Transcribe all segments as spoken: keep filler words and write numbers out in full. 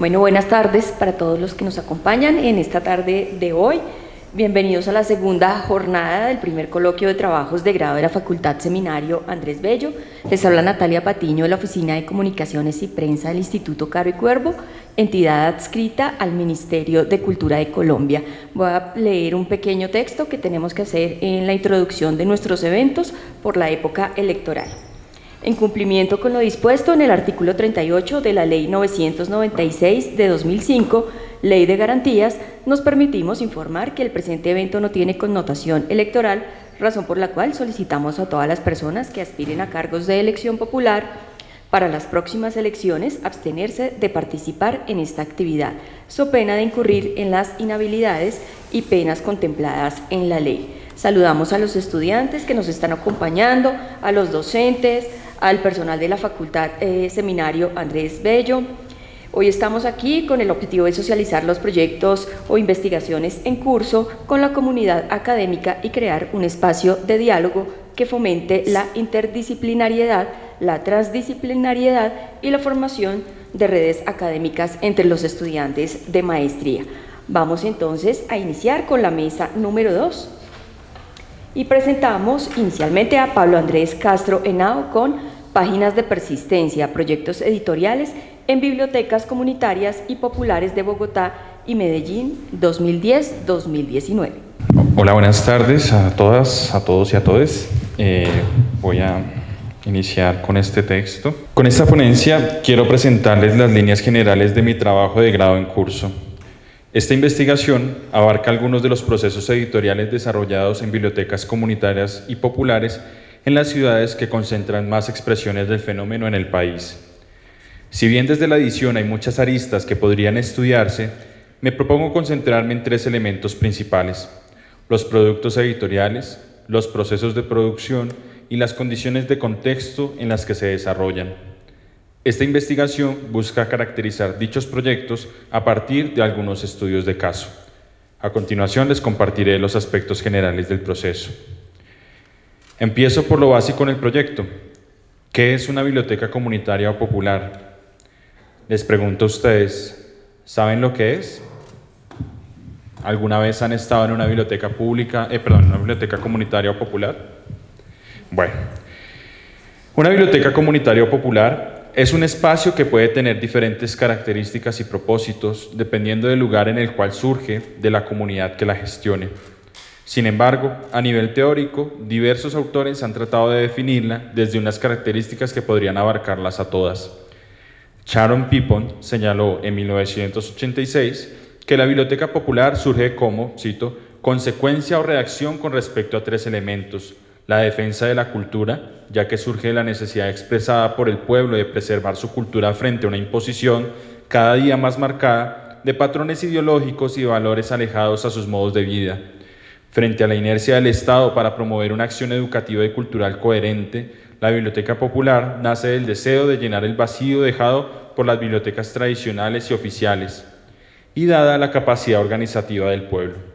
Bueno, buenas tardes para todos los que nos acompañan en esta tarde de hoy. Bienvenidos a la segunda jornada del primer coloquio de trabajos de grado de la Facultad Seminario Andrés Bello. Les habla Natalia Patiño de la Oficina de Comunicaciones y Prensa del Instituto Caro y Cuervo, entidad adscrita al Ministerio de Cultura de Colombia. Voy a leer un pequeño texto que tenemos que hacer en la introducción de nuestros eventos por la época electoral. En cumplimiento con lo dispuesto en el artículo treinta y ocho de la Ley novecientos noventa y seis de dos mil cinco, Ley de Garantías, nos permitimos informar que el presente evento no tiene connotación electoral, razón por la cual solicitamos a todas las personas que aspiren a cargos de elección popular para las próximas elecciones abstenerse de participar en esta actividad, so pena de incurrir en las inhabilidades y penas contempladas en la ley. Saludamos a los estudiantes que nos están acompañando, a los docentes, al personal de la Facultad eh, Seminario Andrés Bello. Hoy estamos aquí con el objetivo de socializar los proyectos o investigaciones en curso con la comunidad académica y crear un espacio de diálogo que fomente la interdisciplinariedad, la transdisciplinariedad y la formación de redes académicas entre los estudiantes de maestría. Vamos entonces a iniciar con la mesa número dos. Y presentamos inicialmente a Pablo Andrés Castro Henao con Páginas de Persistencia, proyectos editoriales en bibliotecas comunitarias y populares de Bogotá y Medellín dos mil diez a dos mil diecinueve. Hola, buenas tardes a todas, a todos y a todes. Eh, voy a iniciar con este texto. Con esta ponencia quiero presentarles las líneas generales de mi trabajo de grado en curso. Esta investigación abarca algunos de los procesos editoriales desarrollados en bibliotecas comunitarias y populares en las ciudades que concentran más expresiones del fenómeno en el país. Si bien desde la edición hay muchas aristas que podrían estudiarse, me propongo concentrarme en tres elementos principales: los productos editoriales, los procesos de producción y las condiciones de contexto en las que se desarrollan. Esta investigación busca caracterizar dichos proyectos a partir de algunos estudios de caso. A continuación les compartiré los aspectos generales del proceso. Empiezo por lo básico en el proyecto. ¿Qué es una biblioteca comunitaria o popular? Les pregunto a ustedes, ¿saben lo que es? ¿Alguna vez han estado en una biblioteca pública, eh, perdón, una biblioteca comunitaria o popular? Bueno, una biblioteca comunitaria o popular es un espacio que puede tener diferentes características y propósitos dependiendo del lugar en el cual surge, de la comunidad que la gestione. Sin embargo, a nivel teórico, diversos autores han tratado de definirla desde unas características que podrían abarcarlas a todas. Sharon Pippon señaló en mil novecientos ochenta y seis que la biblioteca popular surge como, cito, consecuencia o reacción con respecto a tres elementos: la defensa de la cultura, ya que surge de la necesidad expresada por el pueblo de preservar su cultura frente a una imposición cada día más marcada de patrones ideológicos y valores alejados a sus modos de vida. Frente a la inercia del Estado para promover una acción educativa y cultural coherente, la biblioteca popular nace del deseo de llenar el vacío dejado por las bibliotecas tradicionales y oficiales, y dada la capacidad organizativa del pueblo.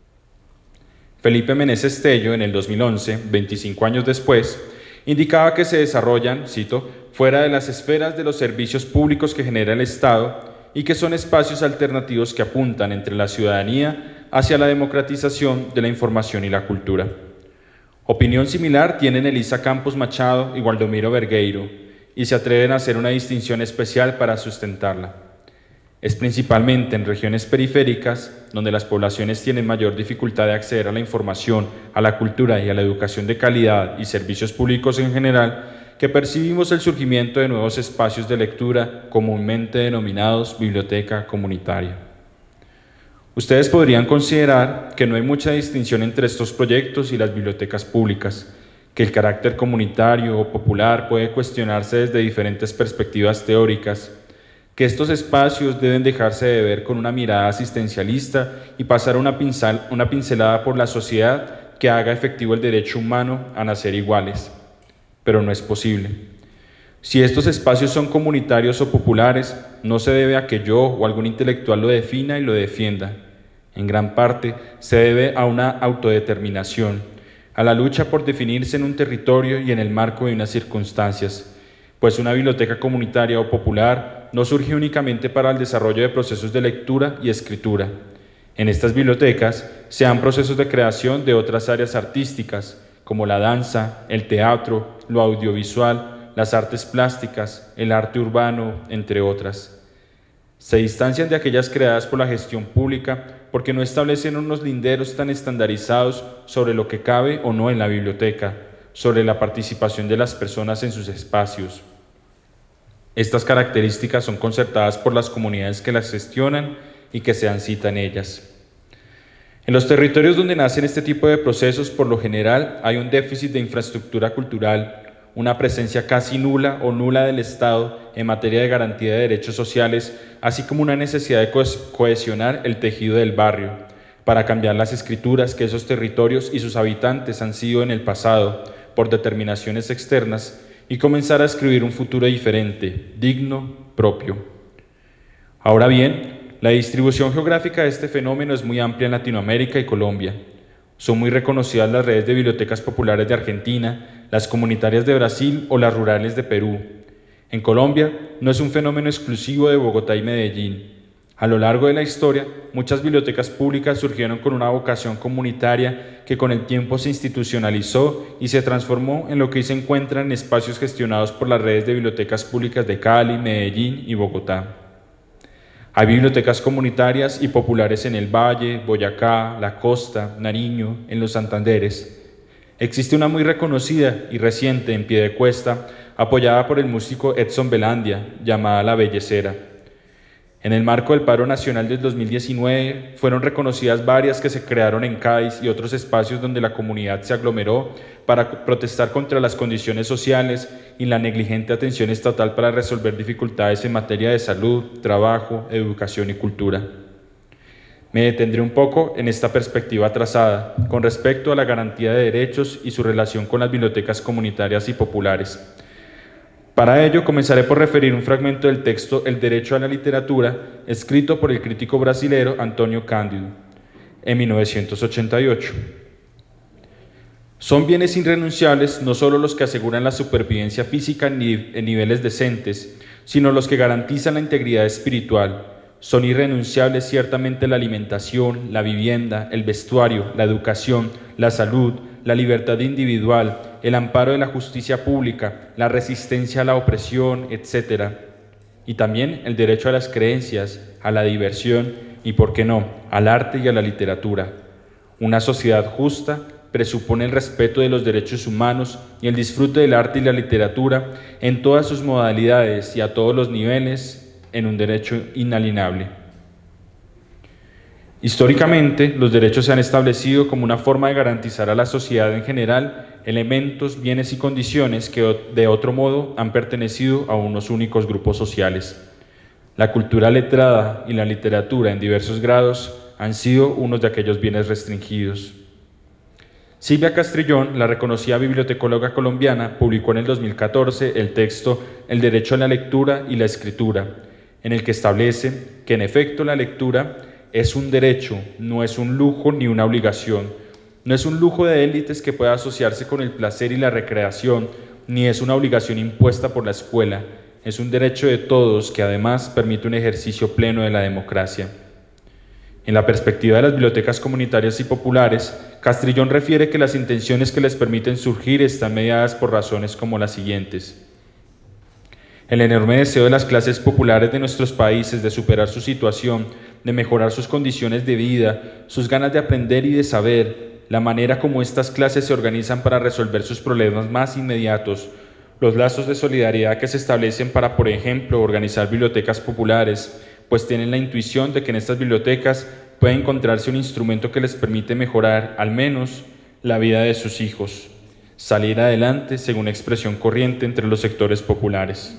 Felipe Meneses Tello, en el dos mil once, veinticinco años después, indicaba que se desarrollan, cito, fuera de las esferas de los servicios públicos que genera el Estado y que son espacios alternativos que apuntan entre la ciudadanía hacia la democratización de la información y la cultura. Opinión similar tienen Elisa Campos Machado y Waldomiro Vergueiro, y se atreven a hacer una distinción especial para sustentarla. Es principalmente en regiones periféricas, donde las poblaciones tienen mayor dificultad de acceder a la información, a la cultura y a la educación de calidad y servicios públicos en general, que percibimos el surgimiento de nuevos espacios de lectura comúnmente denominados biblioteca comunitaria. Ustedes podrían considerar que no hay mucha distinción entre estos proyectos y las bibliotecas públicas, que el carácter comunitario o popular puede cuestionarse desde diferentes perspectivas teóricas, que estos espacios deben dejarse de ver con una mirada asistencialista y pasar una, pincel, una pincelada por la sociedad que haga efectivo el derecho humano a nacer iguales. Pero no es posible. Si estos espacios son comunitarios o populares, no se debe a que yo o algún intelectual lo defina y lo defienda. En gran parte se debe a una autodeterminación, a la lucha por definirse en un territorio y en el marco de unas circunstancias, pues una biblioteca comunitaria o popular no surge únicamente para el desarrollo de procesos de lectura y escritura. En estas bibliotecas se dan procesos de creación de otras áreas artísticas, como la danza, el teatro, lo audiovisual, las artes plásticas, el arte urbano, entre otras. Se distancian de aquellas creadas por la gestión pública porque no establecen unos linderos tan estandarizados sobre lo que cabe o no en la biblioteca, sobre la participación de las personas en sus espacios. Estas características son concertadas por las comunidades que las gestionan y que se dan cita en ellas. En los territorios donde nacen este tipo de procesos, por lo general, hay un déficit de infraestructura cultural, una presencia casi nula o nula del Estado en materia de garantía de derechos sociales, así como una necesidad de cohesionar el tejido del barrio, para cambiar las escrituras que esos territorios y sus habitantes han sido en el pasado, por determinaciones externas, y comenzar a escribir un futuro diferente, digno, propio. Ahora bien, la distribución geográfica de este fenómeno es muy amplia en Latinoamérica y Colombia. Son muy reconocidas las redes de bibliotecas populares de Argentina, las comunitarias de Brasil o las rurales de Perú. En Colombia no es un fenómeno exclusivo de Bogotá y Medellín. A lo largo de la historia, muchas bibliotecas públicas surgieron con una vocación comunitaria que con el tiempo se institucionalizó y se transformó en lo que hoy se encuentra en espacios gestionados por las redes de bibliotecas públicas de Cali, Medellín y Bogotá. Hay bibliotecas comunitarias y populares en el Valle, Boyacá, la Costa, Nariño, en los Santanderes. Existe una muy reconocida y reciente en Piedecuesta, apoyada por el músico Edson Belandia, llamada La Bellecera. En el marco del paro nacional del dos mil diecinueve, fueron reconocidas varias que se crearon en Cádiz y otros espacios donde la comunidad se aglomeró para protestar contra las condiciones sociales y la negligente atención estatal para resolver dificultades en materia de salud, trabajo, educación y cultura. Me detendré un poco en esta perspectiva trazada con respecto a la garantía de derechos y su relación con las bibliotecas comunitarias y populares. Para ello, comenzaré por referir un fragmento del texto El derecho a la literatura, escrito por el crítico brasilero Antônio Cândido, en mil novecientos ochenta y ocho. Son bienes irrenunciables no solo los que aseguran la supervivencia física en niveles decentes, sino los que garantizan la integridad espiritual. Son irrenunciables ciertamente la alimentación, la vivienda, el vestuario, la educación, la salud, la libertad individual, el amparo de la justicia pública, la resistencia a la opresión, etcétera. Y también el derecho a las creencias, a la diversión y, por qué no, al arte y a la literatura. Una sociedad justa presupone el respeto de los derechos humanos y el disfrute del arte y la literatura en todas sus modalidades y a todos los niveles en un derecho inalienable. Históricamente, los derechos se han establecido como una forma de garantizar a la sociedad en general elementos, bienes y condiciones que de otro modo han pertenecido a unos únicos grupos sociales. La cultura letrada y la literatura en diversos grados han sido unos de aquellos bienes restringidos. Silvia Castrillón, la reconocida bibliotecóloga colombiana, publicó en el dos mil catorce el texto El derecho a la lectura y la escritura, en el que establece que en efecto la lectura es un derecho, no es un lujo ni una obligación. No es un lujo de élites que pueda asociarse con el placer y la recreación, ni es una obligación impuesta por la escuela. Es un derecho de todos que además permite un ejercicio pleno de la democracia. En la perspectiva de las bibliotecas comunitarias y populares, Castrillón refiere que las intenciones que les permiten surgir están mediadas por razones como las siguientes. El enorme deseo de las clases populares de nuestros países de superar su situación, de mejorar sus condiciones de vida, sus ganas de aprender y de saber, la manera como estas clases se organizan para resolver sus problemas más inmediatos, los lazos de solidaridad que se establecen para, por ejemplo, organizar bibliotecas populares, pues tienen la intuición de que en estas bibliotecas puede encontrarse un instrumento que les permite mejorar, al menos, la vida de sus hijos, salir adelante según expresión corriente entre los sectores populares.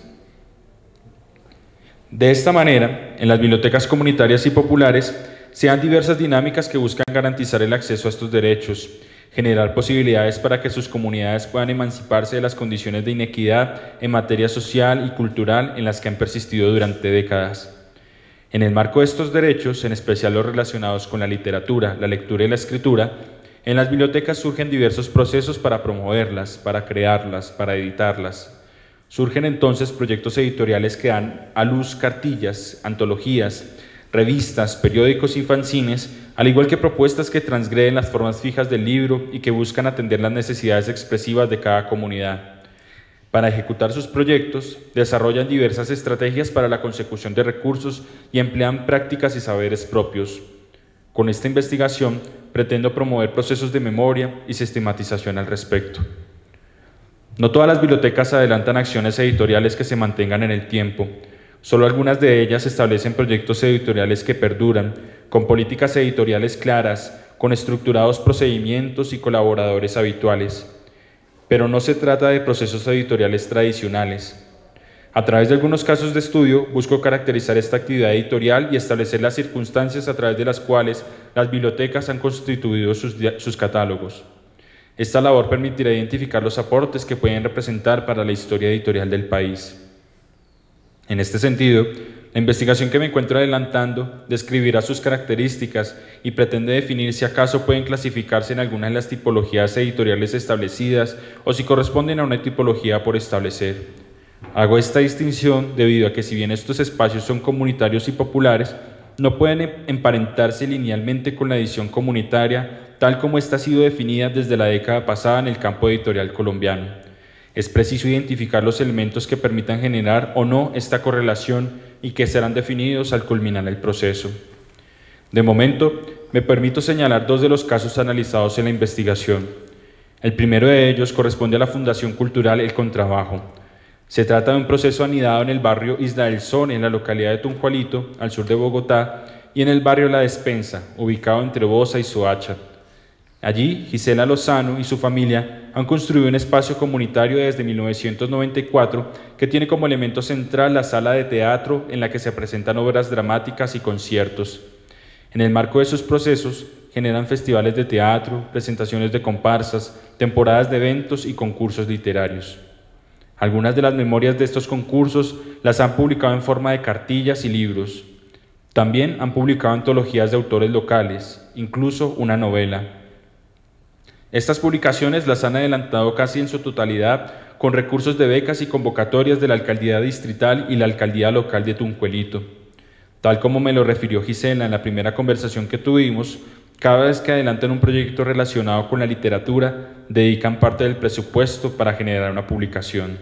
De esta manera, en las bibliotecas comunitarias y populares se dan diversas dinámicas que buscan garantizar el acceso a estos derechos, generar posibilidades para que sus comunidades puedan emanciparse de las condiciones de inequidad en materia social y cultural en las que han persistido durante décadas. En el marco de estos derechos, en especial los relacionados con la literatura, la lectura y la escritura, en las bibliotecas surgen diversos procesos para promoverlas, para crearlas, para editarlas. Surgen entonces proyectos editoriales que dan a luz cartillas, antologías, revistas, periódicos y fanzines, al igual que propuestas que transgreden las formas fijas del libro y que buscan atender las necesidades expresivas de cada comunidad. Para ejecutar sus proyectos, desarrollan diversas estrategias para la consecución de recursos y emplean prácticas y saberes propios. Con esta investigación, pretendo promover procesos de memoria y sistematización al respecto. No todas las bibliotecas adelantan acciones editoriales que se mantengan en el tiempo. Solo algunas de ellas establecen proyectos editoriales que perduran, con políticas editoriales claras, con estructurados procedimientos y colaboradores habituales. Pero no se trata de procesos editoriales tradicionales. A través de algunos casos de estudio, busco caracterizar esta actividad editorial y establecer las circunstancias a través de las cuales las bibliotecas han constituido sus, sus catálogos. Esta labor permitirá identificar los aportes que pueden representar para la historia editorial del país. En este sentido, la investigación que me encuentro adelantando describirá sus características y pretende definir si acaso pueden clasificarse en algunas de las tipologías editoriales establecidas o si corresponden a una tipología por establecer. Hago esta distinción debido a que si bien estos espacios son comunitarios y populares, no pueden emparentarse linealmente con la edición comunitaria, tal como esta ha sido definida desde la década pasada en el campo editorial colombiano. Es preciso identificar los elementos que permitan generar o no esta correlación y que serán definidos al culminar el proceso. De momento, me permito señalar dos de los casos analizados en la investigación. El primero de ellos corresponde a la Fundación Cultural El Contrabajo. Se trata de un proceso anidado en el barrio Isla del Sol, en la localidad de Tunjuelito, al sur de Bogotá, y en el barrio La Despensa, ubicado entre Bosa y Soacha. Allí, Gisela Lozano y su familia han construido un espacio comunitario desde mil novecientos noventa y cuatro que tiene como elemento central la sala de teatro en la que se presentan obras dramáticas y conciertos. En el marco de sus procesos, generan festivales de teatro, presentaciones de comparsas, temporadas de eventos y concursos literarios. Algunas de las memorias de estos concursos las han publicado en forma de cartillas y libros. También han publicado antologías de autores locales, incluso una novela. Estas publicaciones las han adelantado casi en su totalidad con recursos de becas y convocatorias de la Alcaldía Distrital y la Alcaldía Local de Tunjuelito. Tal como me lo refirió Gisela en la primera conversación que tuvimos, cada vez que adelantan un proyecto relacionado con la literatura, dedican parte del presupuesto para generar una publicación.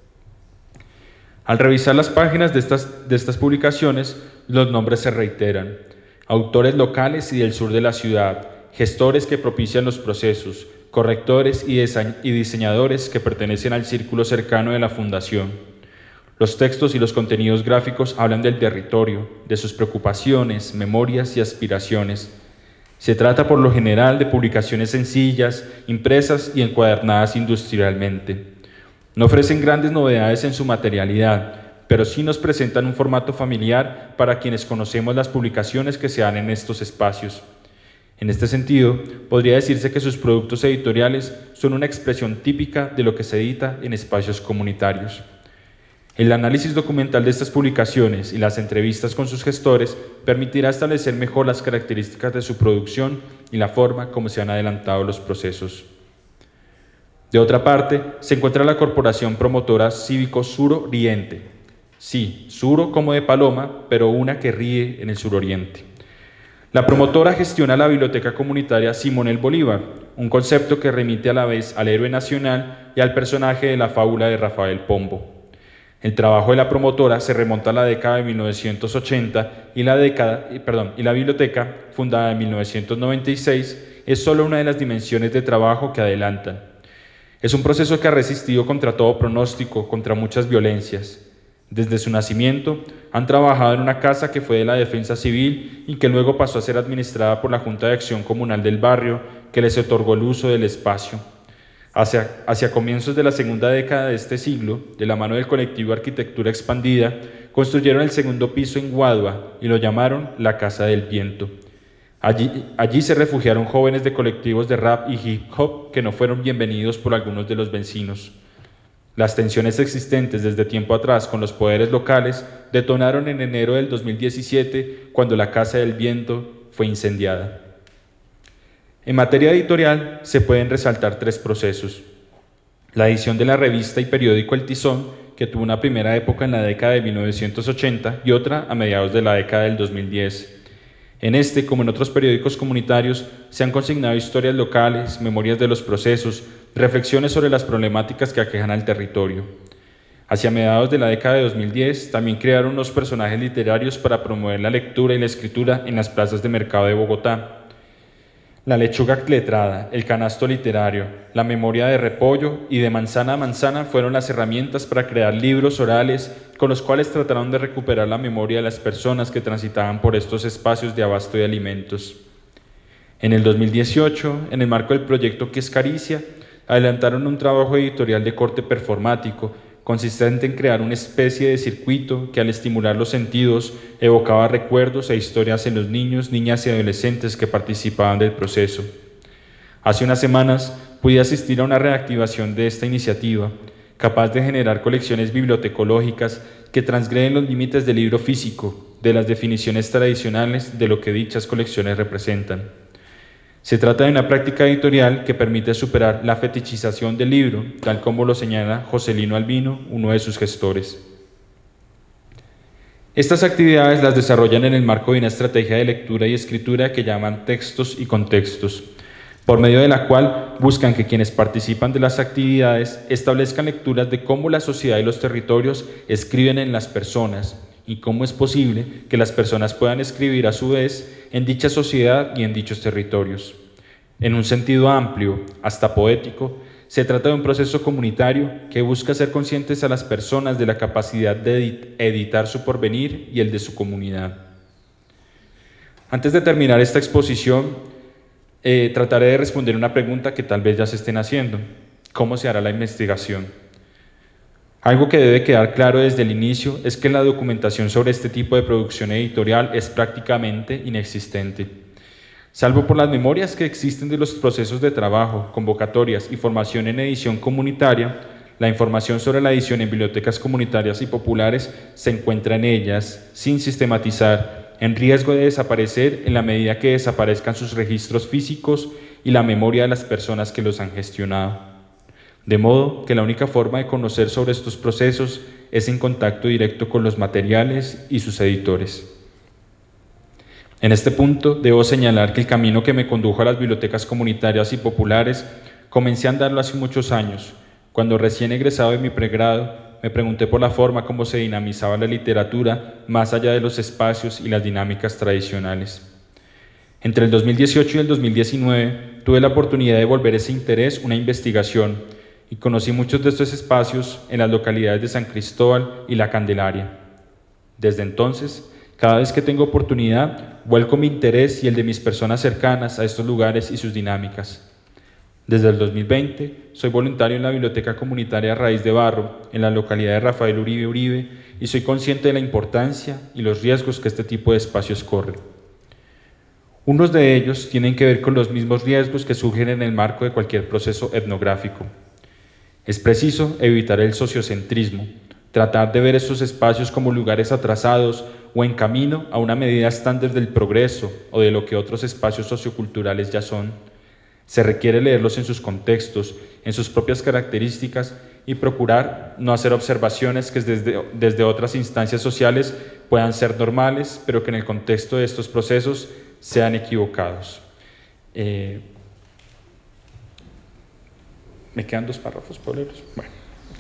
Al revisar las páginas de estas, de estas publicaciones, los nombres se reiteran. Autores locales y del sur de la ciudad, gestores que propician los procesos, correctores y diseñadores que pertenecen al círculo cercano de la Fundación. Los textos y los contenidos gráficos hablan del territorio, de sus preocupaciones, memorias y aspiraciones. Se trata por lo general de publicaciones sencillas, impresas y encuadernadas industrialmente. No ofrecen grandes novedades en su materialidad, pero sí nos presentan un formato familiar para quienes conocemos las publicaciones que se dan en estos espacios. En este sentido, podría decirse que sus productos editoriales son una expresión típica de lo que se edita en espacios comunitarios. El análisis documental de estas publicaciones y las entrevistas con sus gestores permitirá establecer mejor las características de su producción y la forma como se han adelantado los procesos. De otra parte, se encuentra la Corporación Promotora Cívico Suroriente. Sí, suro como de paloma, pero una que ríe en el suroriente. La promotora gestiona la Biblioteca Comunitaria Simonel Bolívar, un concepto que remite a la vez al héroe nacional y al personaje de la fábula de Rafael Pombo. El trabajo de la promotora se remonta a la década de mil novecientos ochenta y la, década, perdón, y la biblioteca, fundada en mil novecientos noventa y seis, es solo una de las dimensiones de trabajo que adelantan. Es un proceso que ha resistido contra todo pronóstico, contra muchas violencias. Desde su nacimiento, han trabajado en una casa que fue de la Defensa Civil y que luego pasó a ser administrada por la Junta de Acción Comunal del barrio, que les otorgó el uso del espacio. Hacia, hacia comienzos de la segunda década de este siglo, de la mano del colectivo Arquitectura Expandida, construyeron el segundo piso en Guadua y lo llamaron la Casa del Viento. Allí, allí se refugiaron jóvenes de colectivos de rap y hip hop que no fueron bienvenidos por algunos de los vecinos. Las tensiones existentes desde tiempo atrás con los poderes locales detonaron en enero del dos mil diecisiete, cuando la Casa del Viento fue incendiada. En materia editorial se pueden resaltar tres procesos. La edición de la revista y periódico El Tizón, que que tuvo una primera época en la década de mil novecientos ochenta y otra a mediados de la década del dos mil diez. En este, como en otros periódicos comunitarios, se han consignado historias locales, memorias de los procesos, reflexiones sobre las problemáticas que aquejan al territorio. Hacia mediados de la década de dos mil diez, también crearon unos personajes literarios para promover la lectura y la escritura en las plazas de mercado de Bogotá. La lechuga letrada, el canasto literario, la memoria de repollo y de manzana a manzana fueron las herramientas para crear libros orales con los cuales trataron de recuperar la memoria de las personas que transitaban por estos espacios de abasto de alimentos. En el dos mil dieciocho, en el marco del proyecto ¿Qué es Caricia?, adelantaron un trabajo editorial de corte performático consistente en crear una especie de circuito que, al estimular los sentidos, evocaba recuerdos e historias en los niños, niñas y adolescentes que participaban del proceso. Hace unas semanas pude asistir a una reactivación de esta iniciativa, capaz de generar colecciones bibliotecológicas que transgreden los límites del libro físico, de las definiciones tradicionales de lo que dichas colecciones representan. Se trata de una práctica editorial que permite superar la fetichización del libro, tal como lo señala Joselino Albino, uno de sus gestores. Estas actividades las desarrollan en el marco de una estrategia de lectura y escritura que llaman textos y contextos, por medio de la cual buscan que quienes participan de las actividades establezcan lecturas de cómo la sociedad y los territorios escriben en las personas, y cómo es posible que las personas puedan escribir a su vez en dicha sociedad y en dichos territorios. En un sentido amplio, hasta poético, se trata de un proceso comunitario que busca hacer conscientes a las personas de la capacidad de editar su porvenir y el de su comunidad. Antes de terminar esta exposición, eh, trataré de responder una pregunta que tal vez ya se estén haciendo: ¿cómo se hará la investigación? Algo que debe quedar claro desde el inicio es que la documentación sobre este tipo de producción editorial es prácticamente inexistente. Salvo por las memorias que existen de los procesos de trabajo, convocatorias y formación en edición comunitaria, la información sobre la edición en bibliotecas comunitarias y populares se encuentra en ellas, sin sistematizar, en riesgo de desaparecer en la medida que desaparezcan sus registros físicos y la memoria de las personas que los han gestionado. De modo que la única forma de conocer sobre estos procesos es en contacto directo con los materiales y sus editores. En este punto debo señalar que el camino que me condujo a las bibliotecas comunitarias y populares comencé a andarlo hace muchos años. Cuando recién egresado de mi pregrado, me pregunté por la forma como se dinamizaba la literatura más allá de los espacios y las dinámicas tradicionales. Entre el dos mil dieciocho y el dos mil diecinueve tuve la oportunidad de volver ese interés una investigación, y conocí muchos de estos espacios en las localidades de San Cristóbal y La Candelaria. Desde entonces, cada vez que tengo oportunidad, vuelco mi interés y el de mis personas cercanas a estos lugares y sus dinámicas. Desde el dos mil veinte, soy voluntario en la Biblioteca Comunitaria Raíz de Barro, en la localidad de Rafael Uribe Uribe, y soy consciente de la importancia y los riesgos que este tipo de espacios corren. Unos de ellos tienen que ver con los mismos riesgos que surgen en el marco de cualquier proceso etnográfico. Es preciso evitar el sociocentrismo, tratar de ver estos espacios como lugares atrasados o en camino a una medida estándar del progreso o de lo que otros espacios socioculturales ya son. Se requiere leerlos en sus contextos, en sus propias características y procurar no hacer observaciones que desde, desde otras instancias sociales puedan ser normales, pero que en el contexto de estos procesos sean equivocados. Eh, Me quedan dos párrafos, poleros. Bueno.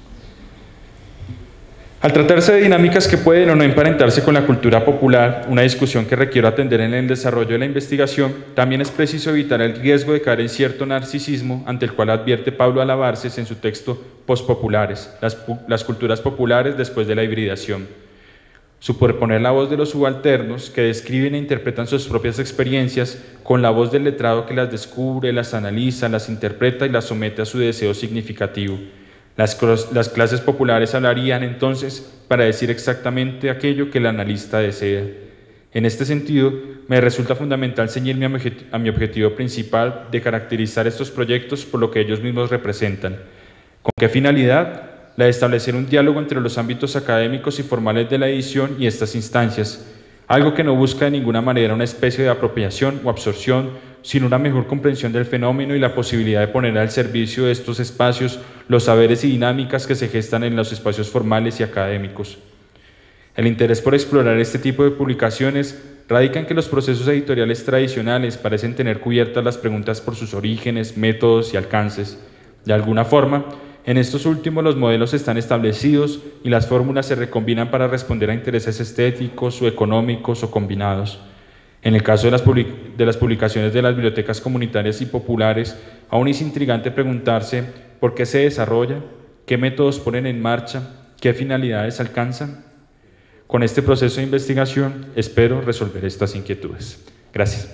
Al tratarse de dinámicas que pueden o no emparentarse con la cultura popular, una discusión que requiero atender en el desarrollo de la investigación, también es preciso evitar el riesgo de caer en cierto narcisismo ante el cual advierte Pablo Alabarces en su texto Postpopulares, las, las culturas populares después de la hibridación. Superponer la voz de los subalternos que describen e interpretan sus propias experiencias con la voz del letrado que las descubre, las analiza, las interpreta y las somete a su deseo significativo. Las, las clases populares hablarían entonces para decir exactamente aquello que el analista desea. En este sentido, me resulta fundamental ceñirme a mi, a mi objetivo principal de caracterizar estos proyectos por lo que ellos mismos representan. ¿Con qué finalidad? La de establecer un diálogo entre los ámbitos académicos y formales de la edición y estas instancias, algo que no busca de ninguna manera una especie de apropiación o absorción sin una mejor comprensión del fenómeno y la posibilidad de poner al servicio de estos espacios los saberes y dinámicas que se gestan en los espacios formales y académicos. El interés por explorar este tipo de publicaciones radica en que los procesos editoriales tradicionales parecen tener cubiertas las preguntas por sus orígenes, métodos y alcances. De alguna forma, en estos últimos los modelos están establecidos y las fórmulas se recombinan para responder a intereses estéticos o económicos o combinados. En el caso de las, public- de las publicaciones de las bibliotecas comunitarias y populares, aún es intrigante preguntarse por qué se desarrolla, qué métodos ponen en marcha, qué finalidades alcanzan. Con este proceso de investigación espero resolver estas inquietudes. Gracias.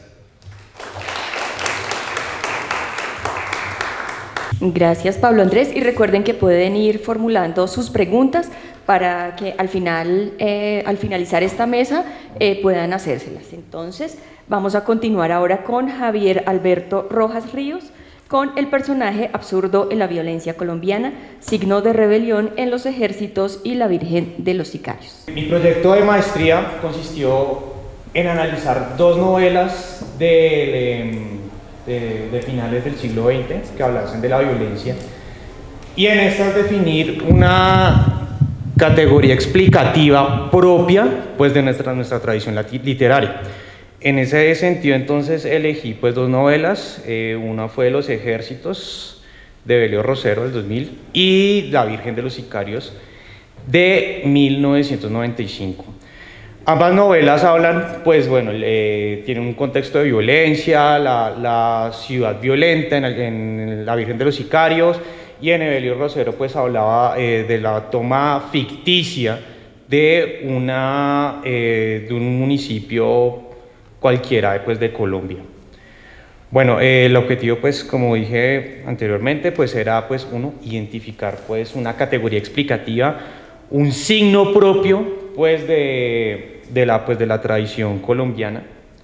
Gracias, Pablo Andrés, y recuerden que pueden ir formulando sus preguntas para que al final, eh, al finalizar esta mesa, eh, puedan hacérselas. Entonces, vamos a continuar ahora con Javier Alberto Rojas Ríos, con el personaje absurdo en la violencia colombiana, signo de rebelión en los ejércitos y la Virgen de los Sicarios. Mi proyecto de maestría consistió en analizar dos novelas de... De, de finales del siglo veinte que hablasen de la violencia y en estas definir una categoría explicativa propia pues de nuestra, nuestra tradición literaria. En ese sentido entonces elegí pues dos novelas, eh, una fue Los Ejércitos de Belio Rosero del dos mil y La Virgen de los Sicarios de mil novecientos noventa y cinco. Ambas novelas hablan, pues bueno, eh, tienen un contexto de violencia, la, la ciudad violenta en, el, en La Virgen de los Sicarios, y en Evelio Rosero pues hablaba eh, de la toma ficticia de, una, eh, de un municipio cualquiera pues, de Colombia. Bueno, eh, el objetivo pues como dije anteriormente pues era pues uno, identificar pues una categoría explicativa, un signo propio pues de... De la, pues de la tradición colombiana.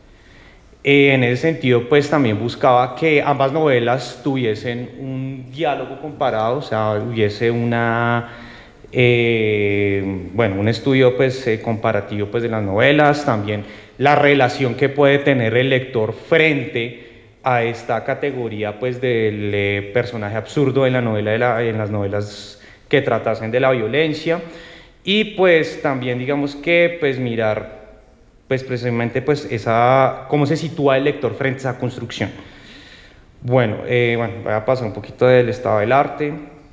Eh, en ese sentido, pues también buscaba que ambas novelas tuviesen un diálogo comparado, o sea, hubiese una, eh, bueno, un estudio pues, eh, comparativo pues, de las novelas, también la relación que puede tener el lector frente a esta categoría pues, del eh, personaje absurdo en, la novela de la, en las novelas que tratasen de la violencia. Y pues también digamos que pues mirar pues precisamente pues esa, cómo se sitúa el lector frente a esa construcción. Bueno, eh, bueno voy a pasar un poquito del estado del arte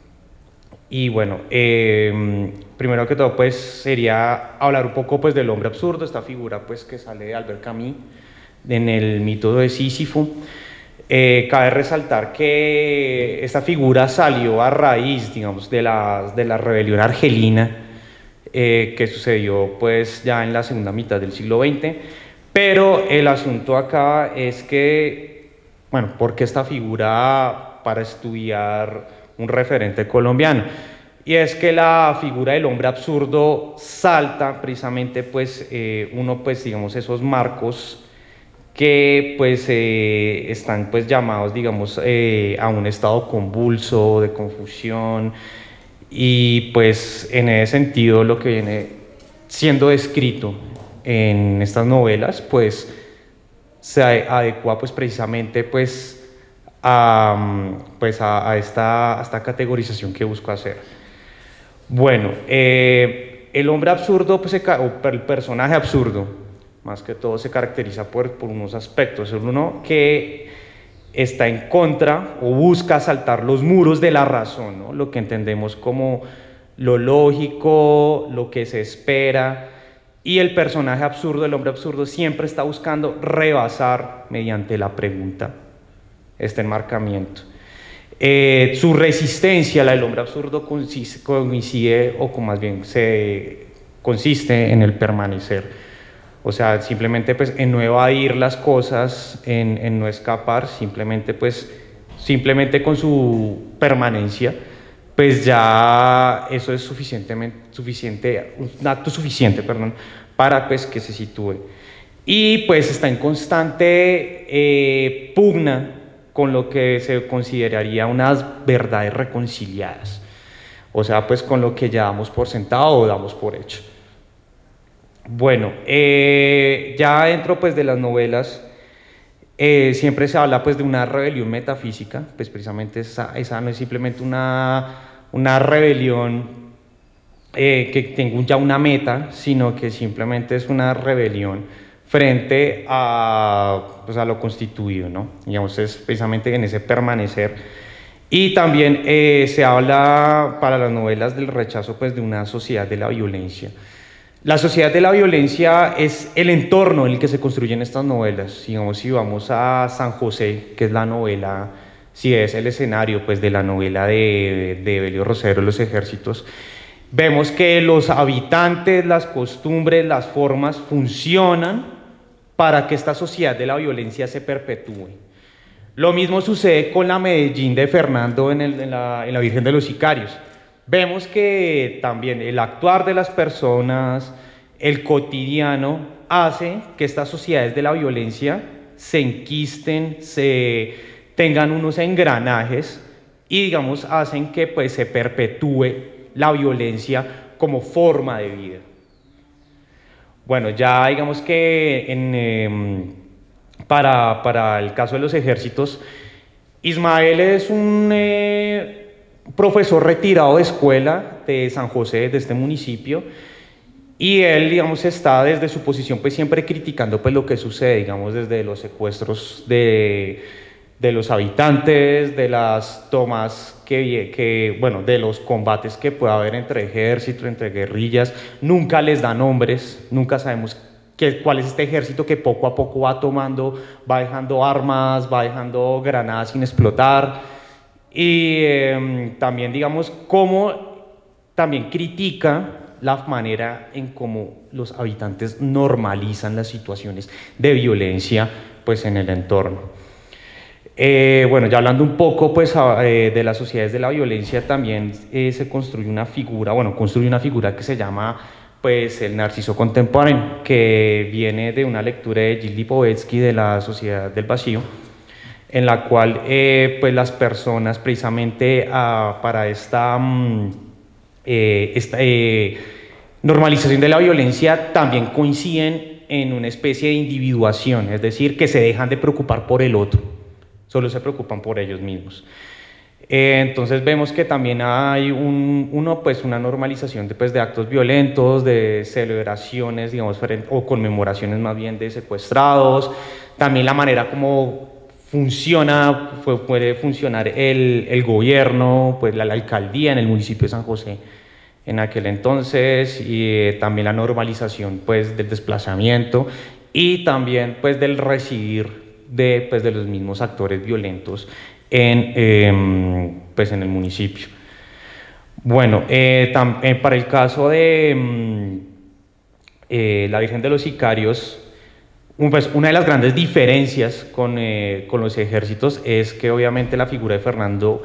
y bueno, eh, primero que todo pues sería hablar un poco pues del hombre absurdo, esta figura pues que sale de Albert Camus en el mito de Sísifo. Eh, cabe resaltar que esta figura salió a raíz digamos de la, de la rebelión argelina Eh, que sucedió pues ya en la segunda mitad del siglo veinte, pero el asunto acá es que, bueno, ¿por qué esta figura para estudiar un referente colombiano? Y es que la figura del hombre absurdo salta precisamente pues eh, uno pues digamos esos marcos que pues eh, están pues llamados digamos eh, a un estado convulso, de confusión. Y pues en ese sentido lo que viene siendo descrito en estas novelas pues se adecua pues precisamente pues a, pues a, a, esta, a esta categorización que busco hacer. Bueno, eh, el hombre absurdo pues, se, o el personaje absurdo más que todo se caracteriza por, por unos aspectos. Uno que está en contra o busca saltar los muros de la razón, ¿no? Lo que entendemos como lo lógico, lo que se espera, y el personaje absurdo, el hombre absurdo, siempre está buscando rebasar mediante la pregunta este enmarcamiento. Eh, su resistencia, la del hombre absurdo, consiste, coincide, o con más bien se consiste en el permanecer. O sea, simplemente pues en no evadir las cosas, en, en no escapar, simplemente pues, simplemente con su permanencia, pues ya eso es suficientemente, suficiente, un acto suficiente, perdón, para pues que se sitúe. Y pues está en constante eh, pugna con lo que se consideraría unas verdades reconciliadas. O sea, pues con lo que ya damos por sentado o damos por hecho. Bueno, eh, ya dentro pues de las novelas, eh, siempre se habla pues de una rebelión metafísica, pues precisamente esa, esa no es simplemente una, una rebelión eh, que tenga ya una meta, sino que simplemente es una rebelión frente a, pues, a lo constituido, ¿no? Digamos, es precisamente en ese permanecer. Y también eh, se habla para las novelas del rechazo pues, de una sociedad de la violencia. La sociedad de la violencia es el entorno en el que se construyen estas novelas. Digamos, si vamos a San José, que es la novela, si es el escenario pues, de la novela de, de Evelio Rosero, Los Ejércitos, vemos que los habitantes, las costumbres, las formas funcionan para que esta sociedad de la violencia se perpetúe. Lo mismo sucede con la Medellín de Fernando en, el, en, la, en la Virgen de los Sicarios. Vemos que también el actuar de las personas, el cotidiano, hace que estas sociedades de la violencia se enquisten, se tengan unos engranajes y, digamos, hacen que pues, se perpetúe la violencia como forma de vida. Bueno, ya digamos que en, eh, para, para el caso de Los Ejércitos, Ismael es un... Eh, profesor retirado de escuela de San José, de este municipio, y él, digamos, está desde su posición pues siempre criticando pues lo que sucede, digamos, desde los secuestros de, de los habitantes, de las tomas que, que, bueno, de los combates que puede haber entre ejército, entre guerrillas. Nunca les da nombres, nunca sabemos qué, cuál es este ejército que poco a poco va tomando, va dejando armas, va dejando granadas sin explotar. Y eh, también, digamos, cómo también critica la manera en cómo los habitantes normalizan las situaciones de violencia pues, en el entorno. Eh, bueno, ya hablando un poco pues, a, eh, de las sociedades de la violencia, también eh, se construye una figura, bueno, construye una figura que se llama pues, el narciso contemporáneo, que viene de una lectura de Gilles Lipovetsky de la Sociedad del Vacío, en la cual eh, pues las personas precisamente ah, para esta, mm, eh, esta eh, normalización de la violencia también coinciden en una especie de individuación, es decir, que se dejan de preocupar por el otro, solo se preocupan por ellos mismos. Eh, entonces vemos que también hay un, uno, pues una normalización de, pues, de actos violentos, de celebraciones, digamos, o conmemoraciones más bien de secuestrados, también la manera como funciona, puede funcionar el, el gobierno, pues la, la alcaldía en el municipio de San José en aquel entonces, y eh, también la normalización pues, del desplazamiento y también pues, del residir de, pues, de los mismos actores violentos en, eh, pues, en el municipio. Bueno, eh, eh, para el caso de eh, la Virgen de los Sicarios, pues una de las grandes diferencias con, eh, con los ejércitos es que obviamente la figura de Fernando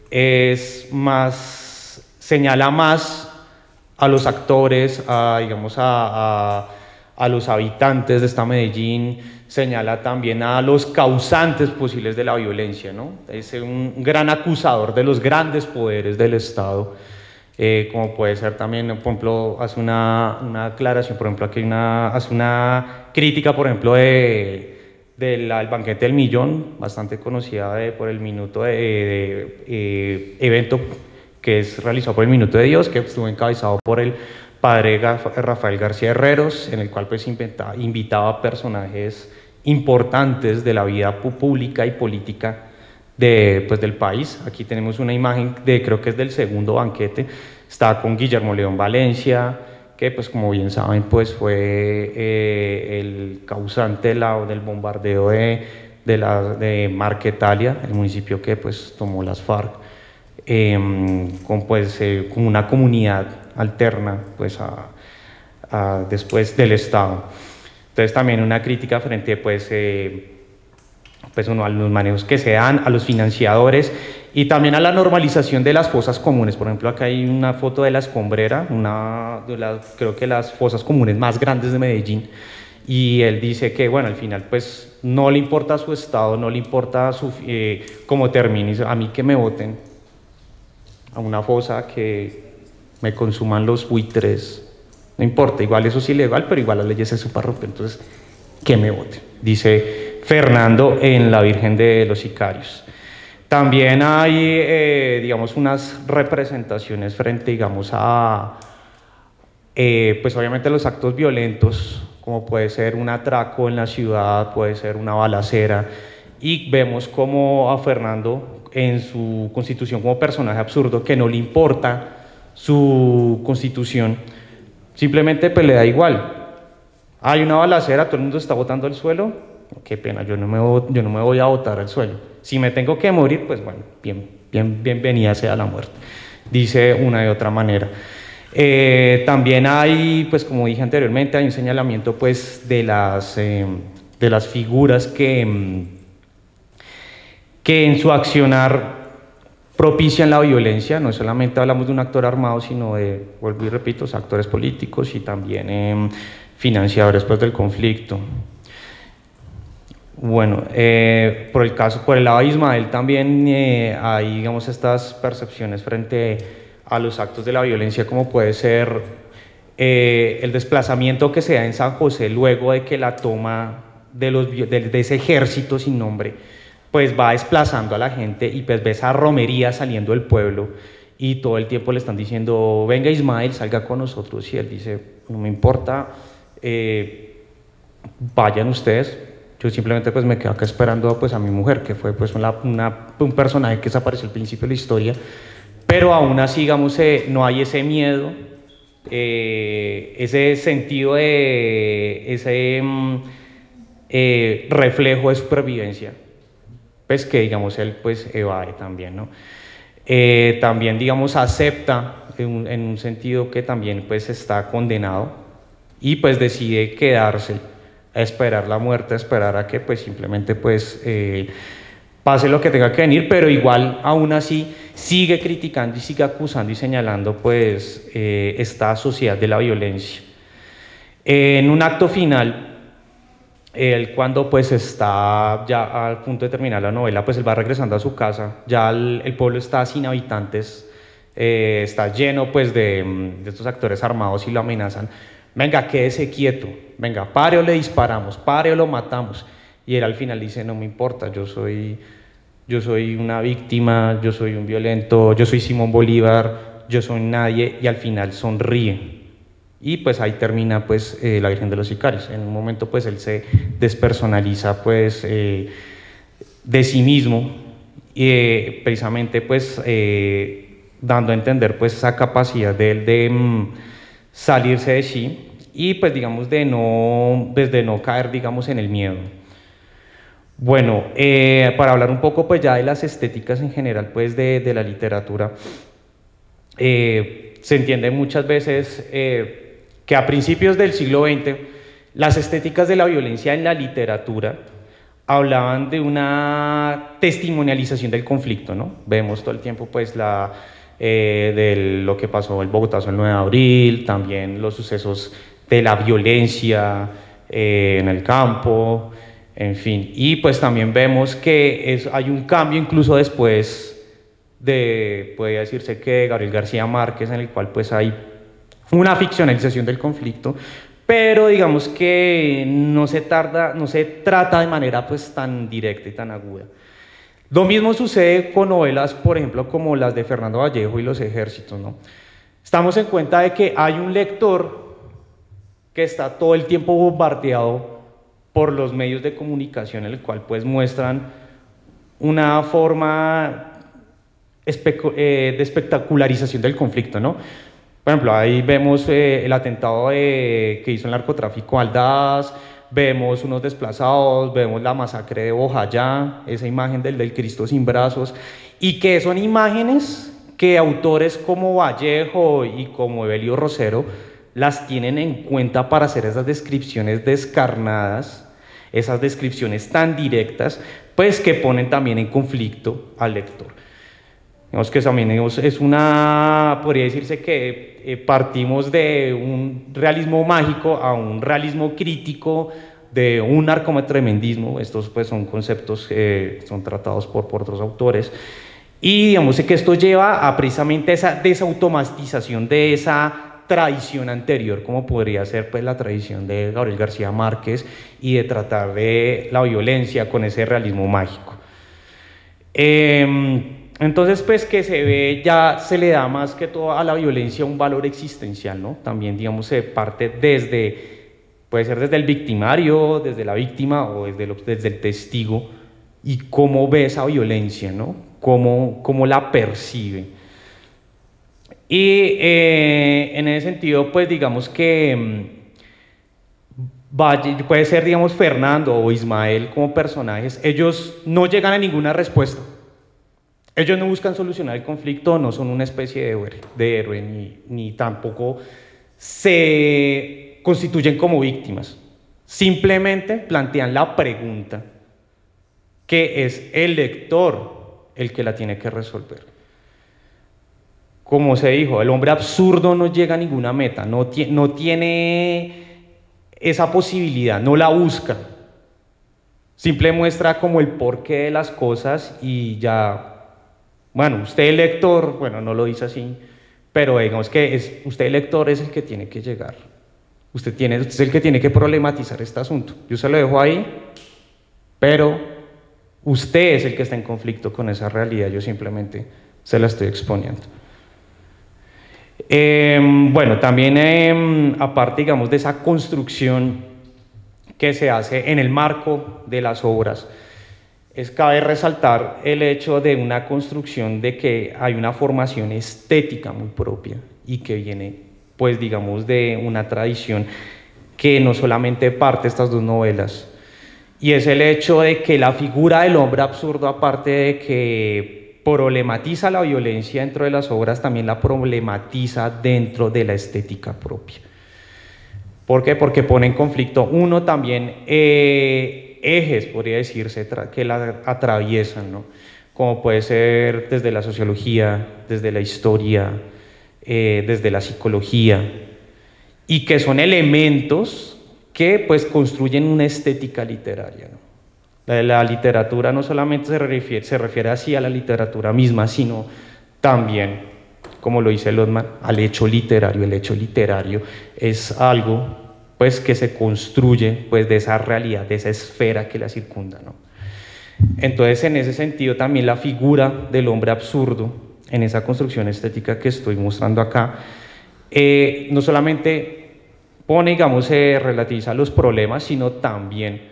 es más, señala más a los actores, a, digamos, a, a, a los habitantes de esta Medellín, señala también a los causantes posibles de la violencia, ¿no? Es un gran acusador de los grandes poderes del Estado. Eh, como puede ser también, por ejemplo, hace una, una aclaración, por ejemplo, aquí hay una, hace una crítica, por ejemplo, de, de la, el banquete del millón, bastante conocida de, por el minuto de, de eh, evento que es realizado por el Minuto de Dios, que estuvo encabezado por el padre Rafael García Herreros, en el cual pues inventaba, invitaba a personajes importantes de la vida pública y política De, pues, del país. Aquí tenemos una imagen de, creo que es del segundo banquete, está con Guillermo León Valencia, que pues como bien saben pues fue eh, el causante de la, del bombardeo de, de, la, de Marquetalia, el municipio que pues tomó las FARC, eh, con, pues, eh, con una comunidad alterna pues a, a, después del Estado. Entonces también una crítica frente pues eh, pues uno, a los manejos que se dan, a los financiadores y también a la normalización de las fosas comunes. Por ejemplo, acá hay una foto de la Escombrera, una de las, creo que las fosas comunes más grandes de Medellín, y él dice que, bueno, al final, pues, no le importa su estado, no le importa su, eh, cómo termine, a mí que me voten a una fosa, que me consuman los buitres, no importa, igual eso es ilegal, pero igual las leyes se suparrompen, entonces, que me voten, dice Fernando en la Virgen de los Sicarios. También hay, eh, digamos, unas representaciones frente, digamos, a, eh, pues obviamente los actos violentos, como puede ser un atraco en la ciudad, puede ser una balacera, y vemos como a Fernando en su constitución como personaje absurdo, que no le importa su constitución, simplemente pues le da igual. Hay una balacera, todo el mundo está botando al suelo, qué pena, yo no me, yo no me voy a botar al suelo. Si me tengo que morir, pues bueno, bien, bien, bienvenida sea la muerte, dice una de otra manera. Eh, también hay, pues como dije anteriormente, hay un señalamiento pues de las, eh, de las figuras que, que en su accionar propician la violencia. No solamente hablamos de un actor armado, sino de, vuelvo y repito, actores políticos y también eh, financiadores pues, del conflicto. Bueno, eh, por el caso, por el lado de Ismael también eh, hay, digamos, estas percepciones frente a los actos de la violencia, como puede ser eh, el desplazamiento que se da en San José luego de que la toma de, los, de, de ese ejército sin nombre, pues va desplazando a la gente y pues ve esa romería saliendo del pueblo y todo el tiempo le están diciendo, venga Ismael, salga con nosotros, y él dice, no me importa, eh, vayan ustedes. Yo simplemente pues me quedo acá esperando pues a mi mujer, que fue pues una, una, un personaje que desapareció al principio de la historia, pero aún así, digamos, eh, no hay ese miedo, eh, ese sentido de, ese eh, reflejo de supervivencia, pues que, digamos, él pues evade también, ¿no? Eh, también, digamos, acepta en un, en un sentido que también pues está condenado y pues decide quedarse a esperar la muerte, a esperar a que pues simplemente pues eh, pase lo que tenga que venir, pero igual aún así sigue criticando y sigue acusando y señalando pues eh, esta sociedad de la violencia. Eh, en un acto final, él cuando pues está ya al punto de terminar la novela, pues él va regresando a su casa, ya el, el pueblo está sin habitantes, eh, está lleno pues de, de estos actores armados y lo amenazan. Venga, quédese quieto, venga, pare o le disparamos, pare o lo matamos. Y él al final dice, no me importa, yo soy, yo soy una víctima, yo soy un violento, yo soy Simón Bolívar, yo soy nadie, y al final sonríe. Y pues ahí termina pues eh, la Virgen de los Sicarios. En un momento pues él se despersonaliza pues eh, de sí mismo, y eh, precisamente pues eh, dando a entender pues esa capacidad de él de mm, salirse de sí, y pues digamos de no, desde no caer digamos en el miedo. Bueno, eh, para hablar un poco pues ya de las estéticas en general pues de, de la literatura, eh, se entiende muchas veces eh, que a principios del siglo veinte las estéticas de la violencia en la literatura hablaban de una testimonialización del conflicto, ¿no? Vemos todo el tiempo pues la eh, de lo que pasó el Bogotazo el nueve de abril, también los sucesos de la violencia eh, en el campo, en fin. Y pues también vemos que es, hay un cambio incluso después de, puede decirse que de Gabriel García Márquez, en el cual pues hay una ficcionalización del conflicto, pero digamos que no se, tarda, no se trata de manera pues tan directa y tan aguda. Lo mismo sucede con novelas, por ejemplo, como las de Fernando Vallejo y Los Ejércitos, ¿no? Estamos en cuenta de que hay un lector que está todo el tiempo bombardeado por los medios de comunicación, en el cual pues muestran una forma eh, de espectacularización del conflicto, ¿no? Por ejemplo, ahí vemos eh, el atentado de, que hizo el narcotráfico Aldaz, vemos unos desplazados, vemos la masacre de Bojayá, esa imagen del, del Cristo sin brazos, y que son imágenes que autores como Vallejo y como Evelio Rosero las tienen en cuenta para hacer esas descripciones descarnadas, esas descripciones tan directas, pues que ponen también en conflicto al lector. Digamos que también es una, podría decirse que eh, partimos de un realismo mágico a un realismo crítico, de un narcotremendismo. Estos pues son conceptos que son tratados por, por otros autores, y digamos que esto lleva a precisamente esa desautomatización de esa tradición anterior, como podría ser pues, la tradición de Gabriel García Márquez y de tratar de la violencia con ese realismo mágico. Eh, entonces, pues que se ve, ya se le da más que todo a la violencia un valor existencial, ¿no? También, digamos, se parte desde, puede ser desde el victimario, desde la víctima o desde, lo, desde el testigo, y cómo ve esa violencia, ¿no? Cómo, cómo la percibe. Y eh, en ese sentido, pues digamos que vaya, puede ser, digamos, Fernando o Ismael como personajes, ellos no llegan a ninguna respuesta. Ellos no buscan solucionar el conflicto, no son una especie de héroe, de héroe ni, ni tampoco se constituyen como víctimas. Simplemente plantean la pregunta, que es el lector el que la tiene que resolver. Como se dijo, el hombre absurdo no llega a ninguna meta, no, ti- no tiene esa posibilidad, no la busca. Simple muestra como el porqué de las cosas y ya, bueno, usted el lector, bueno, no lo dice así, pero digamos que es, usted el lector es el que tiene que llegar. Usted, tiene, usted es el que tiene que problematizar este asunto. Yo se lo dejo ahí, pero usted es el que está en conflicto con esa realidad, yo simplemente se la estoy exponiendo. Eh, bueno, también eh, aparte, digamos, de esa construcción que se hace en el marco de las obras, es cabe resaltar el hecho de una construcción de que hay una formación estética muy propia y que viene, pues, digamos, de una tradición que no solamente parte de estas dos novelas, y es el hecho de que la figura del hombre absurdo, aparte de que problematiza la violencia dentro de las obras, también la problematiza dentro de la estética propia. ¿Por qué? Porque pone en conflicto, uno, también eh, ejes, podría decirse, que la atraviesan, ¿no? Como puede ser desde la sociología, desde la historia, eh, desde la psicología, y que son elementos que pues construyen una estética literaria, ¿no? La, la literatura no solamente se refiere, se refiere así a la literatura misma, sino también, como lo dice Lotman, al hecho literario. El hecho literario es algo pues, que se construye pues, de esa realidad, de esa esfera que la circunda, ¿no? Entonces, en ese sentido, también la figura del hombre absurdo, en esa construcción estética que estoy mostrando acá, eh, no solamente pone, digamos, eh, relativiza los problemas, sino también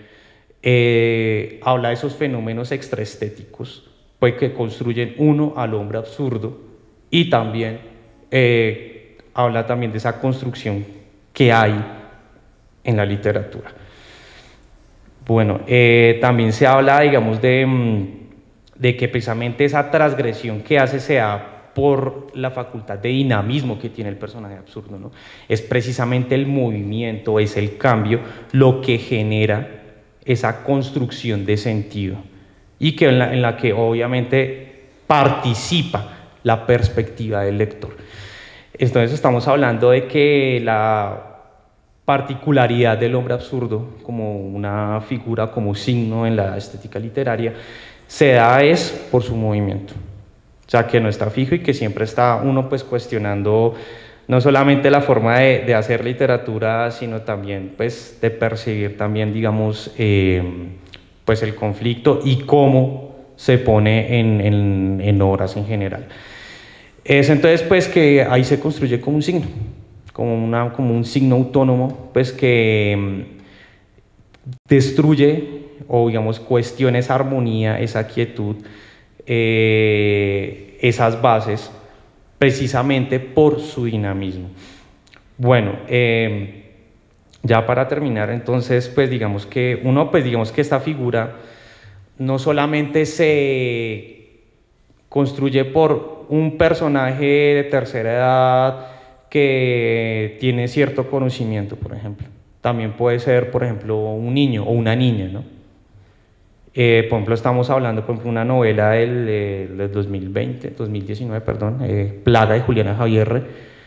Eh, habla de esos fenómenos extraestéticos pues, que construyen uno al hombre absurdo, y también eh, habla también de esa construcción que hay en la literatura. Bueno, eh, también se habla, digamos, de, de que precisamente esa transgresión que hace se da por la facultad de dinamismo que tiene el personaje absurdo, ¿no? Es precisamente el movimiento, es el cambio lo que genera esa construcción de sentido, y que en la, en la que obviamente participa la perspectiva del lector. Entonces estamos hablando de que la particularidad del hombre absurdo como una figura, como signo en la estética literaria, se da es por su movimiento, o sea, que no está fijo y que siempre está uno pues cuestionando no solamente la forma de, de hacer literatura, sino también pues, de percibir también, digamos, eh, pues el conflicto y cómo se pone en, en, en obras en general. Es entonces pues, que ahí se construye como un signo, como, una, como un signo autónomo pues, que um, destruye o digamos, cuestiona esa armonía, esa quietud, eh, esas bases, precisamente por su dinamismo. Bueno, eh, ya para terminar, entonces, pues digamos que uno, pues digamos que esta figura no solamente se construye por un personaje de tercera edad que tiene cierto conocimiento, por ejemplo. También puede ser, por ejemplo, un niño o una niña, ¿no? Eh, por ejemplo, estamos hablando por ejemplo, de una novela del, eh, del dos mil veinte, dos mil diecinueve, perdón, eh, Plaga, de Juliana Javier,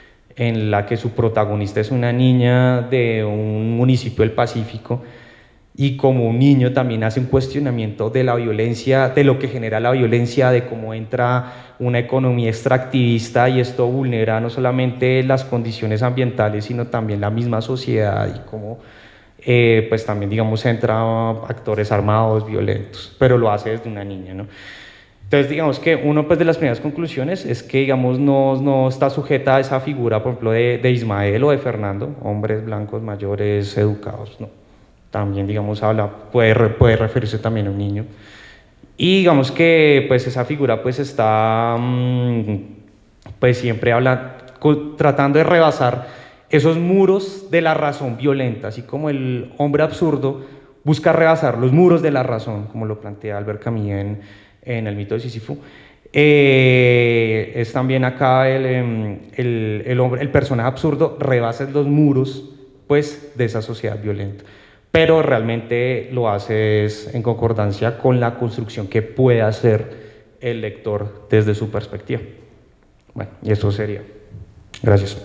en la que su protagonista es una niña de un municipio del Pacífico, y como un niño también hace un cuestionamiento de la violencia, de lo que genera la violencia, de cómo entra una economía extractivista y esto vulnera no solamente las condiciones ambientales, sino también la misma sociedad y cómo eh, pues también, digamos, entra actores armados, violentos, pero lo hace desde una niña, ¿no? Entonces, digamos que una pues, de las primeras conclusiones es que, digamos, no, no está sujeta a esa figura, por ejemplo, de, de Ismael o de Fernando, hombres blancos, mayores, educados, no. También, digamos, habla, puede, puede referirse también a un niño. Y digamos que pues, esa figura pues, está, pues siempre habla, tratando de rebasar esos muros de la razón violenta, así como el hombre absurdo busca rebasar los muros de la razón, como lo plantea Albert Camus en, en el mito de Sísifo. Eh, es también acá el, el, el, hombre, el personaje absurdo rebasa los muros pues, de esa sociedad violenta, pero realmente lo hace es en concordancia con la construcción que puede hacer el lector desde su perspectiva. Bueno, y eso sería. Gracias.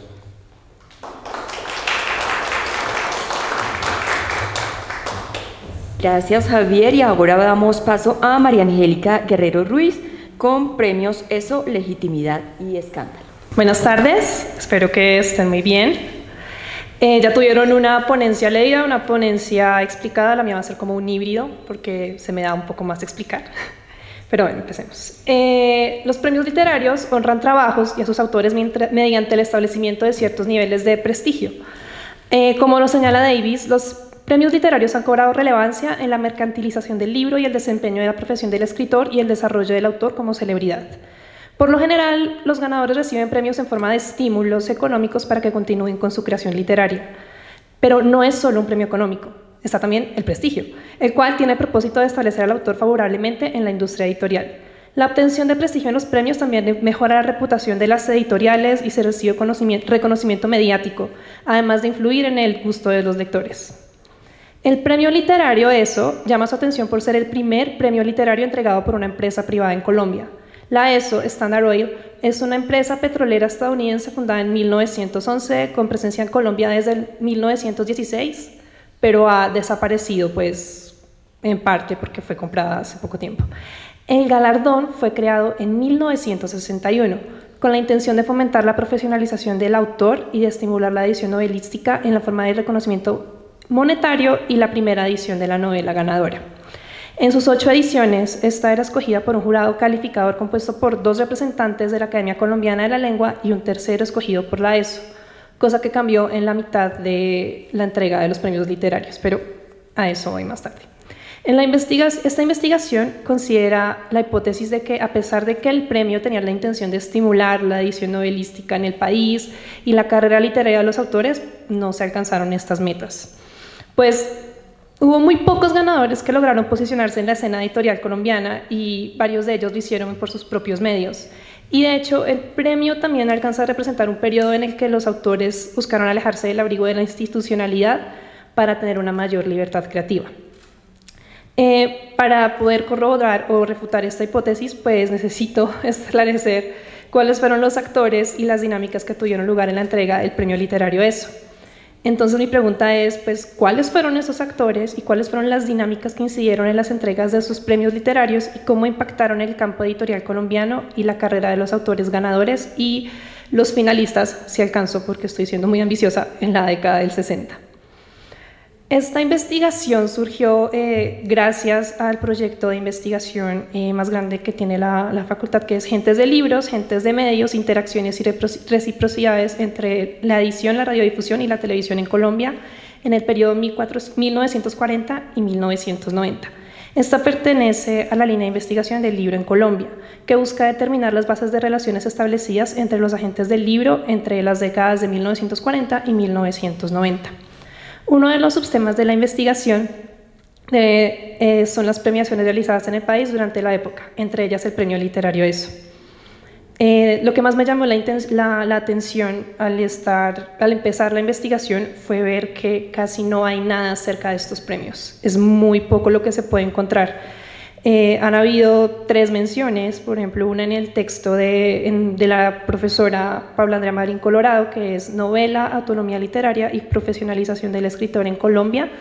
Gracias, Javier. Y ahora damos paso a María Angélica Guerrero Ruiz con premios ESO, Legitimidad y Escándalo. Buenas tardes, espero que estén muy bien. Eh, ya tuvieron una ponencia leída, una ponencia explicada, la mía va a ser como un híbrido porque se me da un poco más explicar. Pero bueno, empecemos. Eh, los premios literarios honran trabajos y a sus autores mediante el establecimiento de ciertos niveles de prestigio. Eh, como lo señala Davis, los premios literarios han cobrado relevancia en la mercantilización del libro y el desempeño de la profesión del escritor y el desarrollo del autor como celebridad. Por lo general, los ganadores reciben premios en forma de estímulos económicos para que continúen con su creación literaria. Pero no es solo un premio económico, está también el prestigio, el cual tiene el propósito de establecer al autor favorablemente en la industria editorial. La obtención de prestigio en los premios también mejora la reputación de las editoriales y se recibe reconocimiento mediático, además de influir en el gusto de los lectores. El premio literario ESO llama su atención por ser el primer premio literario entregado por una empresa privada en Colombia. La ESO, Standard Oil, es una empresa petrolera estadounidense fundada en mil novecientos once, con presencia en Colombia desde mil novecientos dieciséis, pero ha desaparecido, pues, en parte porque fue comprada hace poco tiempo. El galardón fue creado en mil novecientos sesenta y uno, con la intención de fomentar la profesionalización del autor y de estimular la edición novelística en la forma de reconocimiento monetario y la primera edición de la novela ganadora. En sus ocho ediciones, esta era escogida por un jurado calificador compuesto por dos representantes de la Academia Colombiana de la Lengua y un tercero escogido por la ESO, cosa que cambió en la mitad de la entrega de los premios literarios, pero a eso voy más tarde. En la investiga- esta investigación considera la hipótesis de que, a pesar de que el premio tenía la intención de estimular la edición novelística en el país y la carrera literaria de los autores, no se alcanzaron estas metas. Pues hubo muy pocos ganadores que lograron posicionarse en la escena editorial colombiana y varios de ellos lo hicieron por sus propios medios. Y de hecho, el premio también alcanza a representar un periodo en el que los autores buscaron alejarse del abrigo de la institucionalidad para tener una mayor libertad creativa. Eh, para poder corroborar o refutar esta hipótesis, pues necesito esclarecer cuáles fueron los actores y las dinámicas que tuvieron lugar en la entrega del premio literario ESO. Entonces mi pregunta es, pues, ¿cuáles fueron esos actores y cuáles fueron las dinámicas que incidieron en las entregas de sus premios literarios y cómo impactaron el campo editorial colombiano y la carrera de los autores ganadores y los finalistas, si alcanzo, porque estoy siendo muy ambiciosa, en la década del sesenta? Esta investigación surgió eh, gracias al proyecto de investigación eh, más grande que tiene la, la facultad, que es Gentes de Libros, Gentes de Medios, Interacciones y Reciprocidades entre la edición, la radiodifusión y la televisión en Colombia en el periodo mil novecientos cuarenta y mil novecientos noventa. Esta pertenece a la línea de investigación del libro en Colombia, que busca determinar las bases de relaciones establecidas entre los agentes del libro entre las décadas de mil novecientos cuarenta y mil novecientos noventa. Uno de los subtemas de la investigación eh, eh, son las premiaciones realizadas en el país durante la época, entre ellas el premio literario ESO. Eh, lo que más me llamó la, la, la atención al, estar, al empezar la investigación fue ver que casi no hay nada acerca de estos premios. Es muy poco lo que se puede encontrar. Eh, han habido tres menciones, por ejemplo, una en el texto de, en, de la profesora Paula Andrea Marín Colorado, que es Novela, Autonomía Literaria y Profesionalización del Escritor en Colombia,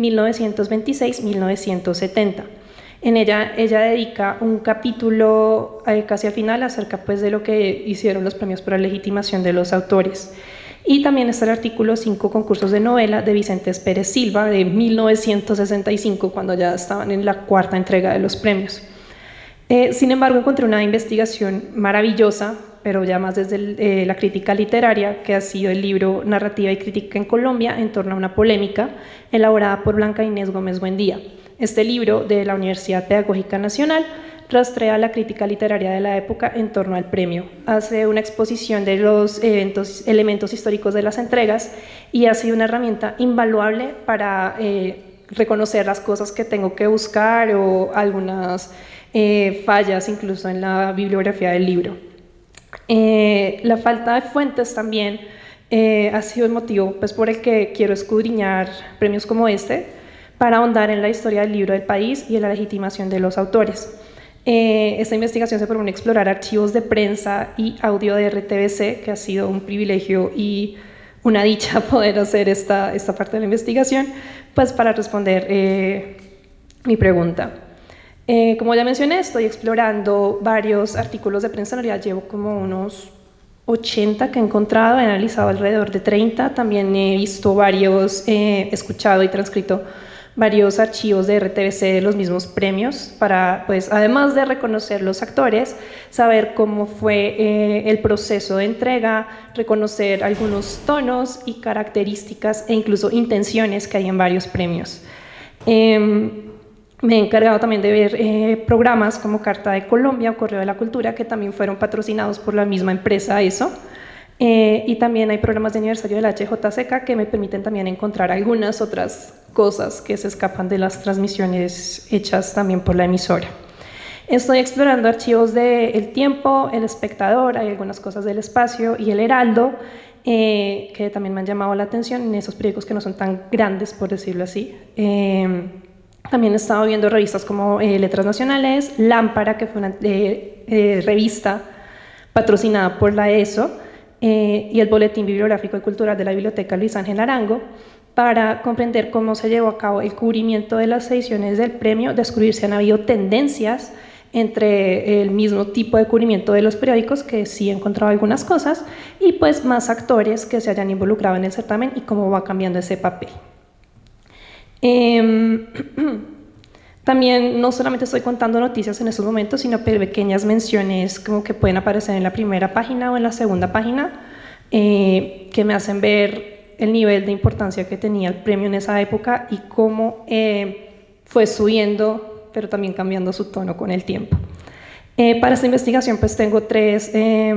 mil novecientos veintiséis a mil novecientos setenta. En ella, ella dedica un capítulo eh, casi al final acerca pues, de lo que hicieron los premios por la legitimación de los autores. Y también está el artículo cinco concursos de novela de Vicente Pérez Silva de mil novecientos sesenta y cinco, cuando ya estaban en la cuarta entrega de los premios. Eh, sin embargo, encontré una investigación maravillosa, pero ya más desde el, eh, la crítica literaria, que ha sido el libro Narrativa y Crítica en Colombia en torno a una polémica, elaborada por Blanca Inés Gómez Buendía. Este libro de la Universidad Pedagógica Nacional rastrea la crítica literaria de la época en torno al premio, hace una exposición de los eventos, elementos históricos de las entregas y ha sido una herramienta invaluable para eh, reconocer las cosas que tengo que buscar o algunas eh, fallas incluso en la bibliografía del libro. Eh, la falta de fuentes también eh, ha sido el motivo pues, por el que quiero escudriñar premios como este, para ahondar en la historia del libro del país y en la legitimación de los autores. Eh, esta investigación se propone explorar archivos de prensa y audio de R T V C, que ha sido un privilegio y una dicha poder hacer esta, esta parte de la investigación, pues para responder eh, mi pregunta. Eh, como ya mencioné, estoy explorando varios artículos de prensa, en realidad llevo como unos ochenta que he encontrado, he analizado alrededor de treinta, también he visto varios, he escuchado y transcrito varios archivos de R T V C de los mismos premios para, pues, además de reconocer los actores, saber cómo fue eh, el proceso de entrega, reconocer algunos tonos y características e incluso intenciones que hay en varios premios. Eh, me he encargado también de ver eh, programas como Carta de Colombia o Correo de la Cultura, que también fueron patrocinados por la misma empresa ESO. Eh, y también hay programas de aniversario de la H J C K que me permiten también encontrar algunas otras cosas que se escapan de las transmisiones hechas también por la emisora. Estoy explorando archivos de El Tiempo, El Espectador, hay algunas cosas del Espacio y El Heraldo, eh, que también me han llamado la atención en esos periódicos que no son tan grandes, por decirlo así. Eh, también he estado viendo revistas como eh, Letras Nacionales, Lámpara, que fue una eh, eh, revista patrocinada por la ESO, Eh, y el Boletín Bibliográfico y Cultural de la Biblioteca Luis Ángel Arango, para comprender cómo se llevó a cabo el cubrimiento de las ediciones del premio, descubrir si han habido tendencias entre el mismo tipo de cubrimiento de los periódicos, que sí he encontrado algunas cosas, y pues más actores que se hayan involucrado en el certamen y cómo va cambiando ese papel. Eh, También no solamente estoy contando noticias en estos momentos, sino pequeñas menciones como que pueden aparecer en la primera página o en la segunda página, eh, que me hacen ver el nivel de importancia que tenía el premio en esa época y cómo eh, fue subiendo, pero también cambiando su tono con el tiempo. Eh, para esta investigación pues tengo tres, eh,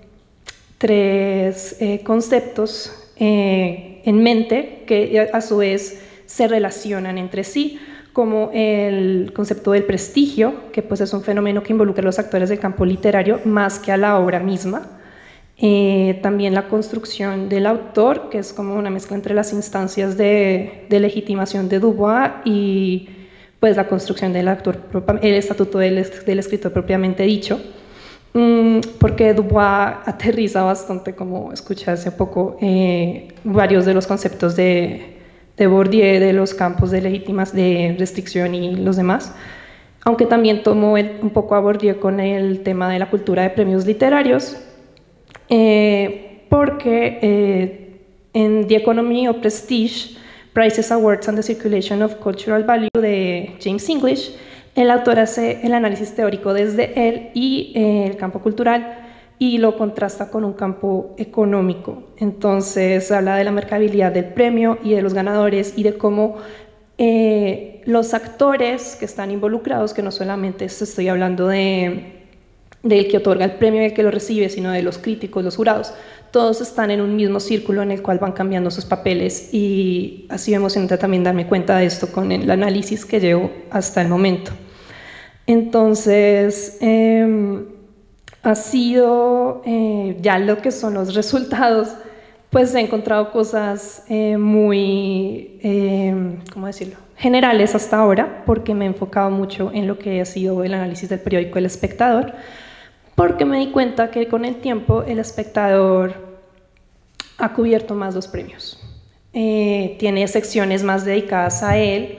tres eh, conceptos eh, en mente que a su vez se relacionan entre sí, como el concepto del prestigio, que pues es un fenómeno que involucra a los actores del campo literario más que a la obra misma. Eh, también la construcción del autor, que es como una mezcla entre las instancias de, de legitimación de Dubois y pues la construcción del actor, el estatuto del, del escritor propiamente dicho, mm, porque Dubois aterriza bastante, como escuché hace poco, eh, varios de los conceptos de de Bourdieu, de los campos de legítimas, de restricción y los demás, aunque también tomó el, un poco a Bourdieu con el tema de la cultura de premios literarios, eh, porque eh, en The Economy of Prestige, Prices, Awards and the Circulation of Cultural Value de James English, el autor hace el análisis teórico desde él y eh, el campo cultural, y lo contrasta con un campo económico. Entonces habla de la mercabilidad del premio y de los ganadores y de cómo eh, los actores que están involucrados, que no solamente estoy hablando de del que otorga el premio y el que lo recibe, sino de los críticos, los jurados, todos están en un mismo círculo en el cual van cambiando sus papeles, y ha sido emocionante también darme cuenta de esto con el análisis que llevo hasta el momento. Entonces, eh, ha sido eh, ya lo que son los resultados, pues he encontrado cosas eh, muy, eh, ¿cómo decirlo?, generales hasta ahora, porque me he enfocado mucho en lo que ha sido el análisis del periódico El Espectador, porque me di cuenta que con el tiempo El Espectador ha cubierto más los premios. eh, tiene secciones más dedicadas a él.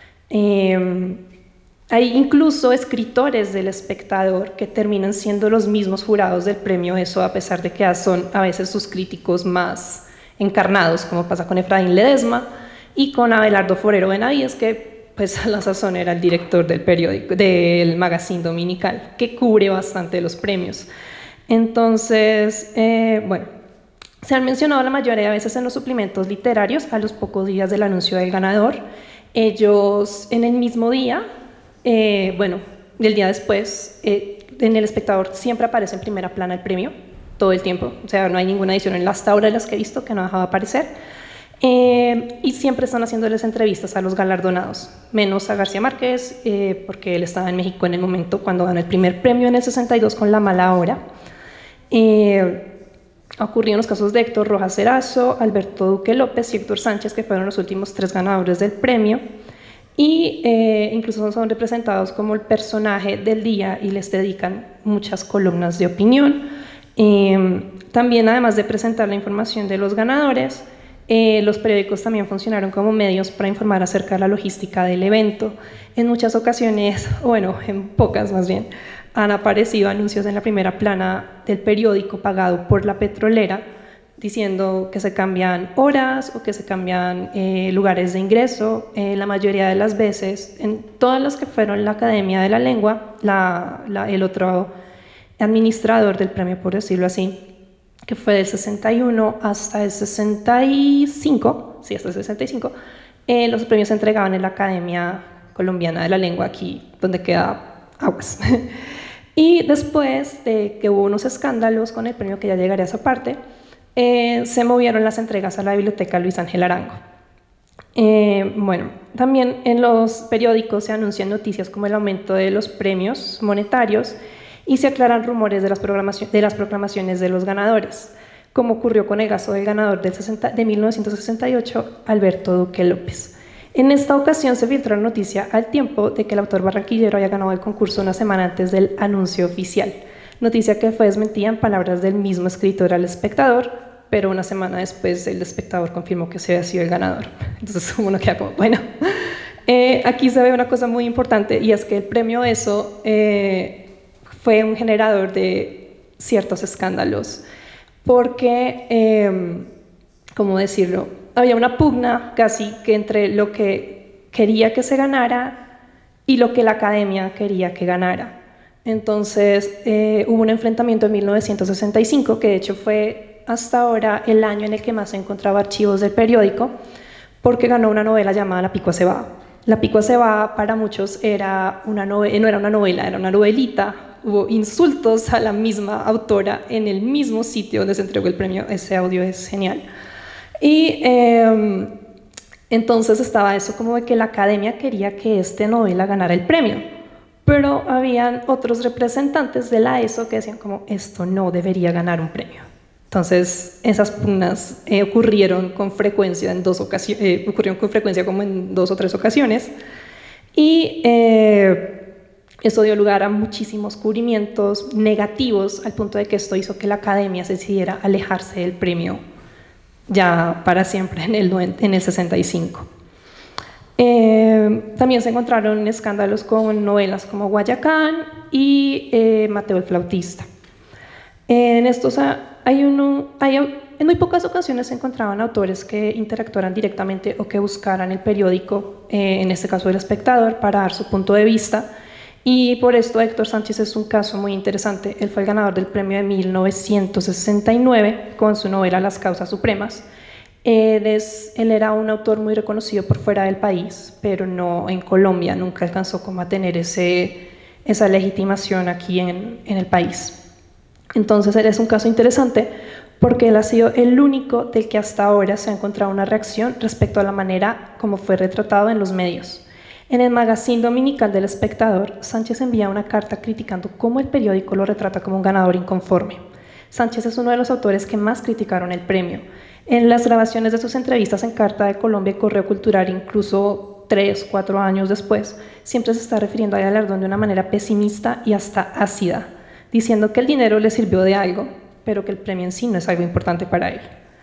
Eh, hay incluso escritores del Espectador que terminan siendo los mismos jurados del premio ESO, a pesar de que son a veces sus críticos más encarnados, como pasa con Efraín Ledesma y con Abelardo Forero Benavides, que pues a la sazón era el director del periódico, del Magazine Dominical, que cubre bastante los premios. Entonces, eh, bueno, se han mencionado la mayoría de veces en los suplementos literarios a los pocos días del anuncio del ganador. Ellos en el mismo día, eh, bueno, el día después, eh, en El Espectador siempre aparece en primera plana el premio, todo el tiempo, o sea, no hay ninguna edición en las tablas de las que he visto que no dejaba aparecer, eh, y siempre están haciéndoles entrevistas a los galardonados, menos a García Márquez, eh, porque él estaba en México en el momento cuando ganó el primer premio en el sesenta y dos con La Mala Hora. Eh, Ocurrieron los casos de Héctor Rojas Erazo, Alberto Duque López y Héctor Sánchez, que fueron los últimos tres ganadores del premio, y eh, incluso son representados como el personaje del día y les dedican muchas columnas de opinión. Eh, también, además de presentar la información de los ganadores, eh, los periódicos también funcionaron como medios para informar acerca de la logística del evento. En muchas ocasiones, o bueno, en pocas más bien, han aparecido anuncios en la primera plana del periódico pagado por la petrolera diciendo que se cambian horas o que se cambian eh, lugares de ingreso. Eh, la mayoría de las veces, en todas las que fueron la Academia de la Lengua, la, la, el otro administrador del premio, por decirlo así, que fue del sesenta y uno hasta el sesenta y cinco, sí, hasta el sesenta y cinco, eh, los premios se entregaban en la Academia Colombiana de la Lengua, aquí donde queda Aguas. Y después de que hubo unos escándalos con el premio, que ya llegaré a esa parte, eh, se movieron las entregas a la Biblioteca Luis Ángel Arango. Eh, bueno, también en los periódicos se anuncian noticias como el aumento de los premios monetarios y se aclaran rumores de las, de las proclamaciones de los ganadores, como ocurrió con el caso del ganador del sesenta, de mil novecientos sesenta y ocho, Alberto Duque López. En esta ocasión se filtró la noticia al tiempo de que el autor barranquillero había ganado el concurso una semana antes del anuncio oficial, noticia que fue desmentida en palabras del mismo escritor al Espectador, pero una semana después el Espectador confirmó que se había sido el ganador. Entonces uno queda como, bueno, eh, aquí se ve una cosa muy importante, y es que el premio ESO eh, fue un generador de ciertos escándalos, porque, eh, ¿cómo decirlo?, había una pugna casi que entre lo que quería que se ganara y lo que la Academia quería que ganara. Entonces eh, hubo un enfrentamiento en mil novecientos sesenta y cinco, que de hecho fue hasta ahora el año en el que más se encontraba archivos del periódico, porque ganó una novela llamada La Pico Acebada. La Pico Acebada para muchos era una novela, no era una novela, era una novelita. Hubo insultos a la misma autora en el mismo sitio donde se entregó el premio. Ese audio es genial. Y eh, entonces estaba eso como de que la Academia quería que esta novela ganara el premio, pero habían otros representantes de la ESO que decían como esto no debería ganar un premio. Entonces esas pugnas eh, ocurrieron con frecuencia en dos ocasiones, eh, ocurrieron con frecuencia como en dos o tres ocasiones, y eh, eso dio lugar a muchísimos cubrimientos negativos, al punto de que esto hizo que la Academia se decidiera alejarse del premio ya para siempre en el, en el sesenta y cinco. Eh, también se encontraron escándalos con novelas como Guayacán y eh, Mateo el Flautista. En estos hay uno, hay, en muy pocas ocasiones se encontraban autores que interactuaran directamente o que buscaran el periódico, eh, en este caso El Espectador, para dar su punto de vista. Y por esto Héctor Sánchez es un caso muy interesante. Él fue el ganador del premio de mil novecientos sesenta y nueve con su novela Las Causas Supremas. Él, es, él era un autor muy reconocido por fuera del país, pero no en Colombia, nunca alcanzó como a tener ese, esa legitimación aquí en, en el país. Entonces él es un caso interesante porque él ha sido el único del que hasta ahora se ha encontrado una reacción respecto a la manera como fue retratado en los medios. En el Magazine Dominical del Espectador, Sánchez envía una carta criticando cómo el periódico lo retrata como un ganador inconforme. Sánchez es uno de los autores que más criticaron el premio. En las grabaciones de sus entrevistas en Carta de Colombia y Correo Cultural, incluso tres, cuatro años después, siempre se está refiriendo al galardón de una manera pesimista y hasta ácida, diciendo que el dinero le sirvió de algo, pero que el premio en sí no es algo importante para él.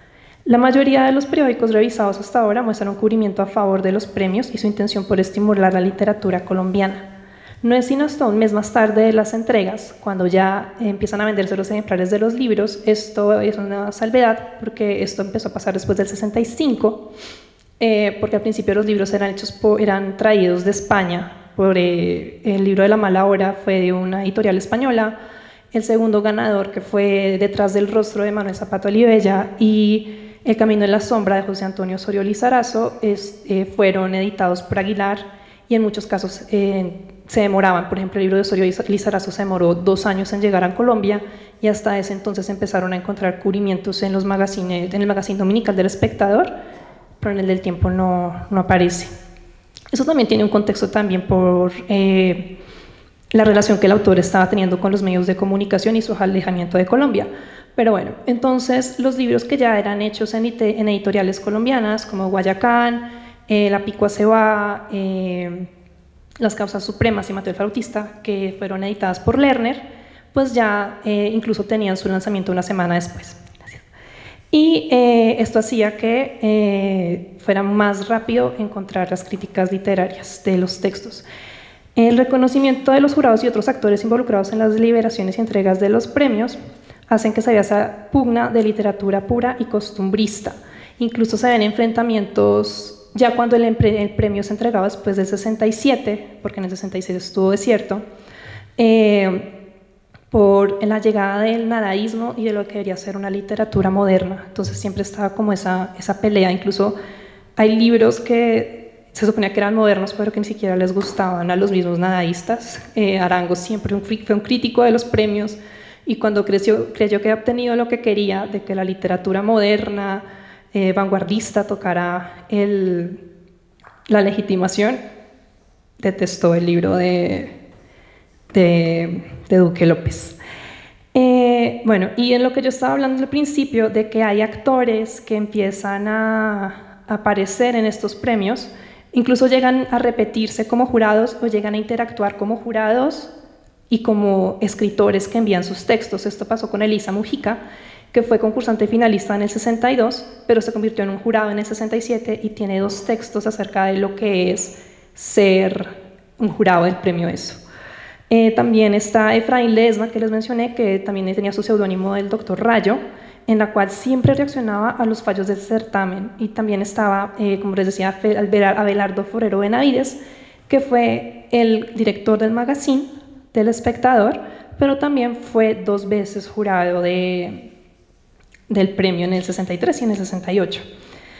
La mayoría de los periódicos revisados hasta ahora muestran un cubrimiento a favor de los premios y su intención por estimular la literatura colombiana. No es sino hasta un mes más tarde de las entregas, cuando ya empiezan a venderse los ejemplares de los libros. Esto es una salvedad, porque esto empezó a pasar después del sesenta y cinco, eh, porque al principio los libros eran, hechos por, eran traídos de España. Por, eh, el libro de La mala hora fue de una editorial española, el segundo ganador, que fue Detrás del rostro de Manuel Zapata Olivella, y El camino en la sombra de José Antonio Osorio Lizarazo, es, eh, fueron editados por Aguilar, y en muchos casos eh, se demoraban. Por ejemplo, el libro de Osorio Lizarazo se demoró dos años en llegar a Colombia, y hasta ese entonces empezaron a encontrar cubrimientos en, los magazines, en el magazine dominical del Espectador, pero en el del Tiempo no, no aparece. Eso también tiene un contexto también por eh, la relación que el autor estaba teniendo con los medios de comunicación y su alejamiento de Colombia. Pero bueno, entonces los libros que ya eran hechos en, en editoriales colombianas como Guayacán, eh, La Picua se va, eh, Las causas supremas y Mateo el Flautista, que fueron editadas por Lerner, pues ya eh, incluso tenían su lanzamiento una semana después. Gracias. Y eh, esto hacía que eh, fuera más rápido encontrar las críticas literarias de los textos. El reconocimiento de los jurados y otros actores involucrados en las deliberaciones y entregas de los premios hacen que se vea esa pugna de literatura pura y costumbrista. Incluso se ven enfrentamientos ya cuando el, el premio se entregaba después del sesenta y siete, porque en el sesenta y seis estuvo desierto, eh, por la llegada del nadaísmo y de lo que debería ser una literatura moderna. Entonces siempre estaba como esa, esa pelea. Incluso hay libros que se suponía que eran modernos, pero que ni siquiera les gustaban a los mismos nadaístas. Eh, Arango siempre un, fue un crítico de los premios, y cuando creció, creyó que había obtenido lo que quería, de que la literatura moderna, eh, vanguardista, tocara el, la legitimación, detestó el libro de, de, de Duque López. Eh, bueno, y en lo que yo estaba hablando al principio, de que hay actores que empiezan a aparecer en estos premios, incluso llegan a repetirse como jurados o llegan a interactuar como jurados y como escritores que envían sus textos. Esto pasó con Elisa Mujica, que fue concursante finalista en el sesenta y dos, pero se convirtió en un jurado en el sesenta y siete y tiene dos textos acerca de lo que es ser un jurado del premio ESO. Eh, también está Efraín Ledesma, que les mencioné, que también tenía su seudónimo del doctor Rayo, en la cual siempre reaccionaba a los fallos del certamen. Y también estaba, eh, como les decía, Abelardo Forero Benavides, que fue el director del magazine del Espectador, pero también fue dos veces jurado de, del premio en el sesenta y tres y en el sesenta y ocho.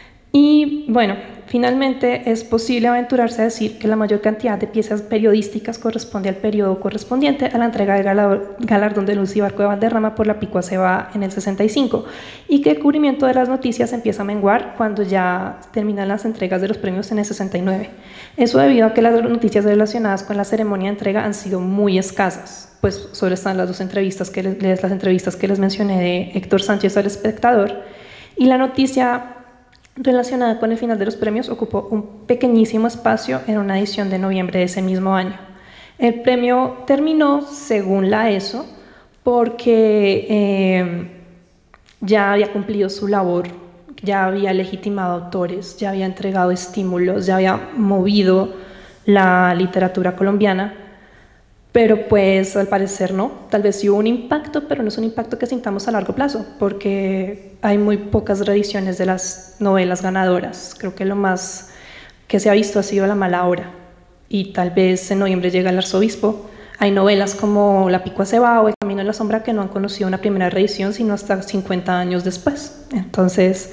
Y bueno, finalmente es posible aventurarse a decir que la mayor cantidad de piezas periodísticas corresponde al periodo correspondiente a la entrega del galardón de Luz y Barco de Valderrama por La Picua se va en el sesenta y cinco, y que el cubrimiento de las noticias empieza a menguar cuando ya terminan las entregas de los premios en el sesenta y nueve. Eso debido a que las noticias relacionadas con la ceremonia de entrega han sido muy escasas, pues solo están las dos entrevistas que les, las entrevistas que les mencioné de Héctor Sánchez al Espectador, y la noticia relacionada con el final de los premios ocupó un pequeñísimo espacio en una edición de noviembre de ese mismo año. El premio terminó, según la ESO, porque eh, ya había cumplido su labor, ya había legitimado autores, ya había entregado estímulos, ya había movido la literatura colombiana, pero pues al parecer no. Tal vez sí hubo un impacto, pero no es un impacto que sintamos a largo plazo, porque hay muy pocas reediciones de las novelas ganadoras. Creo que lo más que se ha visto ha sido La mala hora, y tal vez en noviembre llega El arzobispo. Hay novelas como La Picua se va o El camino en la sombra que no han conocido una primera reedición sino hasta cincuenta años después. Entonces,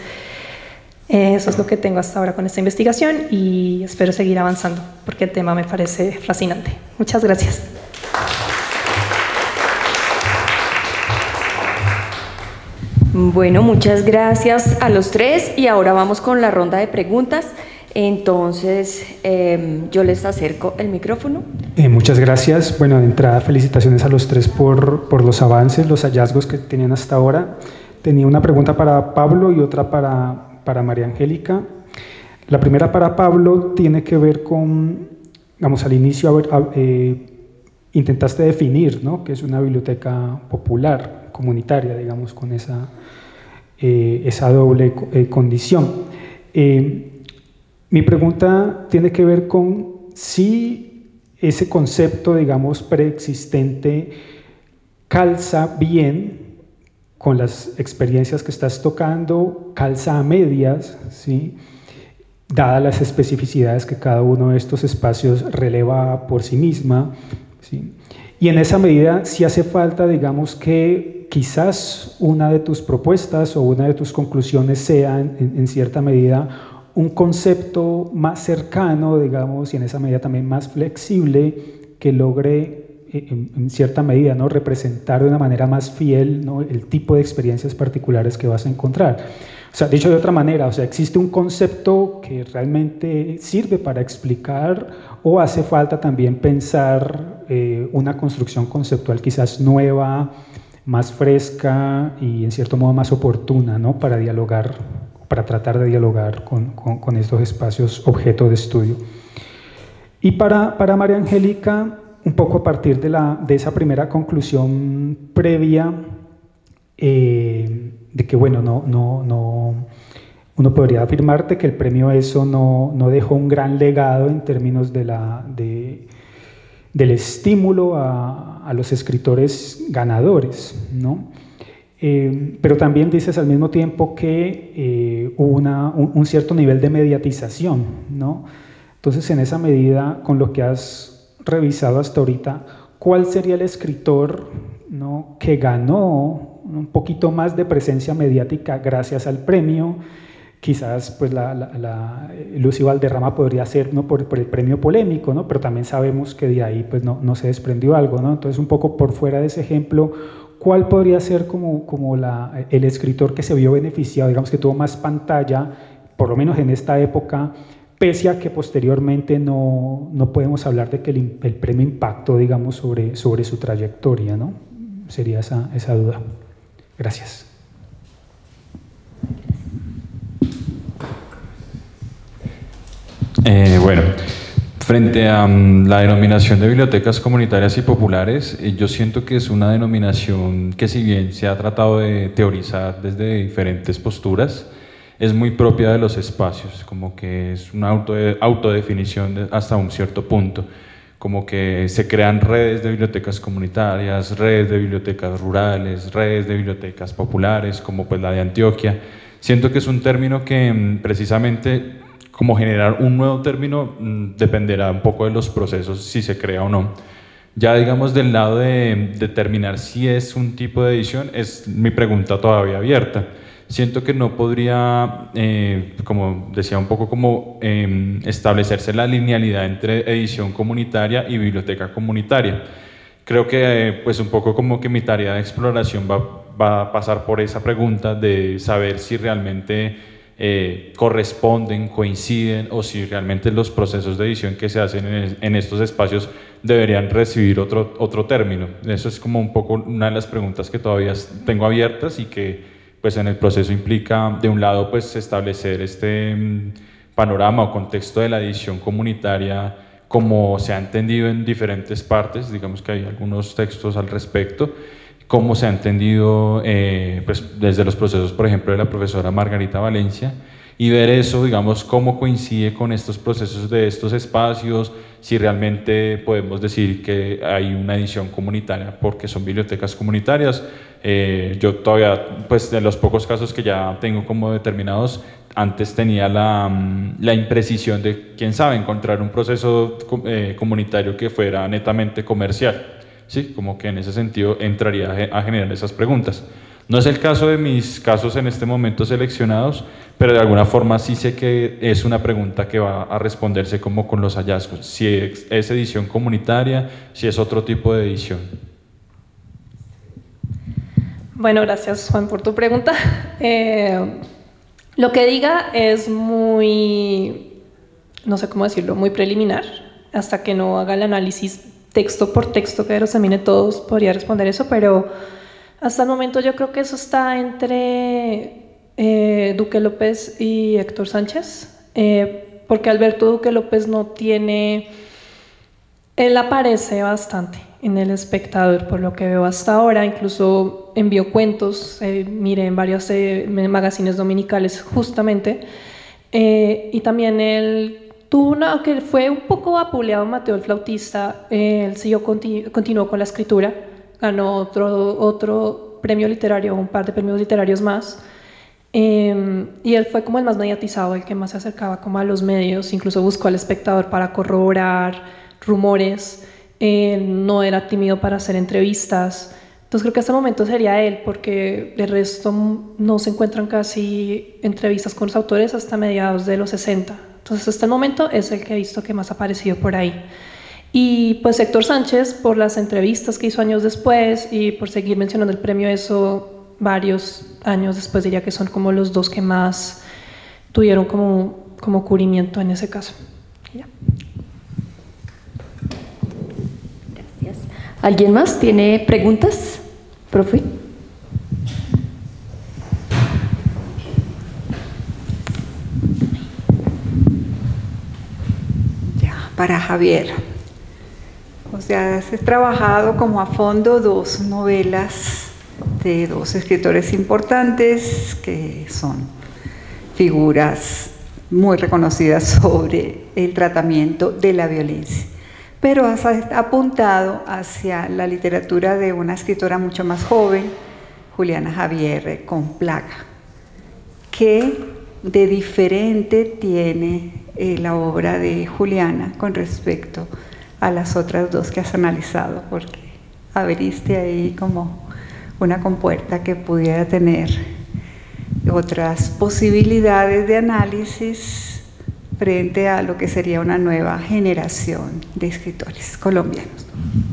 eso es lo que tengo hasta ahora con esta investigación, y espero seguir avanzando porque el tema me parece fascinante. Muchas gracias. Bueno, muchas gracias a los tres, y ahora vamos con la ronda de preguntas. Entonces, eh, yo les acerco el micrófono. Eh, muchas gracias. Bueno, de entrada, felicitaciones a los tres por, por los avances, los hallazgos que tenían hasta ahora. Tenía una pregunta para Pablo y otra para, para María Angélica. La primera para Pablo tiene que ver con, digamos, al inicio, a ver, a, eh, intentaste definir, ¿no?, que es una biblioteca popular, comunitaria, digamos, con esa, eh, esa doble eh, condición. Eh, mi pregunta tiene que ver con si ese concepto, digamos, preexistente calza bien con las experiencias que estás tocando, calza a medias, ¿sí?, dadas las especificidades que cada uno de estos espacios releva por sí misma, ¿sí? Y en esa medida sí hace falta, digamos, que quizás una de tus propuestas o una de tus conclusiones sea en, en cierta medida un concepto más cercano, digamos, y en esa medida también más flexible, que logre en, en cierta medida, ¿no?, representar de una manera más fiel, ¿no?, el tipo de experiencias particulares que vas a encontrar. O sea, dicho de otra manera, o sea, ¿existe un concepto que realmente sirve para explicar o hace falta también pensar eh, una construcción conceptual quizás nueva, más fresca y en cierto modo más oportuna, ¿no?, para dialogar, para tratar de dialogar con, con, con estos espacios objeto de estudio? Y para, para María Angélica, un poco a partir de, la, de esa primera conclusión previa, eh, de que, bueno, no, no, no, uno podría afirmarte que el premio ESO no, no dejó un gran legado en términos de la, de, del estímulo a, a los escritores ganadores, ¿no? Eh, pero también dices al mismo tiempo que eh, hubo una, un, un cierto nivel de mediatización, ¿no? Entonces, en esa medida, con lo que has revisado hasta ahorita, ¿cuál sería el escritor, ¿no?, que ganó un poquito más de presencia mediática gracias al premio? Quizás pues la, la, la Lucy Valderrama podría ser, ¿no?, por, por el premio polémico, ¿no?, pero también sabemos que de ahí pues no, no se desprendió algo, ¿no? Entonces, un poco por fuera de ese ejemplo, ¿cuál podría ser como, como la, el escritor que se vio beneficiado, digamos, que tuvo más pantalla, por lo menos en esta época, pese a que posteriormente no, no podemos hablar de que el, el premio impactó, digamos, sobre, sobre su trayectoria, ¿no? Sería esa, esa duda. Gracias. Eh, bueno, frente a um, la denominación de bibliotecas comunitarias y populares, eh, yo siento que es una denominación que, si bien se ha tratado de teorizar desde diferentes posturas, es muy propia de los espacios, como que es una auto, autodefinición de, hasta un cierto punto, como que se crean redes de bibliotecas comunitarias, redes de bibliotecas rurales, redes de bibliotecas populares, como pues la de Antioquia. Siento que es un término que precisamente, como generar un nuevo término, dependerá un poco de los procesos, si se crea o no. Ya digamos del lado de determinar si es un tipo de edición, es mi pregunta todavía abierta. Siento que no podría, eh, como decía, un poco como eh, establecerse la linealidad entre edición comunitaria y biblioteca comunitaria. Creo que eh, pues un poco como que mi tarea de exploración va, va a pasar por esa pregunta de saber si realmente eh, corresponden, coinciden, o si realmente los procesos de edición que se hacen en, en estos espacios deberían recibir otro, otro término. Eso es como un poco una de las preguntas que todavía tengo abiertas y que pues en el proceso implica, de un lado, pues establecer este mmm, panorama o contexto de la edición comunitaria como se ha entendido en diferentes partes, digamos que hay algunos textos al respecto, cómo se ha entendido eh, pues desde los procesos, por ejemplo, de la profesora Margarita Valencia, y ver eso, digamos, cómo coincide con estos procesos de estos espacios, si realmente podemos decir que hay una edición comunitaria porque son bibliotecas comunitarias. Eh, yo todavía, pues de los pocos casos que ya tengo como determinados, antes tenía la, la imprecisión de, quién sabe, encontrar un proceso eh, comunitario que fuera netamente comercial, ¿sí? Como que en ese sentido entraría a generar esas preguntas. No es el caso de mis casos en este momento seleccionados, pero de alguna forma sí sé que es una pregunta que va a responderse como con los hallazgos, si es, es edición comunitaria, si es otro tipo de edición. Bueno, gracias, Juan, por tu pregunta. Eh, lo que diga es muy, no sé cómo decirlo, muy preliminar. Hasta que no haga el análisis texto por texto, que los examine todos, podría responder eso, pero hasta el momento yo creo que eso está entre eh, Duque López y Héctor Sánchez, eh, porque Alberto Duque López no tiene, él aparece bastante en El Espectador, por lo que veo hasta ahora. Incluso envió cuentos, eh, miré en varios eh, magazines dominicales justamente. Eh, y también él tuvo una, que fue un poco vapuleado, Mateo el Flautista. Eh, él siguió, continu, continuó con la escritura, ganó otro, otro premio literario, un par de premios literarios más. Eh, y él fue como el más mediatizado, el que más se acercaba como a los medios, incluso buscó al Espectador para corroborar rumores, eh, no era tímido para hacer entrevistas. Entonces creo que hasta el momento sería él, porque de resto no se encuentran casi entrevistas con los autores hasta mediados de los sesenta. Entonces hasta el momento es el que he visto que más ha aparecido por ahí. Y pues Héctor Sánchez, por las entrevistas que hizo años después y por seguir mencionando el premio ESO varios años después, diría que son como los dos que más tuvieron como, como cubrimiento en ese caso. Ya. Gracias. ¿Alguien más tiene preguntas, profe? Ya, para Javier. O sea, has trabajado como a fondo dos novelas de dos escritores importantes que son figuras muy reconocidas sobre el tratamiento de la violencia. Pero has apuntado hacia la literatura de una escritora mucho más joven, Juliana Javier, con Plaga. ¿Qué de diferente tiene eh, la obra de Juliana con respecto a las otras dos que has analizado? Porque abriste ahí como una compuerta que pudiera tener otras posibilidades de análisis frente a lo que sería una nueva generación de escritores colombianos.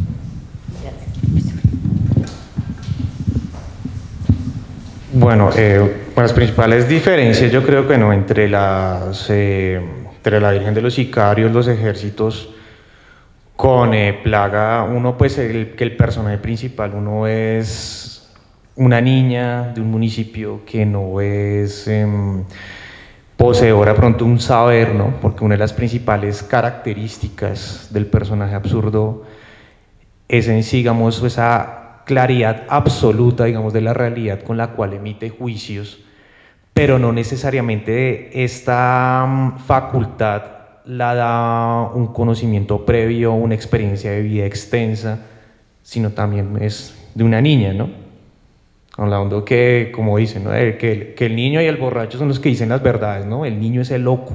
Bueno, eh, las principales diferencias yo creo que no entre, las, eh, entre la Virgen de los Sicarios, los ejércitos, con eh, Plaga, uno pues el, que el personaje principal, uno es una niña de un municipio que no es eh, poseedora pronto un saber, ¿no? Porque una de las principales características del personaje absurdo es en sí, digamos, esa claridad absoluta, digamos, de la realidad con la cual emite juicios, pero no necesariamente esta um, facultad la da un conocimiento previo, una experiencia de vida extensa, sino también es de una niña, ¿no? Hablando que, como dicen, ¿no? que, el, que el niño y el borracho son los que dicen las verdades, ¿no? El niño es el loco,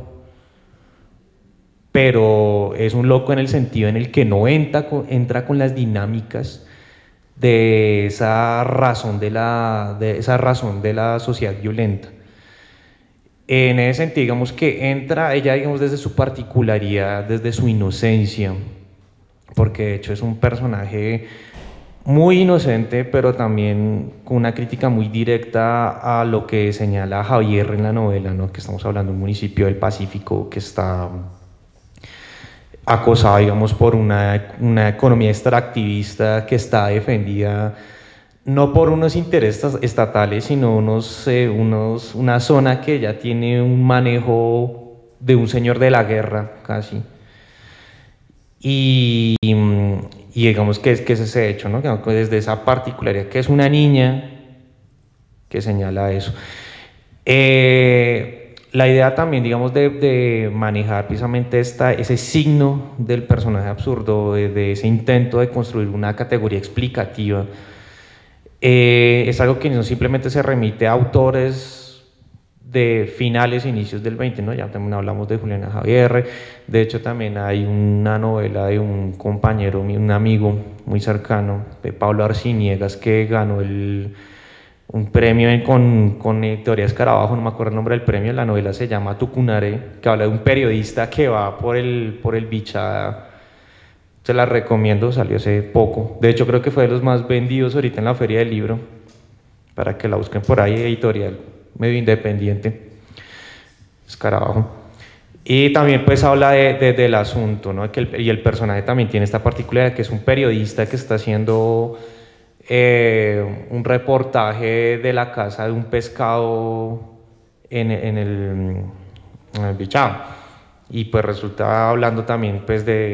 pero es un loco en el sentido en el que no entra con, entra con las dinámicas de esa razón de la, de esa razón de la sociedad violenta. En ese sentido, digamos que entra ella, digamos, desde su particularidad, desde su inocencia, porque de hecho es un personaje muy inocente, pero también con una crítica muy directa a lo que señala Javier en la novela, ¿no? Que estamos hablando de un municipio del Pacífico que está acosado, digamos, por una, una economía extractivista que está defendida no por unos intereses estatales, sino unos, eh, unos, una zona que ya tiene un manejo de un señor de la guerra, casi. Y, y digamos que es, que es ese hecho, ¿no? Que desde esa particularidad, que es una niña que señala eso. Eh, la idea también, digamos, de, de manejar precisamente esta, ese signo del personaje absurdo, de, de ese intento de construir una categoría explicativa, eh, es algo que no simplemente se remite a autores de finales e inicios del veinte, ¿no? Ya también hablamos de Juliana Javier, de hecho también hay una novela de un compañero, un amigo muy cercano, de Pablo Arciniegas, que ganó el, un premio en, con, con Editorial Escarabajo, no me acuerdo el nombre del premio, la novela se llama Tucunaré, que habla de un periodista que va por el, por el Bichada. Se la recomiendo, salió hace poco, de hecho creo que fue de los más vendidos ahorita en la Feria del Libro, para que la busquen por ahí, editorial medio independiente, Escarabajo. Y también pues habla de, de, del asunto, ¿no? Que el, y el personaje también tiene esta particularidad, que es un periodista que está haciendo eh, un reportaje de la caza de un pescado en, en, el, en el Bichado, y pues resulta hablando también pues de,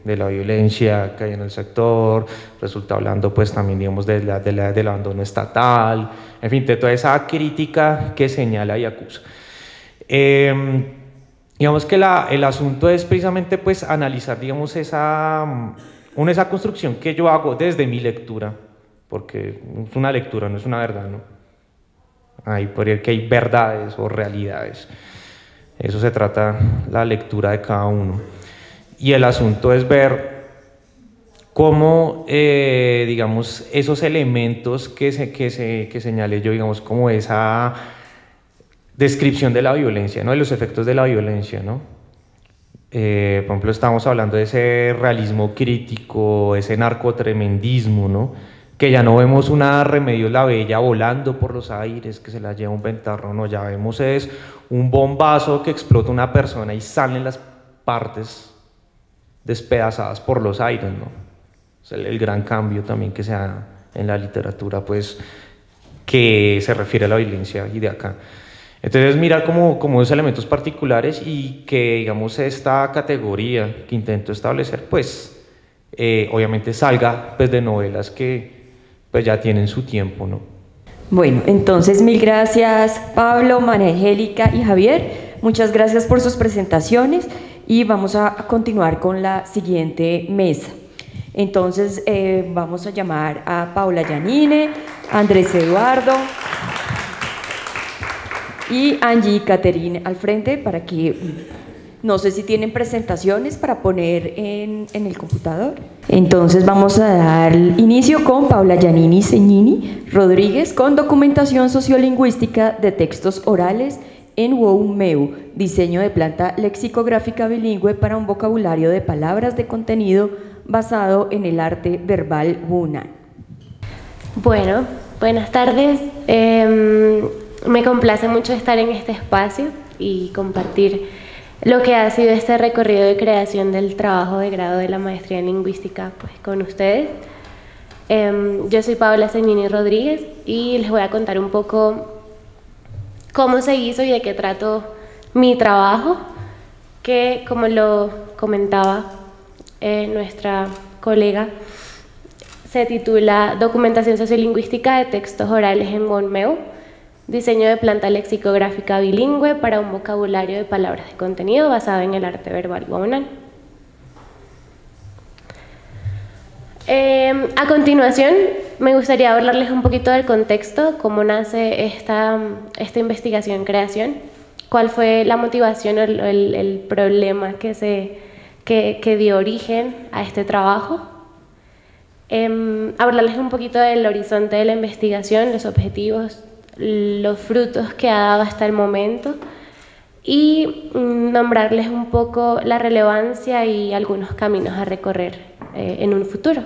de la violencia que hay en el sector, resulta hablando pues también digamos de la, de la, del abandono estatal, en fin, de toda esa crítica que señala y acusa. Eh, digamos que la, el asunto es precisamente pues analizar digamos esa, una, esa construcción que yo hago desde mi lectura, porque es una lectura, no es una verdad, ¿no? Hay por el que hay verdades o realidades. Eso se trata la lectura de cada uno. Y el asunto es ver cómo, eh, digamos, esos elementos que, se, que, se, que señalé yo, digamos, como esa descripción de la violencia, ¿no? De los efectos de la violencia, ¿no? Eh, por ejemplo, estamos hablando de ese realismo crítico, ese narcotremendismo, ¿no? Que ya no vemos una Remedios la Bella volando por los aires, que se la lleva un ventarrón, no, ya vemos es un bombazo que explota una persona y salen las partes despedazadas por los aires, ¿no? O sea, el, el gran cambio también que se da en la literatura, pues, que se refiere a la violencia y de acá. Entonces, mirar como, como esos elementos particulares y que, digamos, esta categoría que intento establecer, pues, eh, obviamente salga pues, de novelas que pues ya tienen su tiempo, ¿no? Bueno, entonces mil gracias Pablo, María Angélica y Javier, muchas gracias por sus presentaciones y vamos a continuar con la siguiente mesa. Entonces eh, vamos a llamar a Paula Yanine, Andrés Eduardo y Angie y Caterine al frente para que, no sé si tienen presentaciones para poner en, en el computador. Entonces vamos a dar inicio con Paula Yanini Ceñini Rodríguez con documentación sociolingüística de textos orales en WOW-MEU, diseño de planta lexicográfica bilingüe para un vocabulario de palabras de contenido basado en el arte verbal WUNAN. Bueno, buenas tardes. Eh, me complace mucho estar en este espacio y compartir lo que ha sido este recorrido de creación del trabajo de grado de la maestría en lingüística pues, con ustedes. Eh, yo soy Paola Ceñini Rodríguez y les voy a contar un poco cómo se hizo y de qué trato mi trabajo, que como lo comentaba eh, nuestra colega, se titula Documentación sociolingüística de textos orales en WOW-MEU, diseño de planta lexicográfica bilingüe para un vocabulario de palabras de contenido basado en el arte verbal WOW-NAN. Eh, a continuación, me gustaría hablarles un poquito del contexto, cómo nace esta, esta investigación-creación, cuál fue la motivación, el, el, el problema que, se, que, que dio origen a este trabajo. Eh, hablarles un poquito del horizonte de la investigación, los objetivos, los frutos que ha dado hasta el momento y nombrarles un poco la relevancia y algunos caminos a recorrer eh, en un futuro.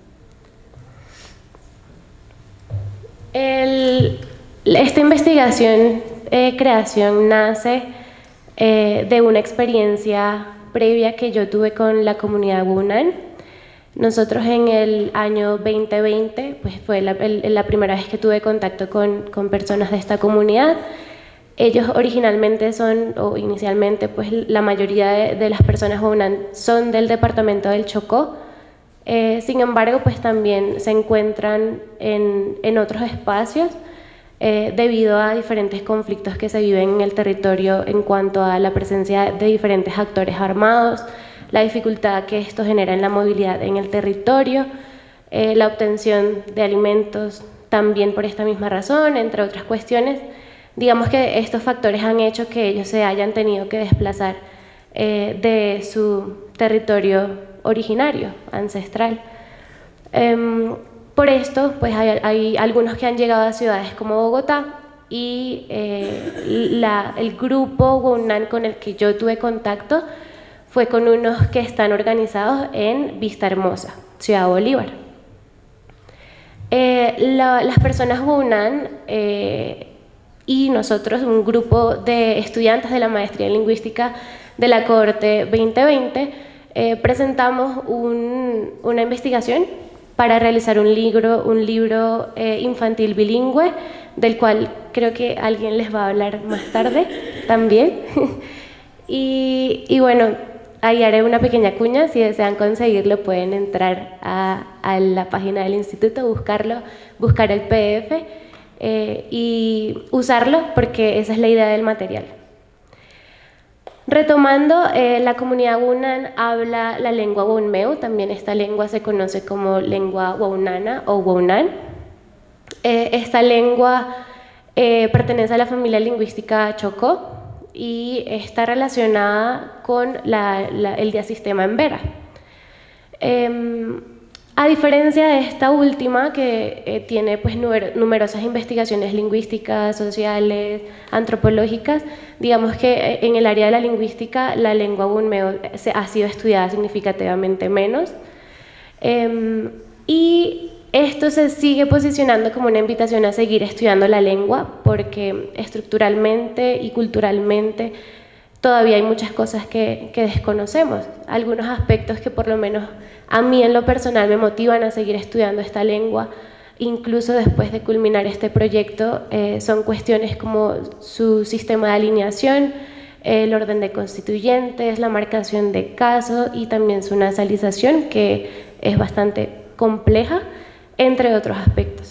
El, esta investigación, eh, creación, nace eh, de una experiencia previa que yo tuve con la comunidad WUNAN. Nosotros en el año veinte veinte, pues fue la, el, la primera vez que tuve contacto con, con personas de esta comunidad. Ellos originalmente son, o inicialmente, pues la mayoría de, de las personas WUNAN son del departamento del Chocó. Eh, sin embargo, pues también se encuentran en, en otros espacios eh, debido a diferentes conflictos que se viven en el territorio en cuanto a la presencia de diferentes actores armados, la dificultad que esto genera en la movilidad en el territorio, eh, la obtención de alimentos también por esta misma razón, entre otras cuestiones. Digamos que estos factores han hecho que ellos se hayan tenido que desplazar eh, de su territorio originario, ancestral. Eh, por esto, pues hay, hay algunos que han llegado a ciudades como Bogotá y eh, la, el grupo WUNAN con el que yo tuve contacto fue con unos que están organizados en Vista Hermosa, Ciudad Bolívar. Eh, la, las personas WUNAN eh, y nosotros, un grupo de estudiantes de la maestría en lingüística de la cohorte veinte veinte, eh, presentamos un, una investigación para realizar un libro, un libro eh, infantil bilingüe, del cual creo que alguien les va a hablar más tarde también. y, y bueno, ahí haré una pequeña cuña, si desean conseguirlo pueden entrar a, a la página del instituto, buscarlo, buscar el P D F eh, y usarlo porque esa es la idea del material. Retomando, eh, la comunidad Wunan habla la lengua Wonmeo, también esta lengua se conoce como lengua Wounana o Wounan. Eh, esta lengua eh, pertenece a la familia lingüística Chocó y está relacionada con la, la, el diasistema Embera. Eh, a diferencia de esta última, que eh, tiene pues, numer numerosas investigaciones lingüísticas, sociales, antropológicas, digamos que en el área de la lingüística la lengua Wonmeo se ha sido estudiada significativamente menos. Eh, y esto se sigue posicionando como una invitación a seguir estudiando la lengua porque estructuralmente y culturalmente todavía hay muchas cosas que, que desconocemos. Algunos aspectos que por lo menos a mí en lo personal me motivan a seguir estudiando esta lengua, incluso después de culminar este proyecto, eh, son cuestiones como su sistema de alineación, el orden de constituyentes, la marcación de caso y también su nasalización, que es bastante compleja, entre otros aspectos.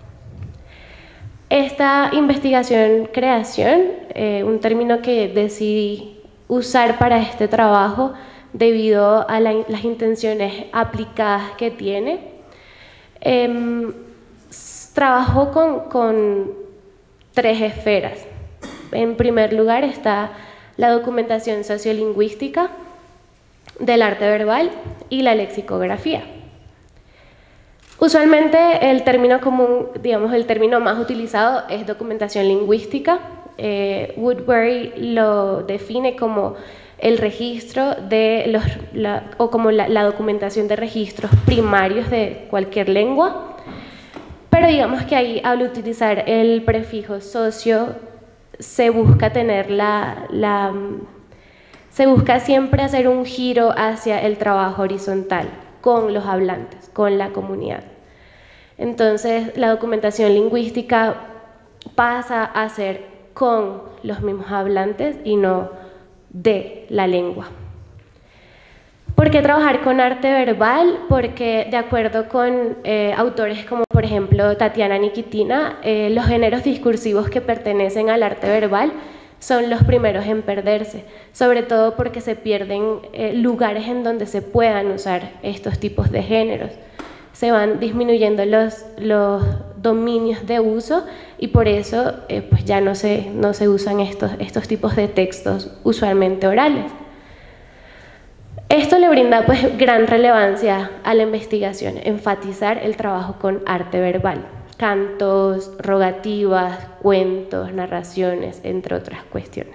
Esta investigación-creación, eh, un término que decidí usar para este trabajo debido a la, las intenciones aplicadas que tiene, eh, trabajó con, con tres esferas. En primer lugar está la documentación sociolingüística del arte verbal y la lexicografía. Usualmente el término común, digamos el término más utilizado es documentación lingüística. Eh, Woodbury lo define como el registro de los, la, o como la, la documentación de registros primarios de cualquier lengua, pero digamos que ahí al utilizar el prefijo socio se busca tener la, la se busca siempre hacer un giro hacia el trabajo horizontal con los hablantes, con la comunidad. Entonces, la documentación lingüística pasa a ser con los mismos hablantes y no de la lengua. ¿Por qué trabajar con arte verbal? Porque de acuerdo con eh, autores como por ejemplo Tatiana Nikitina, eh, los géneros discursivos que pertenecen al arte verbal son los primeros en perderse, sobre todo porque se pierden eh, lugares en donde se puedan usar estos tipos de géneros. Se van disminuyendo los, los dominios de uso y por eso eh, pues ya no se, no se usan estos, estos tipos de textos usualmente orales. Esto le brinda pues, gran relevancia a la investigación, enfatizar el trabajo con arte verbal, cantos, rogativas, cuentos, narraciones, entre otras cuestiones.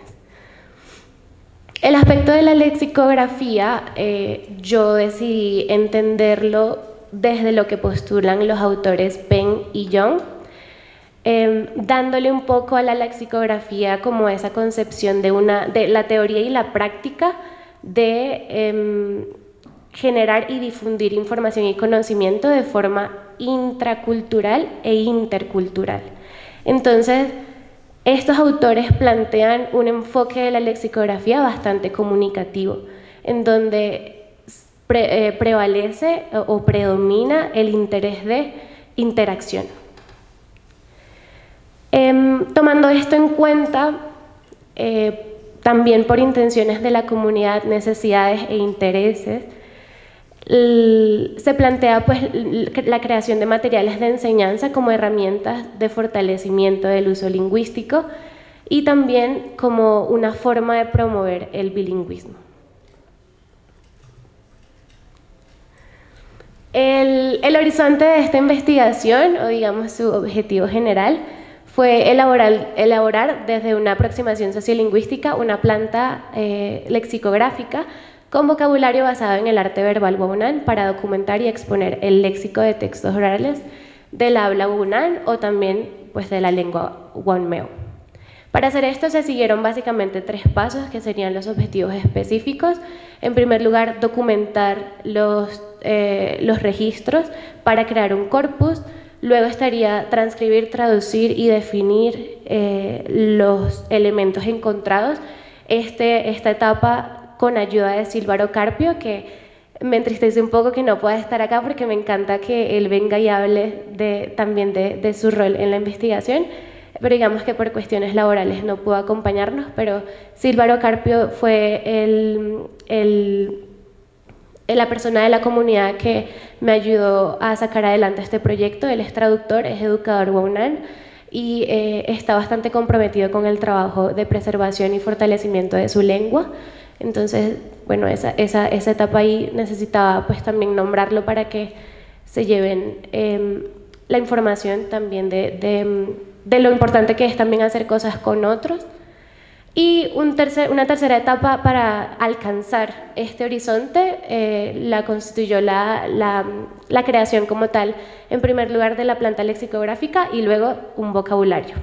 El aspecto de la lexicografía, eh, yo decidí entenderlo desde lo que postulan los autores Penn y Young, eh, dándole un poco a la lexicografía como esa concepción de, una, de la teoría y la práctica de eh, generar y difundir información y conocimiento de forma intracultural e intercultural. Entonces, estos autores plantean un enfoque de la lexicografía bastante comunicativo, en donde Pre, eh, prevalece o, o predomina el interés de interacción. Eh, tomando esto en cuenta, eh, también por intenciones de la comunidad, necesidades e intereses, se plantea pues, la creación de materiales de enseñanza como herramientas de fortalecimiento del uso lingüístico y también como una forma de promover el bilingüismo. El, el horizonte de esta investigación, o digamos su objetivo general, fue elaborar, elaborar desde una aproximación sociolingüística una planta eh, lexicográfica con vocabulario basado en el arte verbal Wounan para documentar y exponer el léxico de textos orales del habla Wounan o también pues, de la lengua Wonmeo. Para hacer esto se siguieron básicamente tres pasos que serían los objetivos específicos. En primer lugar, documentar los, eh, los registros para crear un corpus. Luego estaría transcribir, traducir y definir eh, los elementos encontrados. Este, esta etapa con ayuda de Silvaro Carpio, que me entristece un poco que no pueda estar acá porque me encanta que él venga y hable de, también de, de su rol en la investigación, pero digamos que por cuestiones laborales no pudo acompañarnos, pero Silvaro Carpio fue el, el, la persona de la comunidad que me ayudó a sacar adelante este proyecto. Él es traductor, es educador Waunan y eh, está bastante comprometido con el trabajo de preservación y fortalecimiento de su lengua. Entonces, bueno, esa, esa, esa etapa ahí necesitaba pues también nombrarlo para que se lleven eh, la información también de, de, de lo importante que es también hacer cosas con otros. Y un tercer, una tercera etapa para alcanzar este horizonte eh, la constituyó la, la, la creación como tal, en primer lugar de la planta lexicográfica y luego un vocabulario.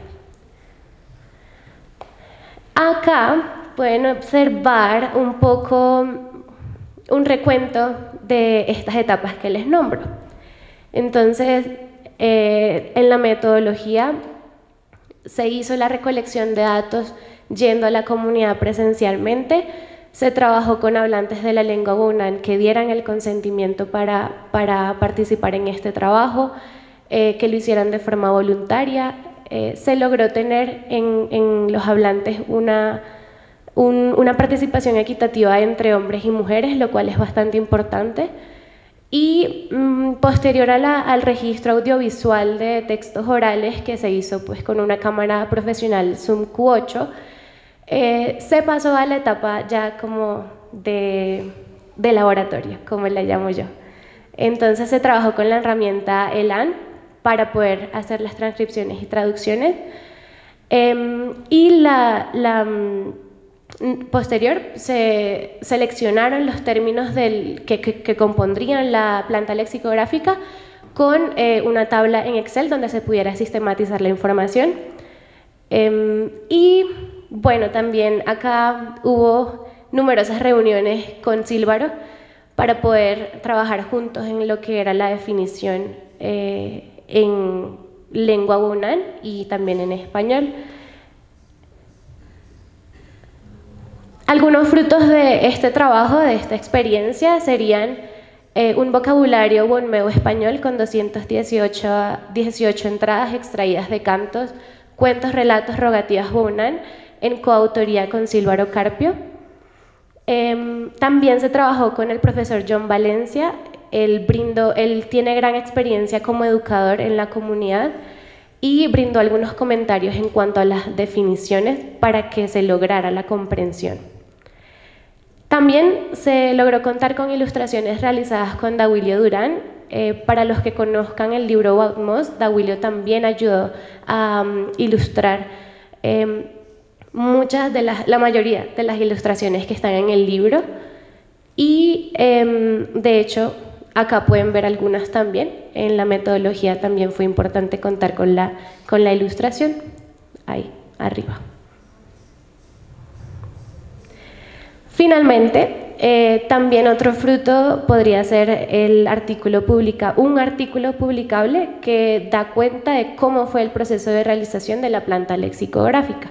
Acá pueden observar un poco un recuento de estas etapas que les nombro. Entonces, eh, en la metodología se hizo la recolección de datos yendo a la comunidad presencialmente, se trabajó con hablantes de la lengua Waunan que dieran el consentimiento para, para participar en este trabajo, eh, que lo hicieran de forma voluntaria. Eh, se logró tener en, en los hablantes una, un, una participación equitativa entre hombres y mujeres, lo cual es bastante importante. Y mmm, posterior a la, al registro audiovisual de textos orales que se hizo pues, con una cámara profesional Zoom Q ocho, eh, se pasó a la etapa ya como de, de laboratorio, como la llamo yo. Entonces se trabajó con la herramienta ELAN para poder hacer las transcripciones y traducciones. Eh, y la, la posterior se seleccionaron los términos del, que, que, que compondrían la planta lexicográfica con eh, una tabla en Excel donde se pudiera sistematizar la información. Eh, y bueno, también acá hubo numerosas reuniones con Silvaro para poder trabajar juntos en lo que era la definición eh, en lengua Waunan y también en español. Algunos frutos de este trabajo, de esta experiencia, serían eh, un vocabulario wonmeo español con doscientas dieciocho entradas extraídas de cantos, cuentos, relatos, rogativas Waunan, en coautoría con Silvaro Carpio. Eh, también se trabajó con el profesor John Valencia. Él, brindó, él tiene gran experiencia como educador en la comunidad y brindó algunos comentarios en cuanto a las definiciones para que se lograra la comprensión. También se logró contar con ilustraciones realizadas con Dawilio Durán. Eh, para los que conozcan el libro Bautmos, Dawilio también ayudó a um, ilustrar eh, muchas de las, la mayoría de las ilustraciones que están en el libro. Y eh, de hecho, acá pueden ver algunas también. En la metodología también fue importante contar con la, con la ilustración. Ahí, arriba. Finalmente, eh, también otro fruto podría ser el artículo publica, un artículo publicable que da cuenta de cómo fue el proceso de realización de la planta lexicográfica.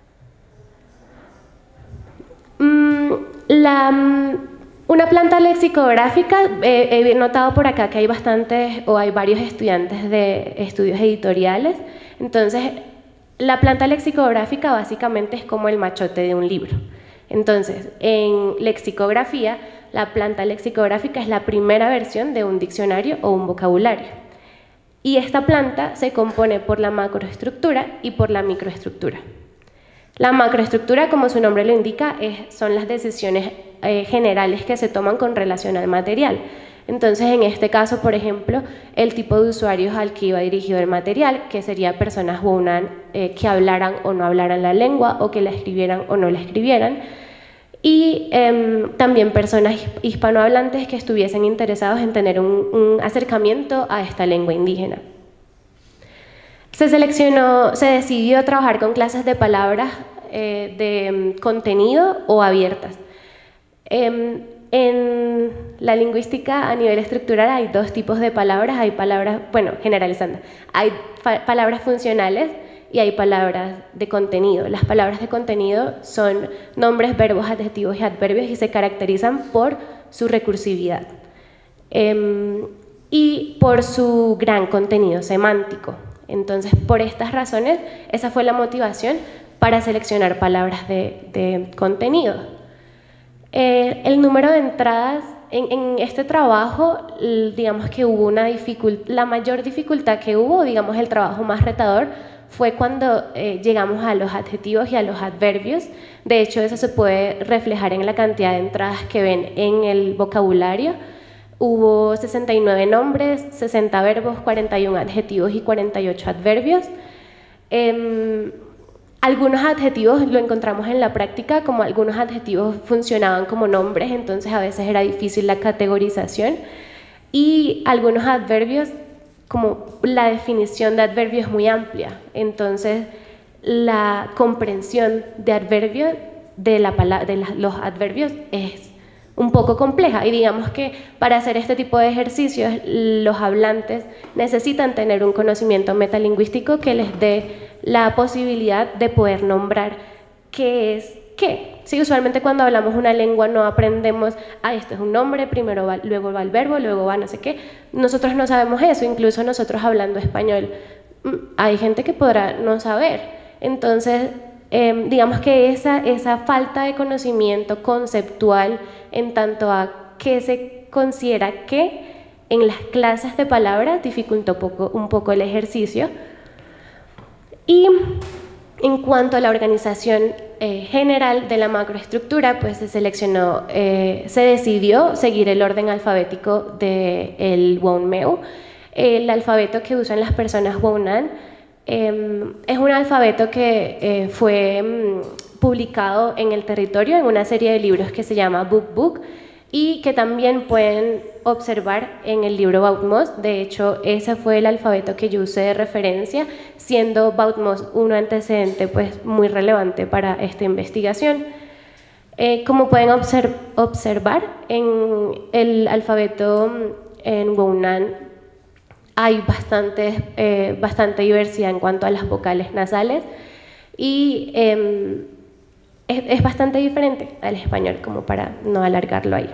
Mm, la, una planta lexicográfica, eh, he notado por acá que hay bastantes o hay varios estudiantes de estudios editoriales, entonces la planta lexicográfica básicamente es como el machote de un libro. Entonces, en lexicografía, la planta lexicográfica es la primera versión de un diccionario o un vocabulario. Y esta planta se compone por la macroestructura y por la microestructura. La macroestructura, como su nombre lo indica, es, son las decisiones eh, generales que se toman con relación al material. Entonces, en este caso, por ejemplo, el tipo de usuarios al que iba dirigido el material, que sería personas Waunan eh, que hablaran o no hablaran la lengua, o que la escribieran o no la escribieran, y eh, también personas hispanohablantes que estuviesen interesados en tener un, un acercamiento a esta lengua indígena. Se seleccionó, se decidió trabajar con clases de palabras eh, de contenido o abiertas. Eh, En la lingüística a nivel estructural hay dos tipos de palabras, hay palabras, bueno, generalizando, hay palabras funcionales y hay palabras de contenido. Las palabras de contenido son nombres, verbos, adjetivos y adverbios y se caracterizan por su recursividad eh, y por su gran contenido semántico. Entonces, por estas razones, esa fue la motivación para seleccionar palabras de, de contenido. Eh, el número de entradas en, en este trabajo, digamos que hubo una dificultad, la mayor dificultad que hubo, digamos el trabajo más retador, fue cuando eh, llegamos a los adjetivos y a los adverbios. De hecho, eso se puede reflejar en la cantidad de entradas que ven en el vocabulario. Hubo sesenta y nueve nombres, sesenta verbos, cuarenta y uno adjetivos y cuarenta y ocho adverbios. Eh, algunos adjetivos lo encontramos en la práctica, como algunos adjetivos funcionaban como nombres, entonces a veces era difícil la categorización. Y algunos adverbios, como la definición de adverbio es muy amplia, entonces la comprensión de adverbio de, la palabra, de la, los adverbios es un poco compleja, y digamos que para hacer este tipo de ejercicios los hablantes necesitan tener un conocimiento metalingüístico que les dé la posibilidad de poder nombrar qué es qué. Sí, usualmente cuando hablamos una lengua no aprendemos, ah, este es un nombre, primero va, luego va el verbo, luego va no sé qué. Nosotros no sabemos eso, incluso nosotros hablando español, hay gente que podrá no saber. Entonces, eh, digamos que esa, esa falta de conocimiento conceptual en tanto a qué se considera qué en las clases de palabras dificultó poco, un poco el ejercicio. Y en cuanto a la organización eh, general de la macroestructura, pues se seleccionó, eh, se decidió seguir el orden alfabético del Wonmeu. El alfabeto que usan las personas Wonan eh, es un alfabeto que eh, fue mm, publicado en el territorio en una serie de libros que se llama Book Book y que también pueden observar en el libro Bautmos. De hecho, ese fue el alfabeto que yo usé de referencia, siendo Bautmos un antecedente pues, muy relevante para esta investigación. Eh, como pueden observ observar, en el alfabeto en Wonan hay bastante, eh, bastante diversidad en cuanto a las vocales nasales y eh, es, es bastante diferente al español, como para no alargarlo ahí.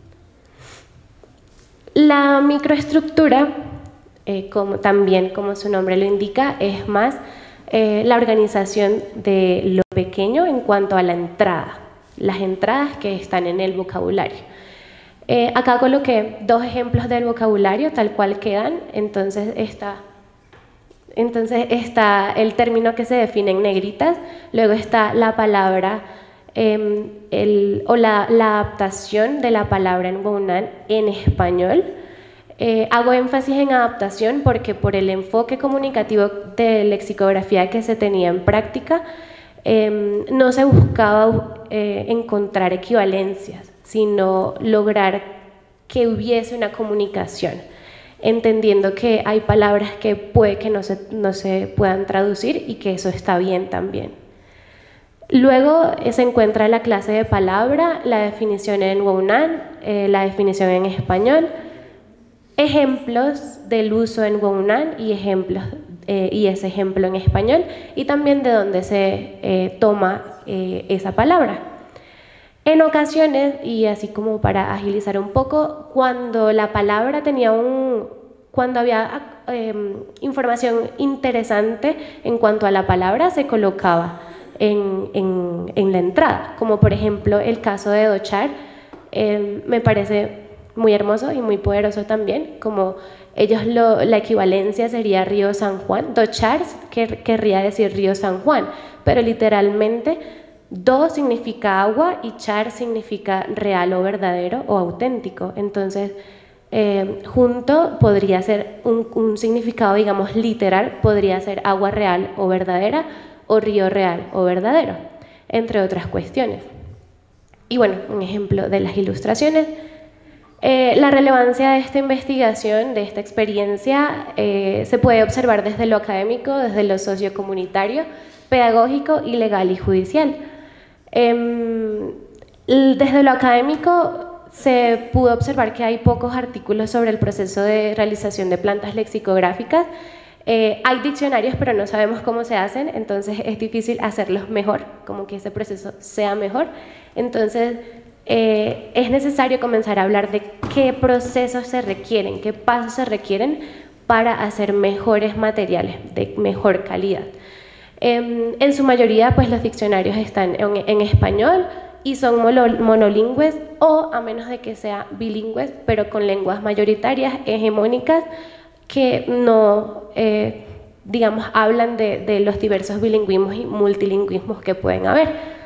La microestructura, eh, como, también como su nombre lo indica, es más eh, la organización de lo pequeño en cuanto a la entrada, las entradas que están en el vocabulario. Eh, acá coloqué dos ejemplos del vocabulario tal cual quedan, entonces está, entonces está el término que se define en negritas, luego está la palabra eh, el, o la, la adaptación de la palabra en Wonan en español. Eh, hago énfasis en adaptación porque por el enfoque comunicativo de lexicografía que se tenía en práctica, eh, no se buscaba eh, encontrar equivalencias, sino lograr que hubiese una comunicación, entendiendo que hay palabras que puede que no se, no se puedan traducir y que eso está bien también. Luego eh, se encuentra la clase de palabra, la definición en Wonan, eh, la definición en español, ejemplos del uso en Wonan y, ejemplos, eh, y ese ejemplo en español, y también de dónde se eh, toma eh, esa palabra. En ocasiones, y así como para agilizar un poco, cuando la palabra tenía un, cuando había eh, información interesante en cuanto a la palabra, se colocaba en, en, en la entrada, como por ejemplo el caso de Dochar, eh, me parece muy hermoso y muy poderoso también, como ellos lo, la equivalencia sería Río San Juan, Dochar que querría decir Río San Juan, pero literalmente Do significa agua y char significa real o verdadero o auténtico. Entonces, eh, junto podría ser un, un significado, digamos, literal, podría ser agua real o verdadera o río real o verdadero, entre otras cuestiones. Y bueno, un ejemplo de las ilustraciones. Eh, la relevancia de esta investigación, de esta experiencia, eh, se puede observar desde lo académico, desde lo sociocomunitario, pedagógico y legal y judicial. Eh, desde lo académico se pudo observar que hay pocos artículos sobre el proceso de realización de plantas lexicográficas. Eh, hay diccionarios, pero no sabemos cómo se hacen, entonces es difícil hacerlos mejor, como que ese proceso sea mejor. Entonces, eh, es necesario comenzar a hablar de qué procesos se requieren, qué pasos se requieren para hacer mejores materiales de mejor calidad. Eh, en su mayoría, pues los diccionarios están en, en español y son monolingües, o a menos de que sea bilingües, pero con lenguas mayoritarias, hegemónicas, que no, eh, digamos, hablan de, de los diversos bilingüismos y multilingüismos que pueden haber.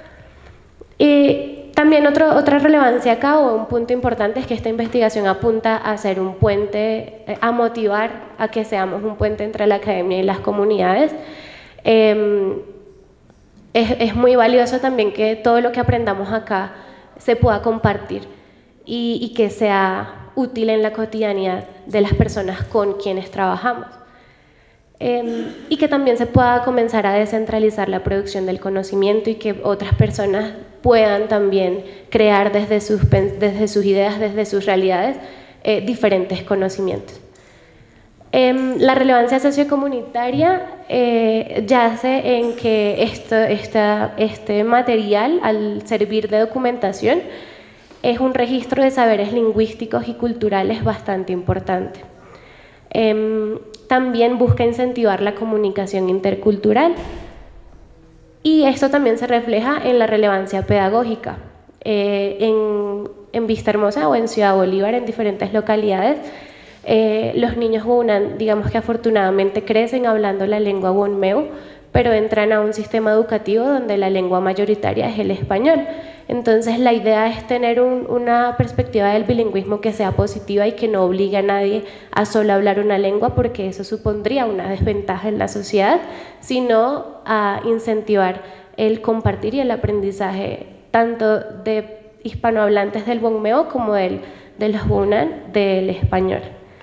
Y también otro, otra relevancia acá, o un punto importante, es que esta investigación apunta a ser un puente, a motivar a que seamos un puente entre la academia y las comunidades. Eh, es, es muy valioso también que todo lo que aprendamos acá se pueda compartir y, y que sea útil en la cotidianidad de las personas con quienes trabajamos. Eh, y que también se pueda comenzar a descentralizar la producción del conocimiento y que otras personas puedan también crear desde sus, desde sus ideas, desde sus realidades, eh, diferentes conocimientos. Eh, la relevancia sociocomunitaria eh, yace en que esto, esta, este material, al servir de documentación, es un registro de saberes lingüísticos y culturales bastante importante. Eh, también busca incentivar la comunicación intercultural, y esto también se refleja en la relevancia pedagógica. Eh, en, en Vista Hermosa o en Ciudad Bolívar, en diferentes localidades, eh, los niños Wunan, digamos que afortunadamente crecen hablando la lengua wonmeo, pero entran a un sistema educativo donde la lengua mayoritaria es el español. Entonces la idea es tener un, una perspectiva del bilingüismo que sea positiva y que no obligue a nadie a solo hablar una lengua, porque eso supondría una desventaja en la sociedad, sino a incentivar el compartir y el aprendizaje tanto de hispanohablantes del wonmeo como del, de los Wunan del español.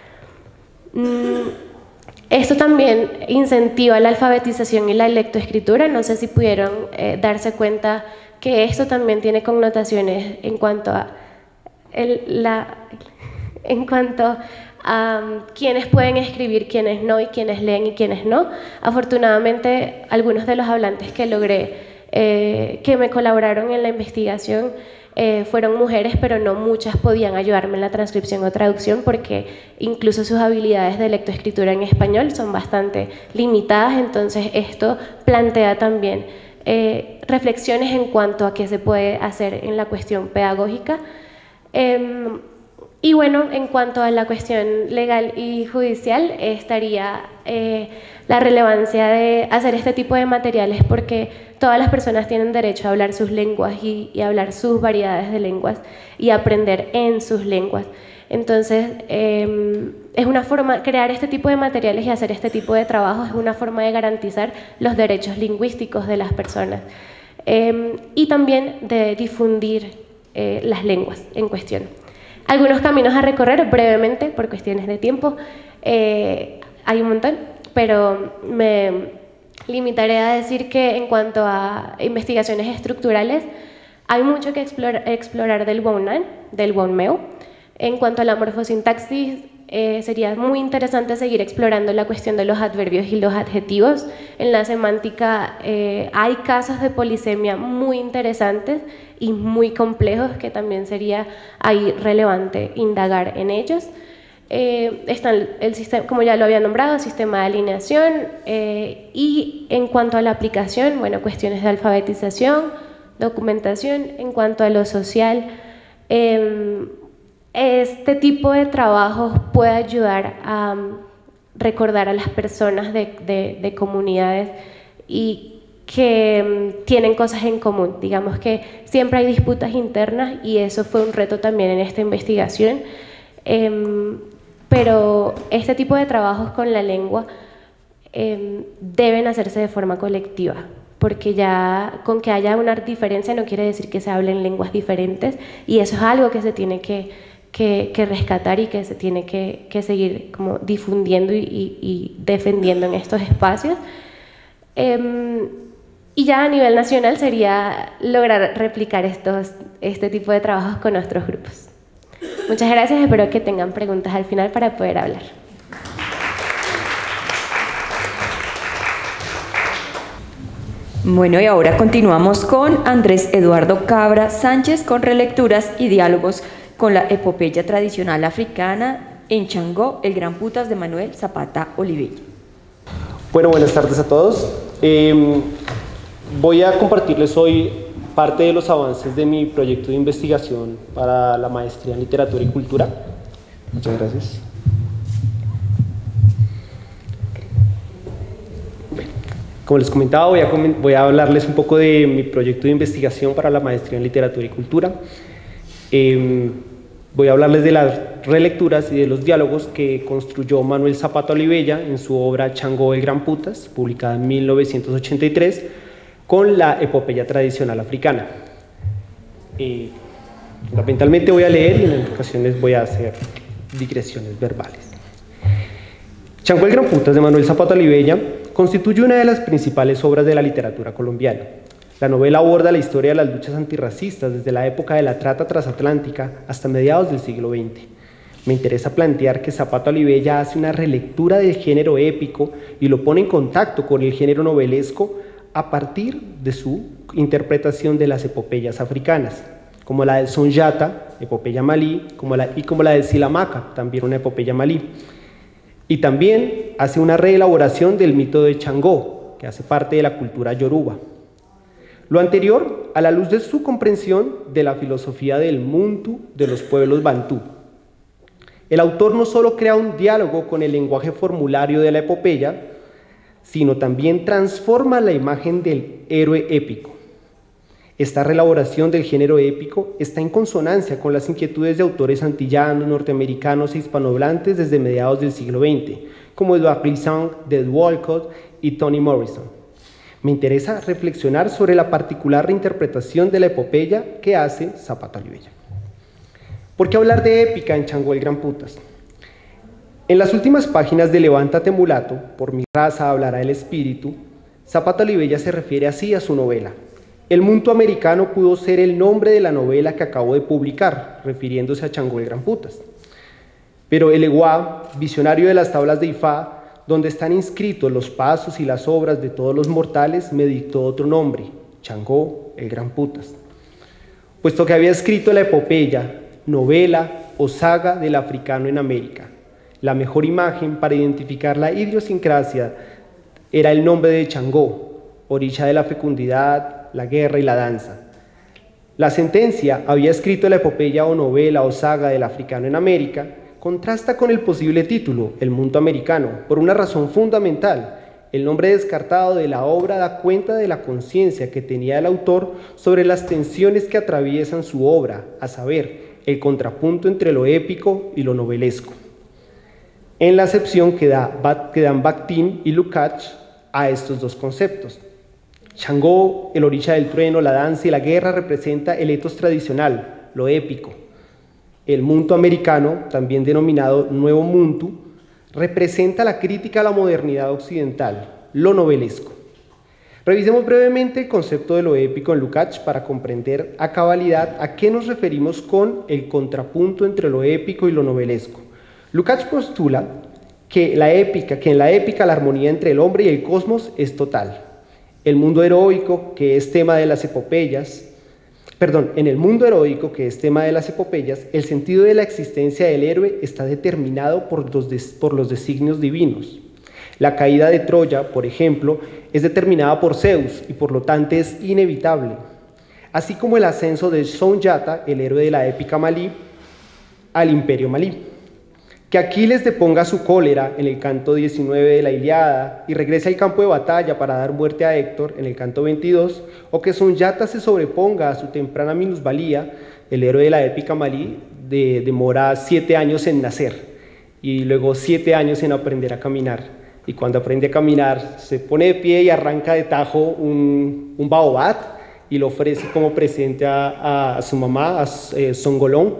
Esto también incentiva la alfabetización y la lectoescritura. No sé si pudieron eh, darse cuenta que esto también tiene connotaciones en cuanto a, el, la, en cuanto a um, quiénes pueden escribir, quiénes no, y quiénes leen y quiénes no. Afortunadamente, algunos de los hablantes que logré, eh, que me colaboraron en la investigación, eh, fueron mujeres, pero no muchas podían ayudarme en la transcripción o traducción, porque incluso sus habilidades de lectoescritura en español son bastante limitadas. Entonces esto plantea también Eh, reflexiones en cuanto a qué se puede hacer en la cuestión pedagógica. Eh, y bueno, en cuanto a la cuestión legal y judicial, eh, estaría eh, la relevancia de hacer este tipo de materiales, porque todas las personas tienen derecho a hablar sus lenguas y, y hablar sus variedades de lenguas y aprender en sus lenguas. Entonces, eh, es una forma, crear este tipo de materiales y hacer este tipo de trabajos es una forma de garantizar los derechos lingüísticos de las personas, eh, y también de difundir eh, las lenguas en cuestión. Algunos caminos a recorrer brevemente, por cuestiones de tiempo, eh, hay un montón, pero me limitaré a decir que en cuanto a investigaciones estructurales, hay mucho que explorar, explorar del Wunan, del wonmeo. En cuanto a la morfosintaxis, eh, sería muy interesante seguir explorando la cuestión de los adverbios y los adjetivos. En la semántica eh, hay casos de polisemia muy interesantes y muy complejos que también sería ahí relevante indagar en ellos. Eh, están el sistema, como ya lo había nombrado, sistema de alineación, eh, y en cuanto a la aplicación, bueno, cuestiones de alfabetización, documentación. En cuanto a lo social, eh, este tipo de trabajos puede ayudar a um, recordar a las personas de, de, de comunidades y que um, tienen cosas en común. Digamos que siempre hay disputas internas, y eso fue un reto también en esta investigación. Eh, pero este tipo de trabajos con la lengua eh, deben hacerse de forma colectiva, porque ya con que haya una diferencia no quiere decir que se hablen lenguas diferentes, y eso es algo que se tiene que Que, que rescatar y que se tiene que, que seguir como difundiendo y, y, y defendiendo en estos espacios. Eh, y ya a nivel nacional sería lograr replicar estos, este tipo de trabajos con otros grupos. Muchas gracias, espero que tengan preguntas al final para poder hablar. Bueno, y ahora continuamos con Andrés Eduardo Cabra Sánchez con relecturas y diálogos con la epopeya tradicional africana en Changó, el Gran Putas de Manuel Zapata Olivella. Bueno, buenas tardes a todos. Eh, voy a compartirles hoy parte de los avances de mi proyecto de investigación para la maestría en literatura y cultura. Muchas gracias. Como les comentaba, voy a, voy a hablarles un poco de mi proyecto de investigación para la maestría en literatura y cultura. Eh, voy a hablarles de las relecturas y de los diálogos que construyó Manuel Zapata Olivella en su obra Changó el Gran Putas, publicada en mil novecientos ochenta y tres, con la epopeya tradicional africana. Eh, fundamentalmente voy a leer y en ocasiones voy a hacer digresiones verbales. Changó el Gran Putas de Manuel Zapata Olivella constituye una de las principales obras de la literatura colombiana. La novela aborda la historia de las luchas antirracistas desde la época de la trata transatlántica hasta mediados del siglo veinte. Me interesa plantear que Zapata Olivella hace una relectura del género épico y lo pone en contacto con el género novelesco a partir de su interpretación de las epopeyas africanas, como la del Sonyata, epopeya malí, como la, y como la del Silamaca, también una epopeya malí. Y también hace una reelaboración del mito de Changó, que hace parte de la cultura yoruba. Lo anterior a la luz de su comprensión de la filosofía del Muntu de los pueblos bantú. El autor no solo crea un diálogo con el lenguaje formulario de la epopeya, sino también transforma la imagen del héroe épico. Esta reelaboración del género épico está en consonancia con las inquietudes de autores antillanos, norteamericanos e hispanohablantes desde mediados del siglo veinte, como Edouard Glissant, Ted Walcott y Toni Morrison. Me interesa reflexionar sobre la particular reinterpretación de la epopeya que hace Zapata Olivella. ¿Por qué hablar de épica en Changó el Gran Putas? En las últimas páginas de Levántate mulato, por mi raza hablará el espíritu, Zapata Olivella se refiere así a su novela. El Muntu americano pudo ser el nombre de la novela que acabo de publicar, refiriéndose a Changó el Gran Putas. Pero el Eguá, visionario de las tablas de Ifá, donde están inscritos los pasos y las obras de todos los mortales, me dictó otro nombre, Changó el Gran Putas. Puesto que había escrito la epopeya, novela o saga del africano en América. La mejor imagen para identificar la idiosincrasia era el nombre de Changó, orilla de la fecundidad, la guerra y la danza. La sentencia, había escrito la epopeya o novela o saga del africano en América, contrasta con el posible título, El Muntu americano, por una razón fundamental. El nombre descartado de la obra da cuenta de la conciencia que tenía el autor sobre las tensiones que atraviesan su obra, a saber, el contrapunto entre lo épico y lo novelesco. En la acepción que, da, que dan Bakhtin y Lukács a estos dos conceptos. Changó, el orilla del trueno, la danza y la guerra representa el etos tradicional, lo épico. El Muntu americano, también denominado Nuevo Muntu, representa la crítica a la modernidad occidental, lo novelesco. Revisemos brevemente el concepto de lo épico en Lukács para comprender a cabalidad a qué nos referimos con el contrapunto entre lo épico y lo novelesco. Lukács postula que, la épica, que en la épica la armonía entre el hombre y el cosmos es total. El mundo heroico, que es tema de las epopeyas, perdón, en el mundo heroico, que es tema de las epopeyas, el sentido de la existencia del héroe está determinado por los, des, por los designios divinos. La caída de Troya, por ejemplo, es determinada por Zeus y por lo tanto es inevitable. Así como el ascenso de Sonyata, el héroe de la épica malí, al imperio malí. Que Aquiles deponga su cólera en el canto diecinueve de la Ilíada y regrese al campo de batalla para dar muerte a Héctor en el canto veintidós, o que Sonyata se sobreponga a su temprana minusvalía, el héroe de la épica malí de, demora siete años en nacer y luego siete años en aprender a caminar. Y cuando aprende a caminar se pone de pie y arranca de tajo un, un baobab y lo ofrece como presente a, a, a su mamá, a eh, Songolón,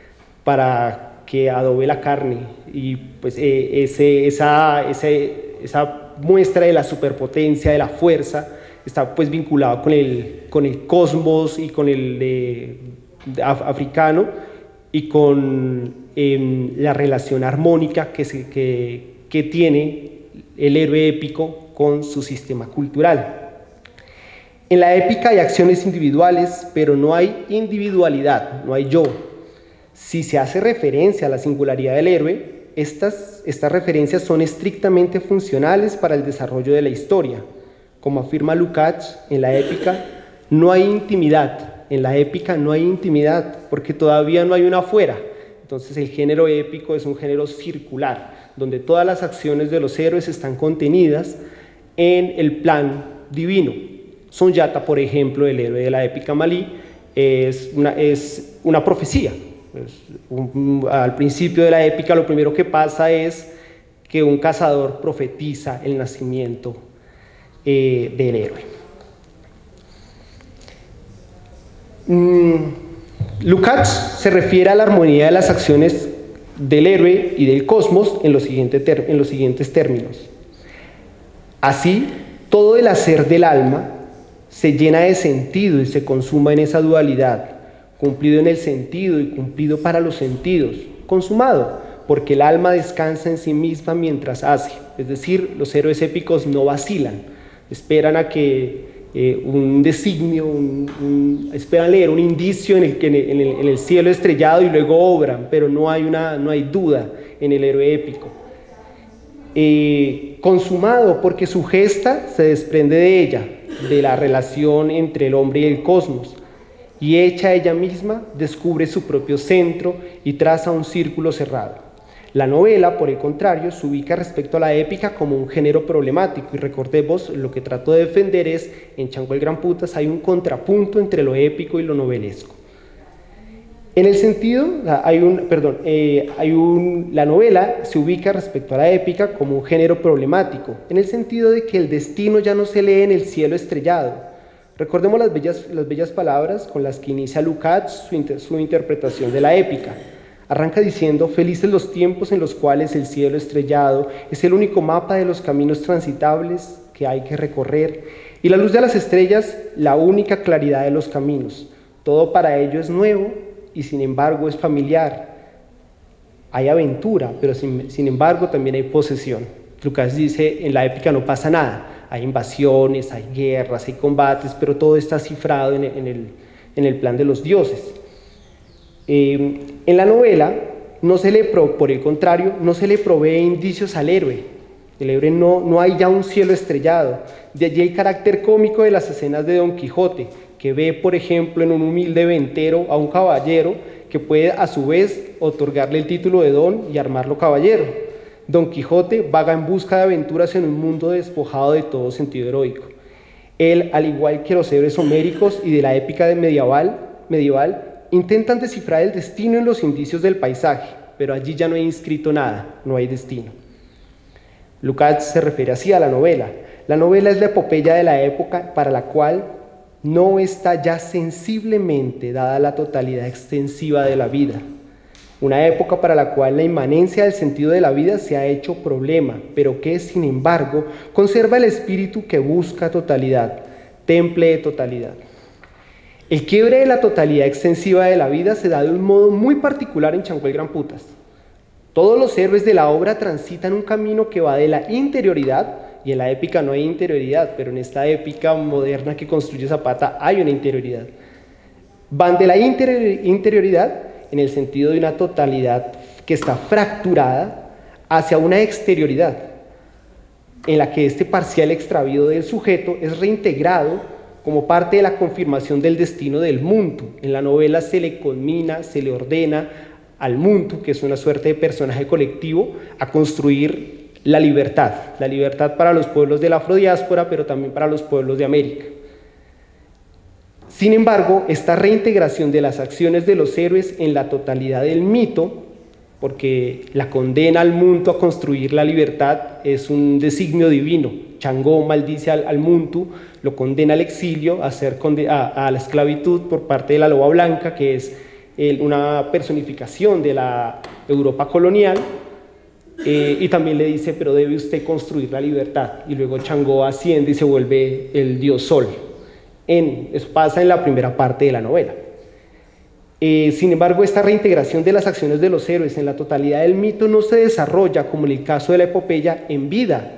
para que adobe la carne. Y pues eh, ese, esa, ese, esa muestra de la superpotencia, de la fuerza, está pues vinculado con el, con el cosmos y con el eh, af africano y con eh, la relación armónica que, se, que, que tiene el héroe épico con su sistema cultural. En la épica hay acciones individuales, pero no hay individualidad, no hay yo. Si se hace referencia a la singularidad del héroe, estas, estas referencias son estrictamente funcionales para el desarrollo de la historia. Como afirma Lukács, en la épica no hay intimidad, en la épica no hay intimidad, porque todavía no hay una afuera. Entonces el género épico es un género circular, donde todas las acciones de los héroes están contenidas en el plan divino. Sunyata, por ejemplo, el héroe de la épica malí, es una, es una profecía. Es un, al principio de la épica lo primero que pasa es que un cazador profetiza el nacimiento eh, del héroe. Mm, Lukács se refiere a la armonía de las acciones del héroe y del cosmos en los, siguiente ter en los siguientes términos. Así, todo el hacer del alma se llena de sentido y se consuma en esa dualidad, cumplido en el sentido y cumplido para los sentidos, consumado, porque el alma descansa en sí misma mientras hace. Es decir, los héroes épicos no vacilan, esperan a que eh, un designio, un, un, esperan leer un indicio en el, en, el, en, el, en el cielo estrellado y luego obran, pero no hay, una, no hay duda en el héroe épico. Eh, consumado porque su gesta se desprende de ella, de la relación entre el hombre y el cosmos, y hecha ella misma descubre su propio centro y traza un círculo cerrado. La novela, por el contrario, se ubica respecto a la épica como un género problemático, y recordemos, lo que trato de defender es, en Chango el Gran Putas hay un contrapunto entre lo épico y lo novelesco. En el sentido, hay un, perdón, eh, hay un, la novela se ubica respecto a la épica como un género problemático, en el sentido de que el destino ya no se lee en el cielo estrellado. Recordemos las bellas, las bellas palabras con las que inicia Lukács su, inter, su interpretación de la épica. Arranca diciendo: felices los tiempos en los cuales el cielo estrellado es el único mapa de los caminos transitables que hay que recorrer, y la luz de las estrellas la única claridad de los caminos. Todo para ello es nuevo y sin embargo es familiar. Hay aventura, pero sin, sin embargo también hay posesión. Lukács dice, en la épica no pasa nada, hay invasiones, hay guerras, hay combates, pero todo está cifrado en el, en el, en el plan de los dioses. Eh, en la novela, no se le pro, por el contrario, no se le provee indicios al héroe. El héroe no, no hay ya un cielo estrellado. De allí el carácter cómico de las escenas de Don Quijote, que ve, por ejemplo, en un humilde ventero a un caballero que puede a su vez otorgarle el título de don y armarlo caballero. Don Quijote vaga en busca de aventuras en un mundo despojado de todo sentido heroico. Él, al igual que los héroes homéricos y de la épica de medieval, medieval, intentan descifrar el destino en los indicios del paisaje, pero allí ya no hay inscrito nada, no hay destino. Lukács se refiere así a la novela. La novela es la epopeya de la época para la cual no está ya sensiblemente dada la totalidad extensiva de la vida. Una época para la cual la inmanencia del sentido de la vida se ha hecho problema, pero que, sin embargo, conserva el espíritu que busca totalidad, temple de totalidad. El quiebre de la totalidad extensiva de la vida se da de un modo muy particular en Chango el Gran Putas. Todos los héroes de la obra transitan un camino que va de la interioridad, y en la épica no hay interioridad, pero en esta épica moderna que construye Zapata hay una interioridad. Van de la interior, interioridad, en el sentido de una totalidad que está fracturada, hacia una exterioridad, en la que este parcial extravío del sujeto es reintegrado como parte de la confirmación del destino del muntu. En la novela se le conmina, se le ordena al muntu, que es una suerte de personaje colectivo, a construir la libertad, la libertad para los pueblos de la afrodiáspora, pero también para los pueblos de América. Sin embargo, esta reintegración de las acciones de los héroes en la totalidad del mito, porque la condena al muntu a construir la libertad es un designio divino. Changó maldice al, al muntu, lo condena al exilio, a, ser a, a la esclavitud por parte de la loba blanca, que es el, una personificación de la Europa colonial. Eh, y también le dice, pero debe usted construir la libertad, y luego Changó asciende y se vuelve el dios sol. En, eso pasa en la primera parte de la novela. Eh, sin embargo, esta reintegración de las acciones de los héroes en la totalidad del mito no se desarrolla, como en el caso de la epopeya, en vida,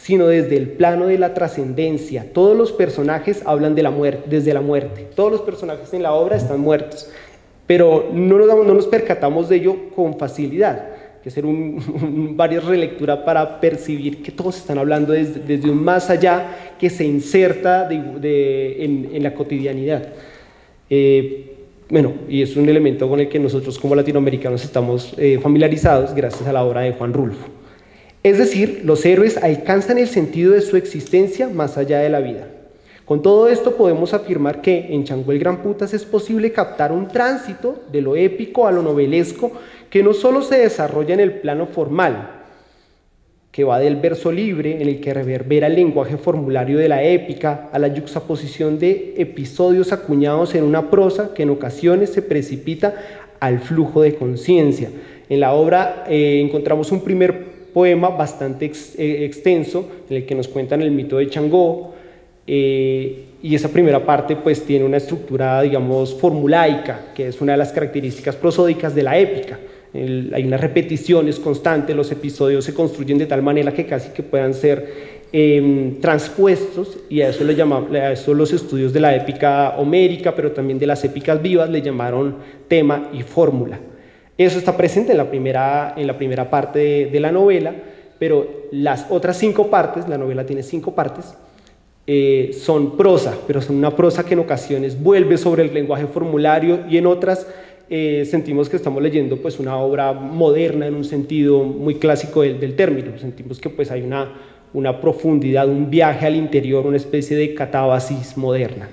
sino desde el plano de la trascendencia. Todos los personajes hablan de la muerte, desde la muerte. Todos los personajes en la obra están muertos, pero no nos, no nos percatamos de ello con facilidad. Hay que hacer un, un, varias relecturas para percibir que todos están hablando desde, desde un más allá que se inserta de, de, en, en la cotidianidad. Eh, bueno, y es un elemento con el que nosotros como latinoamericanos estamos eh, familiarizados gracias a la obra de Juan Rulfo. Es decir, los héroes alcanzan el sentido de su existencia más allá de la vida. Con todo esto podemos afirmar que en Changó el Gran Putas es posible captar un tránsito de lo épico a lo novelesco que no solo se desarrolla en el plano formal, que va del verso libre en el que reverbera el lenguaje formulario de la épica a la yuxtaposición de episodios acuñados en una prosa que en ocasiones se precipita al flujo de conciencia. En la obra eh, encontramos un primer poema bastante ex, eh, extenso en el que nos cuentan el mito de Changó, eh, y esa primera parte pues tiene una estructura, digamos, formulaica, que es una de las características prosódicas de la épica. El, hay unas repeticiones constantes, los episodios se construyen de tal manera que casi que puedan ser eh, transpuestos, y a eso, le llama, a eso los estudios de la épica homérica, pero también de las épicas vivas, le llamaron tema y fórmula. Eso está presente en la primera, en la primera parte de, de la novela, pero las otras cinco partes, la novela tiene cinco partes, eh, son prosa, pero son una prosa que en ocasiones vuelve sobre el lenguaje formulario y en otras eh, sentimos que estamos leyendo pues, una obra moderna en un sentido muy clásico del, del término. Sentimos que pues, hay una, una profundidad, un viaje al interior, una especie de catábasis moderna.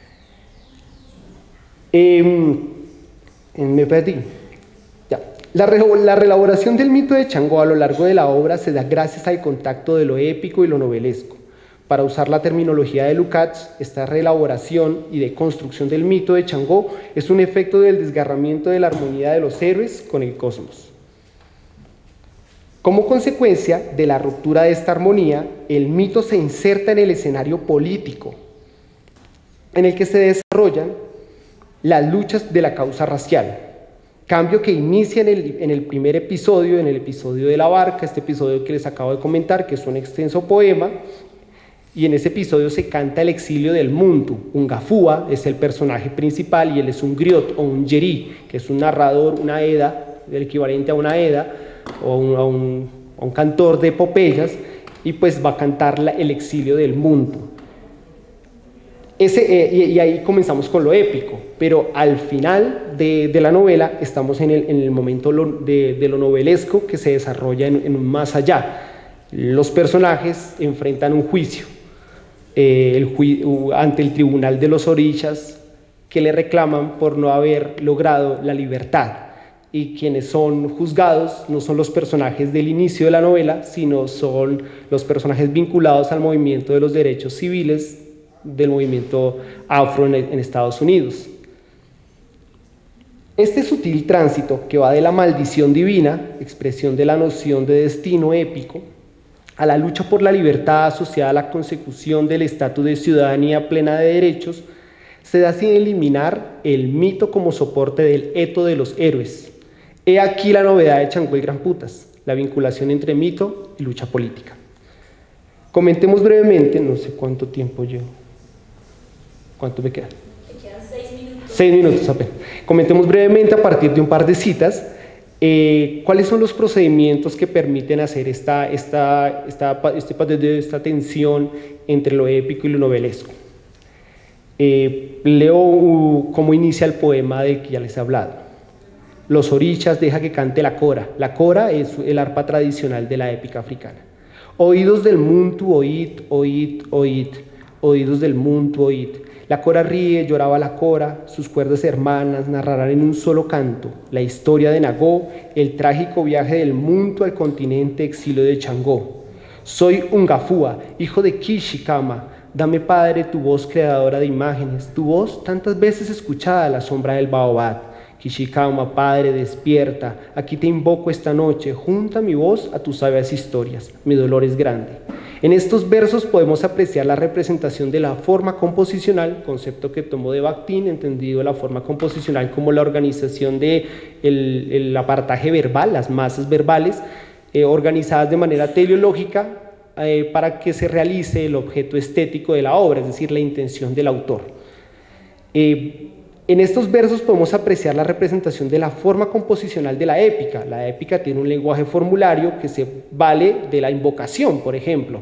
Eh, me perdí. La, re, la reelaboración del mito de Changó a lo largo de la obra se da gracias al contacto de lo épico y lo novelesco. Para usar la terminología de Lukács, esta reelaboración y de construcción del mito de Changó es un efecto del desgarramiento de la armonía de los héroes con el cosmos. Como consecuencia de la ruptura de esta armonía, el mito se inserta en el escenario político, en el que se desarrollan las luchas de la causa racial. Cambio que inicia en el, en el primer episodio, en el episodio de la barca, este episodio que les acabo de comentar, que es un extenso poema, y en ese episodio se canta el exilio del Muntu. Un Gafúa es el personaje principal y él es un griot o un yerí, que es un narrador, una eda, el equivalente a una eda, o un, a, un, a un cantor de epopeyas, y pues va a cantar la, el exilio del Muntu. Ese, eh, y, y ahí comenzamos con lo épico, pero al final de, de la novela estamos en el, en el momento lo, de, de lo novelesco que se desarrolla en, en un más allá. Los personajes enfrentan un juicio eh, el ju ante el tribunal de los orishas que le reclaman por no haber logrado la libertad, y quienes son juzgados no son los personajes del inicio de la novela, sino son los personajes vinculados al movimiento de los derechos civiles del movimiento afro en, en Estados Unidos. Este sutil tránsito que va de la maldición divina, expresión de la noción de destino épico, a la lucha por la libertad asociada a la consecución del estatus de ciudadanía plena de derechos, se da sin eliminar el mito como soporte del eto de los héroes. He aquí la novedad de Changó el Gran Putas, la vinculación entre mito y lucha política. Comentemos brevemente, no sé cuánto tiempo llevo. ¿Cuánto me queda? Te quedan seis minutos. Seis minutos apenas. Comentemos brevemente a partir de un par de citas eh, cuáles son los procedimientos que permiten hacer esta, esta, esta, este, esta tensión entre lo épico y lo novelesco. Eh, leo uh, cómo inicia el poema del que ya les he hablado. Los orishas deja que cante la cora. La cora es el arpa tradicional de la épica africana. Oídos del muntu, oíd, oíd, oíd. Oídos del muntu, oíd. La cora ríe, lloraba la cora, sus cuerdas hermanas narrarán en un solo canto la historia de Nagó, el trágico viaje del Muntu al continente exilio de Changó. Soy un Gafúa, hijo de Kishikama, dame padre tu voz creadora de imágenes, tu voz tantas veces escuchada a la sombra del Baobab. Kishikama, padre, despierta, aquí te invoco esta noche, junta mi voz a tus sabias historias, mi dolor es grande. En estos versos podemos apreciar la representación de la forma composicional, concepto que tomó de Bakhtin, entendido la forma composicional como la organización de el, el apartaje verbal, las masas verbales, eh, organizadas de manera teleológica eh, para que se realice el objeto estético de la obra, es decir, la intención del autor. Eh, en estos versos podemos apreciar la representación de la forma composicional de la épica. La épica tiene un lenguaje formulario que se vale de la invocación, por ejemplo.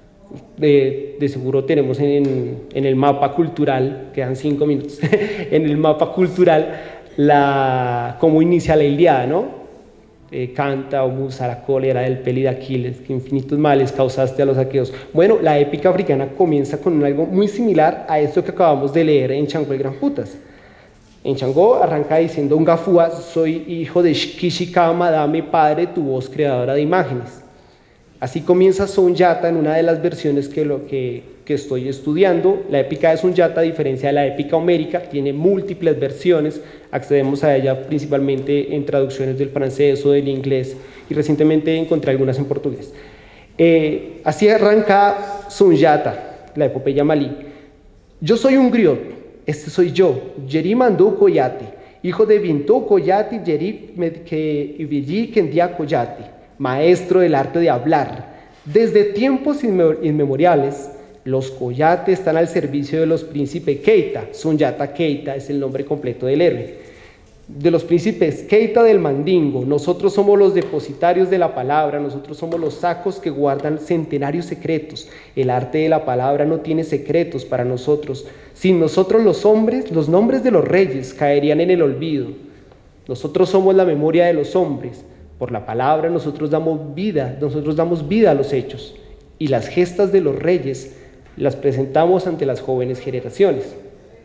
De, de seguro tenemos en, en el mapa cultural, quedan cinco minutos, en el mapa cultural, la, cómo inicia la Ilíada, ¿no? Eh, canta, o musa, la cólera del peli de Aquiles, que infinitos males causaste a los aqueos. Bueno, la épica africana comienza con algo muy similar a esto que acabamos de leer en Changó el Gran Putas. En Changó arranca diciendo: Ungafúa, soy hijo de Kishikama, dame padre tu voz creadora de imágenes. Así comienza Sunyata en una de las versiones que, lo, que, que estoy estudiando. La épica de Sunyata, a diferencia de la épica homérica, tiene múltiples versiones. Accedemos a ella principalmente en traducciones del francés o del inglés, y recientemente encontré algunas en portugués. Eh, así arranca Sunyata, la epopeya malí. Yo soy un griot, este soy yo, Yeri Mandú Coyati, hijo de Vinto Coyati, Yeri Medke Kendia Coyati, maestro del arte de hablar. Desde tiempos inmemoriales, los Coyate están al servicio de los príncipes Keita. Sunyata Keita es el nombre completo del héroe. De los príncipes Keita del Mandingo. Nosotros somos los depositarios de la palabra, nosotros somos los sacos que guardan centenarios secretos. El arte de la palabra no tiene secretos para nosotros. Sin nosotros los hombres, los nombres de los reyes caerían en el olvido. Nosotros somos la memoria de los hombres. Por la palabra nosotros damos vida, nosotros damos vida a los hechos. Y las gestas de los reyes las presentamos ante las jóvenes generaciones.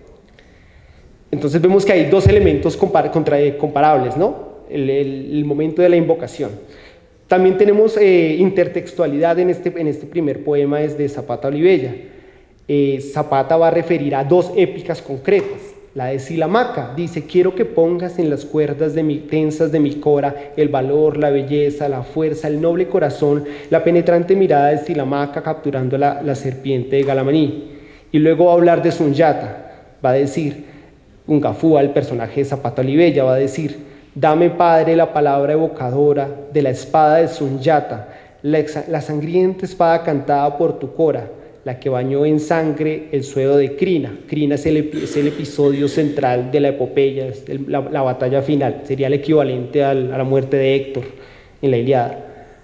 Entonces vemos que hay dos elementos compar contra, comparables, ¿no? El, el, el momento de la invocación. También tenemos eh, intertextualidad en este, en este primer poema, es de Zapata Olivella. Eh, Zapata va a referir a dos épicas concretas. La de Silamaca dice: quiero que pongas en las cuerdas de mi, tensas de mi cora el valor, la belleza, la fuerza, el noble corazón, la penetrante mirada de Silamaca capturando la, la serpiente de Galamaní. Y luego va a hablar de Sunyata, va a decir, Ungafúa, el personaje de Zapata Olivella, va a decir: dame, padre, la palabra evocadora de la espada de Sunyata, la, la sangrienta espada cantada por tu cora, la que bañó en sangre el suelo de Crina. Crina es el, es el episodio central de la epopeya, es el, la, la batalla final, sería el equivalente al, a la muerte de Héctor en la Ilíada.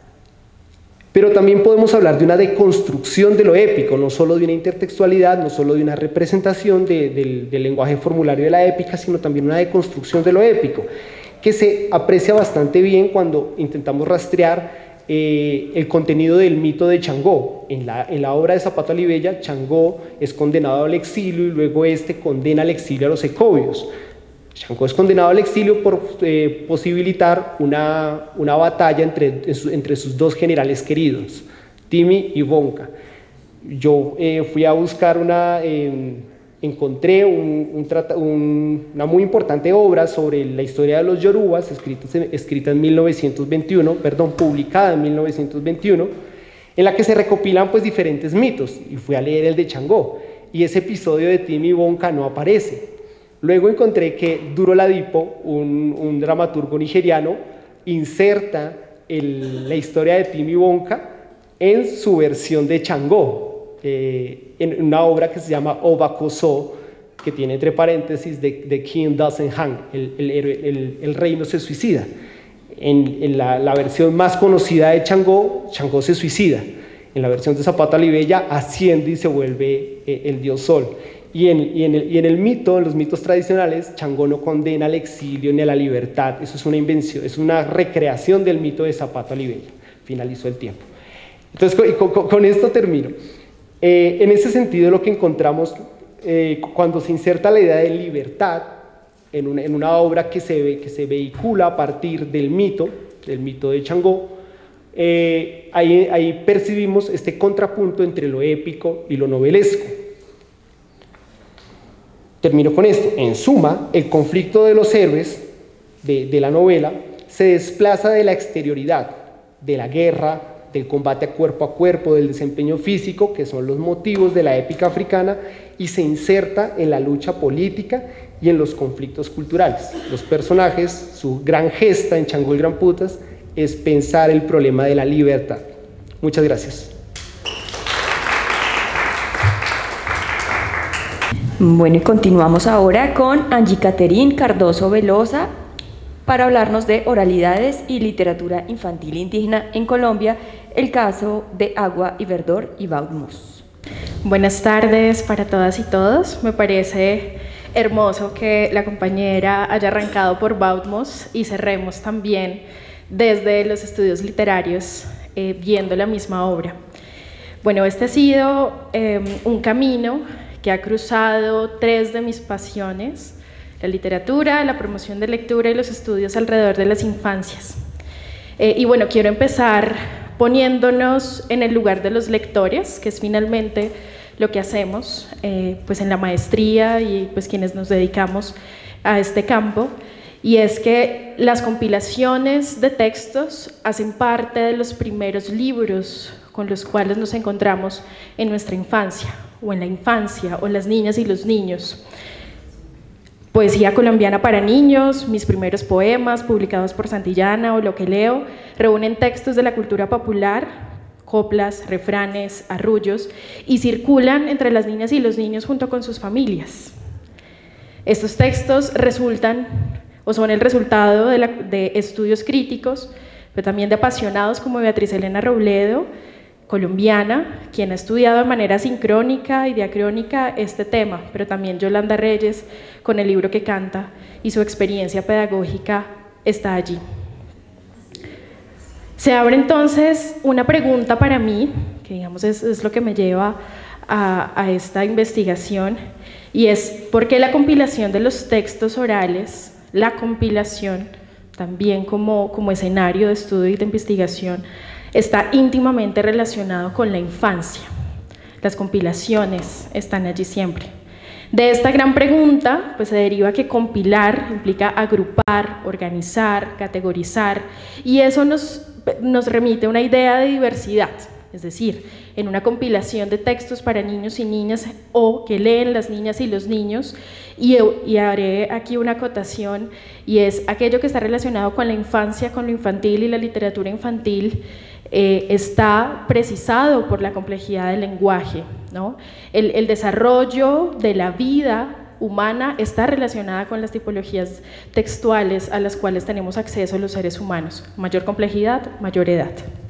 Pero también podemos hablar de una deconstrucción de lo épico, no solo de una intertextualidad, no solo de una representación de, del, del lenguaje formulario de la épica, sino también una deconstrucción de lo épico, que se aprecia bastante bien cuando intentamos rastrear Eh, el contenido del mito de Changó. En la, en la obra de Zapata Olivella, Changó es condenado al exilio y luego este condena al exilio a los ecobios. Changó es condenado al exilio por eh, posibilitar una, una batalla entre, entre sus dos generales queridos, Timi y Bonca. Yo eh, fui a buscar una... Eh, encontré un, un trata, un, una muy importante obra sobre la historia de los yorubas, escrita, escrita en mil novecientos veintiuno, perdón, publicada en mil novecientos veintiuno, en la que se recopilan pues diferentes mitos, y fui a leer el de Changó, y ese episodio de Timi y Bonca no aparece. Luego encontré que Duro Ladipo, un, un dramaturgo nigeriano, inserta el, la historia de Timi y Bonca en su versión de Changó, Eh, en una obra que se llama Obakoso, que tiene entre paréntesis The, the King Doesn't Hang, el, el, el, el rey no se suicida. En, en la, la versión más conocida de Changó, Changó se suicida. En la versión de Zapata Olivella asciende y se vuelve eh, el dios Sol. Y en, y, en el, y en el mito, en los mitos tradicionales, Changó no condena al exilio ni a la libertad. Eso es una invención, es una recreación del mito de Zapata Olivella. Finalizó el tiempo. Entonces con, con, con esto termino. Eh, en ese sentido, lo que encontramos eh, cuando se inserta la idea de libertad en una, en una obra que se, ve, que se vehicula a partir del mito, del mito de Changó, eh, ahí, ahí percibimos este contrapunto entre lo épico y lo novelesco. Termino con esto. En suma, el conflicto de los héroes de, de la novela se desplaza de la exterioridad, de la guerra, del combate a cuerpo a cuerpo, del desempeño físico, que son los motivos de la épica africana, y se inserta en la lucha política y en los conflictos culturales. Los personajes, su gran gesta en Changó el Gran Putas es pensar el problema de la libertad. Muchas gracias. Bueno, y continuamos ahora con Angie Caterín Cardoso Velosa para hablarnos de oralidades y literatura infantil indígena en Colombia, el caso de Agua y Verdor y Baudmos. Buenas tardes para todas y todos. Me parece hermoso que la compañera haya arrancado por Baudmos y cerremos también desde los estudios literarios eh, viendo la misma obra. Bueno, este ha sido eh, un camino que ha cruzado tres de mis pasiones: la literatura, la promoción de lectura y los estudios alrededor de las infancias. Eh, y bueno, quiero empezar poniéndonos en el lugar de los lectores, que es finalmente lo que hacemos eh, pues en la maestría y pues quienes nos dedicamos a este campo, y es que las compilaciones de textos hacen parte de los primeros libros con los cuales nos encontramos en nuestra infancia, o en la infancia, o las niñas y los niños. Poesía colombiana para niños, mis primeros poemas publicados por Santillana o Lo que leo, reúnen textos de la cultura popular, coplas, refranes, arrullos, y circulan entre las niñas y los niños junto con sus familias. Estos textos resultan o son el resultado de, la, de estudios críticos, pero también de apasionados como Beatriz Elena Robledo, colombiana, quien ha estudiado de manera sincrónica y diacrónica este tema, pero también Yolanda Reyes con el libro que canta, y su experiencia pedagógica está allí. Se abre entonces una pregunta para mí, que digamos es, es lo que me lleva a, a esta investigación, y es ¿por qué la compilación de los textos orales, la compilación también como, como escenario de estudio y de investigación, está íntimamente relacionado con la infancia? Las compilaciones están allí siempre. De esta gran pregunta pues se deriva que compilar implica agrupar, organizar, categorizar, y eso nos, nos remite a una idea de diversidad, es decir, en una compilación de textos para niños y niñas o que leen las niñas y los niños, y, y haré aquí una acotación, y es aquello que está relacionado con la infancia, con lo infantil y la literatura infantil, Eh, está precisado por la complejidad del lenguaje, ¿no? El, el desarrollo de la vida humana está relacionada con las tipologías textuales a las cuales tenemos acceso los seres humanos. Mayor complejidad, mayor edad.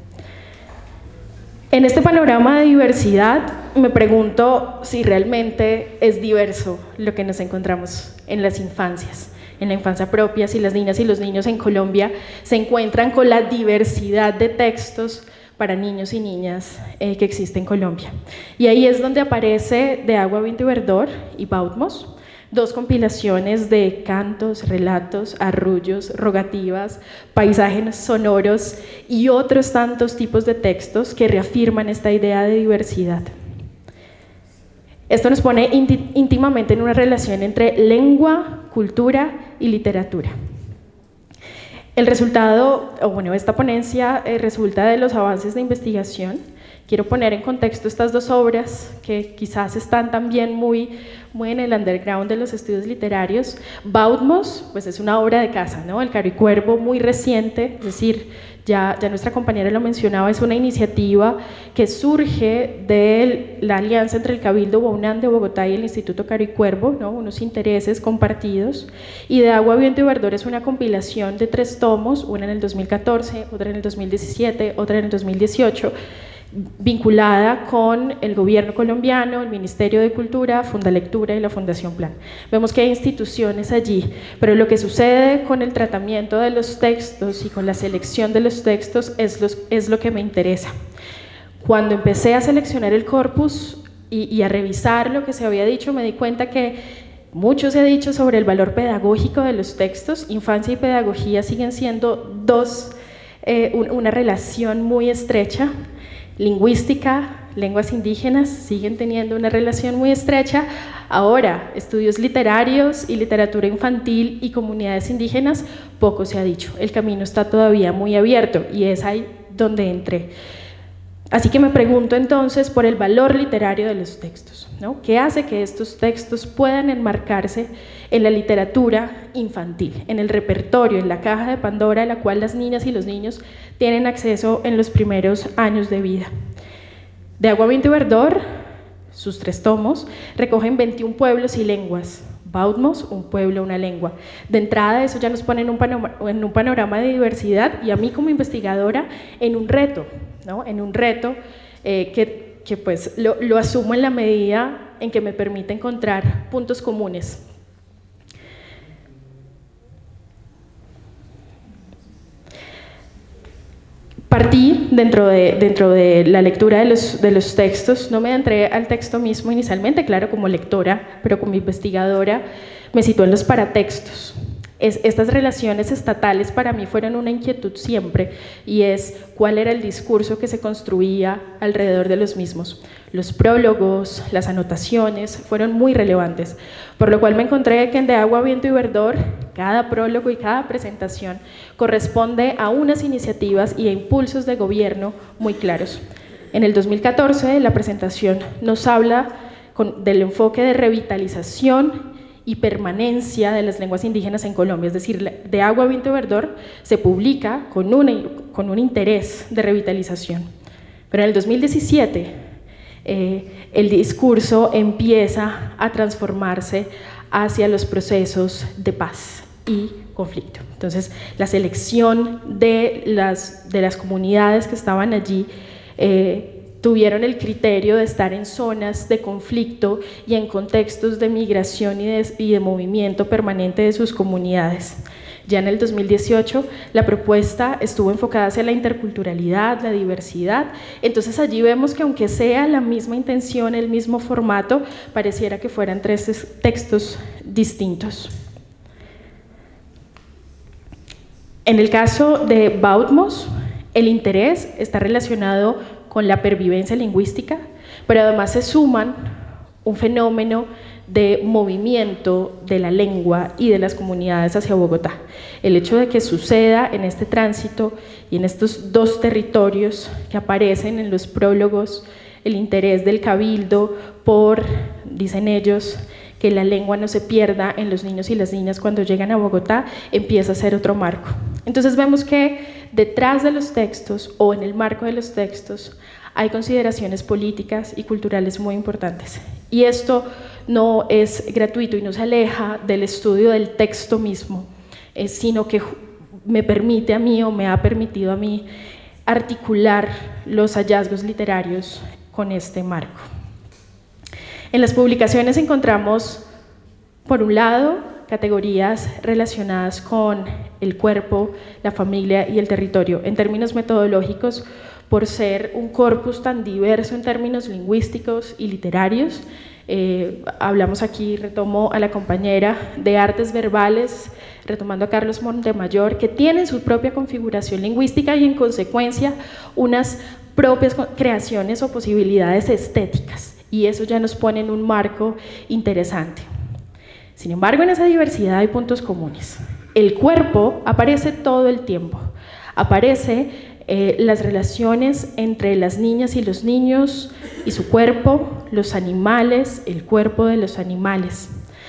En este panorama de diversidad me pregunto si realmente es diverso lo que nos encontramos en las infancias. En la infancia propia, si las niñas y los niños en Colombia se encuentran con la diversidad de textos para niños y niñas eh, que existe en Colombia. Y ahí es donde aparece De Agua, Viento y Verdor y Baudmos, dos compilaciones de cantos, relatos, arrullos, rogativas, paisajes sonoros y otros tantos tipos de textos que reafirman esta idea de diversidad. Esto nos pone íntimamente en una relación entre lengua, cultura y literatura. El resultado, o bueno, esta ponencia eh, resulta de los avances de investigación. Quiero poner en contexto estas dos obras que quizás están también muy, muy en el underground de los estudios literarios. Baudmos, pues es una obra de casa, ¿no? El Caro y Cuervo, muy reciente, es decir, ya, ya nuestra compañera lo mencionaba, es una iniciativa que surge de la alianza entre el Cabildo Baunán de Bogotá y el Instituto Caro y Cuervo, ¿no? Unos intereses compartidos. Y De Agua, Viento y Verdor es una compilación de tres tomos, una en el dos mil catorce, otra en el dos mil diecisiete, otra en el dos mil dieciocho, vinculada con el gobierno colombiano, el Ministerio de Cultura, Fundalectura y la Fundación Plan. Vemos que hay instituciones allí, pero lo que sucede con el tratamiento de los textos y con la selección de los textos es, los, es lo que me interesa. Cuando empecé a seleccionar el corpus y, y a revisar lo que se había dicho, me di cuenta que mucho se ha dicho sobre el valor pedagógico de los textos. Infancia y pedagogía siguen siendo dos, eh, un, una relación muy estrecha. Lingüística, lenguas indígenas siguen teniendo una relación muy estrecha. Ahora, estudios literarios y literatura infantil y comunidades indígenas, poco se ha dicho. El camino está todavía muy abierto y es ahí donde entré. Así que me pregunto entonces por el valor literario de los textos, ¿no? ¿Qué hace que estos textos puedan enmarcarse en la literatura infantil, en el repertorio, en la caja de Pandora a la cual las niñas y los niños tienen acceso en los primeros años de vida? De Agua, Viento y Verdor sus tres tomos, recogen veintiún pueblos y lenguas. Baudmos, un pueblo, una lengua. De entrada eso ya nos pone en un panorama, en un panorama de diversidad y a mí como investigadora en un reto, ¿no? En un reto eh, que, que pues lo, lo asumo en la medida en que me permite encontrar puntos comunes. Partí dentro de, dentro de la lectura de los, de los textos, no me entré al texto mismo inicialmente, claro, como lectora, pero como investigadora me situé en los paratextos. Es, estas relaciones estatales para mí fueron una inquietud siempre, y es cuál era el discurso que se construía alrededor de los mismos. Los prólogos, las anotaciones fueron muy relevantes, por lo cual me encontré que en De Agua, Viento y Verdor cada prólogo y cada presentación corresponde a unas iniciativas y a impulsos de gobierno muy claros. En el dos mil catorce la presentación nos habla con, del enfoque de revitalización y permanencia de las lenguas indígenas en Colombia, es decir, De Agua, Viento y Verdor se publica con, una, con un interés de revitalización. Pero en el dos mil diecisiete eh, el discurso empieza a transformarse hacia los procesos de paz y conflicto. Entonces, la selección de las, de las comunidades que estaban allí eh, tuvieron el criterio de estar en zonas de conflicto y en contextos de migración y de, y de movimiento permanente de sus comunidades. Ya en el dos mil dieciocho la propuesta estuvo enfocada hacia la interculturalidad, la diversidad, entonces allí vemos que aunque sea la misma intención, el mismo formato, pareciera que fueran tres textos distintos. En el caso de Baudmos, el interés está relacionado con la pervivencia lingüística, pero además se suman un fenómeno de movimiento de la lengua y de las comunidades hacia Bogotá. El hecho de que suceda en este tránsito y en estos dos territorios que aparecen en los prólogos, el interés del cabildo por, dicen ellos, que la lengua no se pierda en los niños y las niñas cuando llegan a Bogotá, empieza a ser otro marco. Entonces vemos que detrás de los textos o en el marco de los textos hay consideraciones políticas y culturales muy importantes. Y esto no es gratuito y no se aleja del estudio del texto mismo, eh, sino que me permite a mí o me ha permitido a mí articular los hallazgos literarios con este marco. En las publicaciones encontramos, por un lado, categorías relacionadas con el cuerpo, la familia y el territorio. En términos metodológicos, por ser un corpus tan diverso en términos lingüísticos y literarios, eh, hablamos aquí, retomo a la compañera de artes verbales, retomando a Carlos Montemayor, que tienen su propia configuración lingüística y en consecuencia unas propias creaciones o posibilidades estéticas. Y eso ya nos pone en un marco interesante. Sin embargo, en esa diversidad hay puntos comunes. El cuerpo aparece todo el tiempo. Aparece eh, las relaciones entre las niñas y los niños y su cuerpo, los animales, el cuerpo de los animales.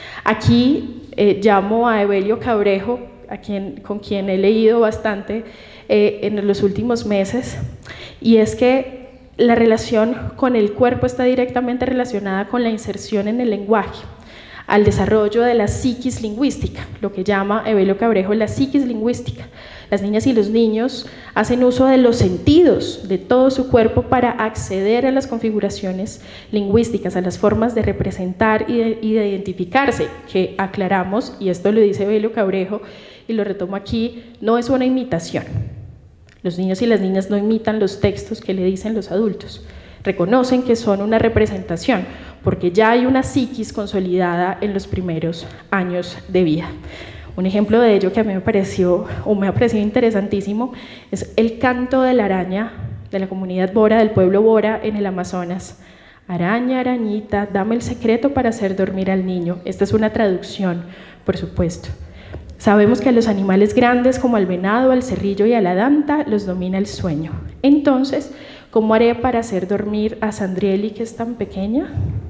Aquí eh, llamo a Evelio Cabrejo, a quien, con quien he leído bastante eh, en los últimos meses, y es que la relación con el cuerpo está directamente relacionada con la inserción en el lenguaje, al desarrollo de la psiquis lingüística, lo que llama Evelio Cabrejo la psiquis lingüística. Las niñas y los niños hacen uso de los sentidos de todo su cuerpo para acceder a las configuraciones lingüísticas, a las formas de representar y de, y de identificarse, que aclaramos, y esto lo dice Evelio Cabrejo y lo retomo aquí, no es una imitación. Los niños y las niñas no imitan los textos que le dicen los adultos, reconocen que son una representación, porque ya hay una psiquis consolidada en los primeros años de vida. Un ejemplo de ello que a mí me pareció, o me ha parecido interesantísimo, es el canto de la araña de la comunidad Bora, del pueblo Bora en el Amazonas. Araña, arañita, dame el secreto para hacer dormir al niño. Esta es una traducción, por supuesto. Sabemos que a los animales grandes como al venado, al cerrillo y a la danta los domina el sueño. Entonces, ¿cómo haré para hacer dormir a Sandrieli, que es tan pequeña?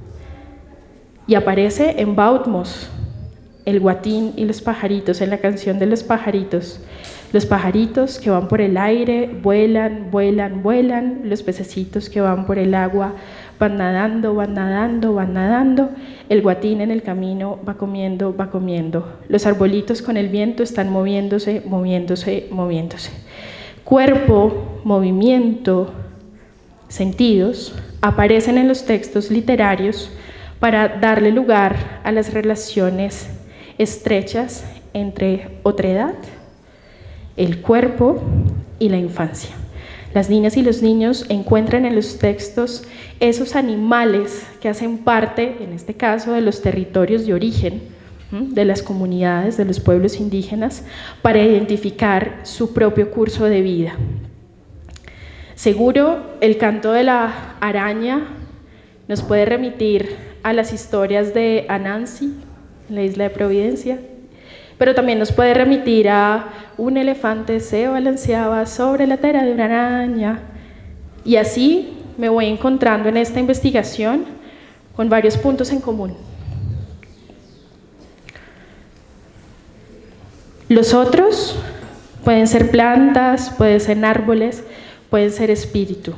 Y aparece en Baudmos el guatín y los pajaritos, en la canción de los pajaritos. Los pajaritos que van por el aire, vuelan, vuelan, vuelan. Los pececitos que van por el agua, van nadando, van nadando, van nadando, el guatín en el camino va comiendo, va comiendo, los arbolitos con el viento están moviéndose, moviéndose, moviéndose. Cuerpo, movimiento, sentidos aparecen en los textos literarios para darle lugar a las relaciones estrechas entre otredad, el cuerpo y la infancia. Las niñas y los niños encuentran en los textos esos animales que hacen parte, en este caso, de los territorios de origen, de las comunidades, de los pueblos indígenas, para identificar su propio curso de vida. Seguro, el canto de la araña nos puede remitir a las historias de Anansi, en la isla de Providencia, pero también nos puede remitir a un elefante se balanceaba sobre la tela de una araña. Y así me voy encontrando en esta investigación con varios puntos en común. Los otros pueden ser plantas, pueden ser árboles, pueden ser espíritu.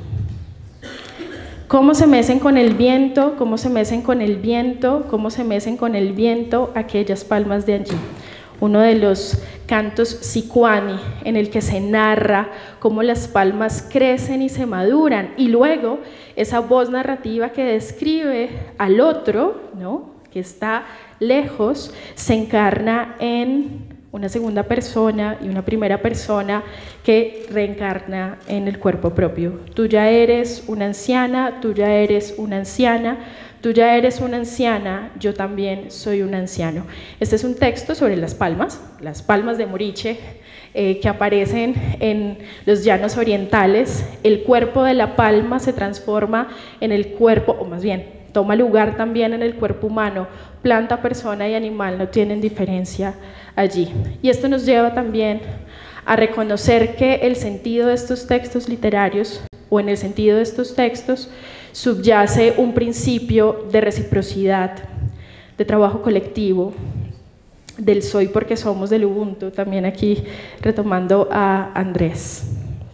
¿Cómo se mecen con el viento? ¿Cómo se mecen con el viento? ¿Cómo se mecen con el viento aquellas palmas de allí? Uno de los cantos sicuani, en el que se narra cómo las palmas crecen y se maduran, y luego esa voz narrativa que describe al otro, ¿no?, que está lejos, se encarna en una segunda persona y una primera persona que reencarna en el cuerpo propio. Tú ya eres una anciana, tú ya eres una anciana, tú ya eres una anciana, yo también soy un anciano. Este es un texto sobre las palmas, las palmas de Moriche, eh, que aparecen en los llanos orientales. El cuerpo de la palma se transforma en el cuerpo, o más bien, toma lugar también en el cuerpo humano. Planta, persona y animal no tienen diferencia allí. Y esto nos lleva también a reconocer que el sentido de estos textos literarios, o en el sentido de estos textos, subyace un principio de reciprocidad, de trabajo colectivo, del soy porque somos del Ubuntu, también aquí retomando a Andrés.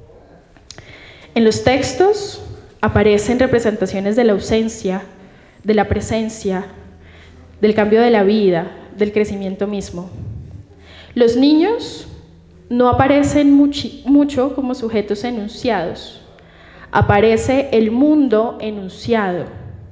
En los textos aparecen representaciones de la ausencia, de la presencia, del cambio de la vida, del crecimiento mismo. Los niños no aparecen mucho, mucho como sujetos enunciados. Aparece el mundo enunciado,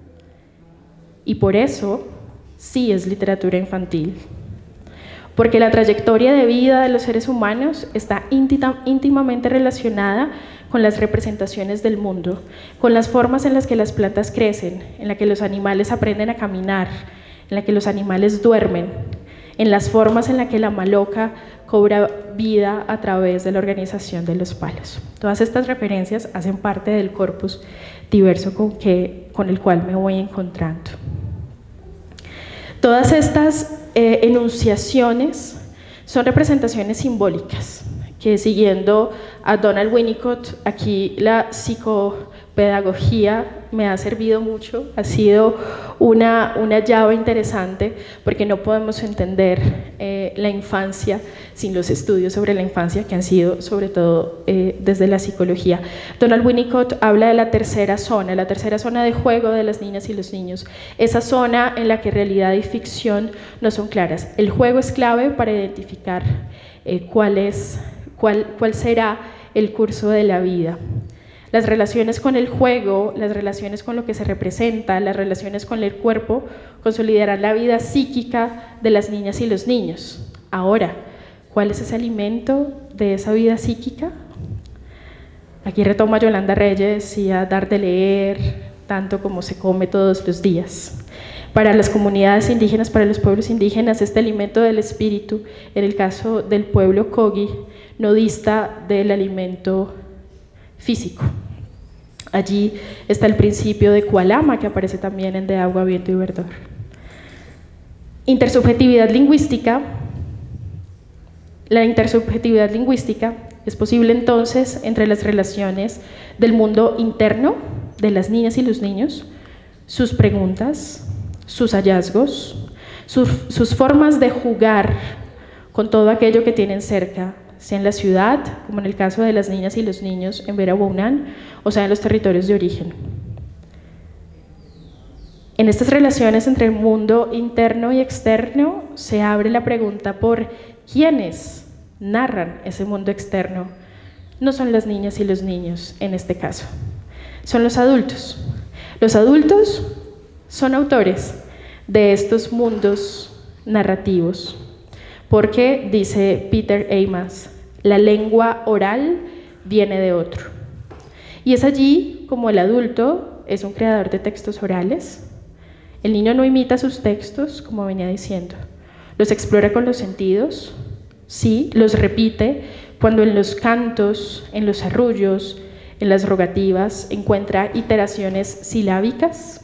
y por eso sí es literatura infantil, porque la trayectoria de vida de los seres humanos está íntimamente relacionada con las representaciones del mundo, con las formas en las que las plantas crecen, en las que los animales aprenden a caminar, en las que los animales duermen, en las formas en las que la maloca cobra vida a través de la organización de los palos. Todas estas referencias hacen parte del corpus diverso con, que, con el cual me voy encontrando. Todas estas eh, enunciaciones son representaciones simbólicas, que siguiendo a Donald Winnicott, aquí la psicopedagogía me ha servido mucho, ha sido una, una llave interesante, porque no podemos entender eh, la infancia sin los estudios sobre la infancia, que han sido sobre todo eh, desde la psicología. Donald Winnicott habla de la tercera zona, la tercera zona de juego de las niñas y los niños, esa zona en la que realidad y ficción no son claras. El juego es clave para identificar eh, cuál es Cuál, cuál será el curso de la vida. Las relaciones con el juego, las relaciones con lo que se representa, las relaciones con el cuerpo, consolidarán la vida psíquica de las niñas y los niños. Ahora, ¿cuál es ese alimento de esa vida psíquica? Aquí retoma Yolanda Reyes y a dar de leer tanto como se come todos los días. Para las comunidades indígenas, para los pueblos indígenas, este alimento del espíritu, en el caso del pueblo Kogi, no dista del alimento físico. Allí está el principio de Kualama, que aparece también en De Agua, Viento y Verdor. Intersubjetividad lingüística. La intersubjetividad lingüística es posible entonces entre las relaciones del mundo interno de las niñas y los niños, sus preguntas, sus hallazgos, sus, sus formas de jugar con todo aquello que tienen cerca, sea en la ciudad, como en el caso de las niñas y los niños en Vera Wounaan, o sea en los territorios de origen. En estas relaciones entre el mundo interno y externo se abre la pregunta por quiénes narran ese mundo externo. No son las niñas y los niños en este caso, son los adultos. Los adultos son autores de estos mundos narrativos, porque, dice Peter Amos, la lengua oral viene de otro. Y es allí como el adulto es un creador de textos orales. El niño no imita sus textos, como venía diciendo, los explora con los sentidos, sí, los repite cuando en los cantos, en los arrullos, en las rogativas encuentra iteraciones silábicas.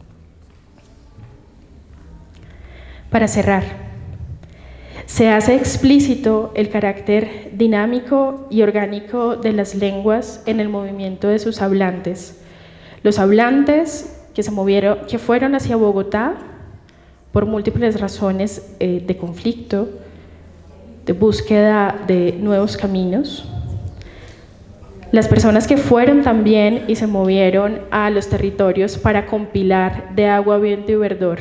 Para cerrar, se hace explícito el carácter dinámico y orgánico de las lenguas en el movimiento de sus hablantes. Los hablantes que se movieron, que fueron hacia Bogotá por múltiples razones eh, de conflicto, de búsqueda de nuevos caminos. Las personas que fueron también y se movieron a los territorios para compilar de agua, viento y verdor.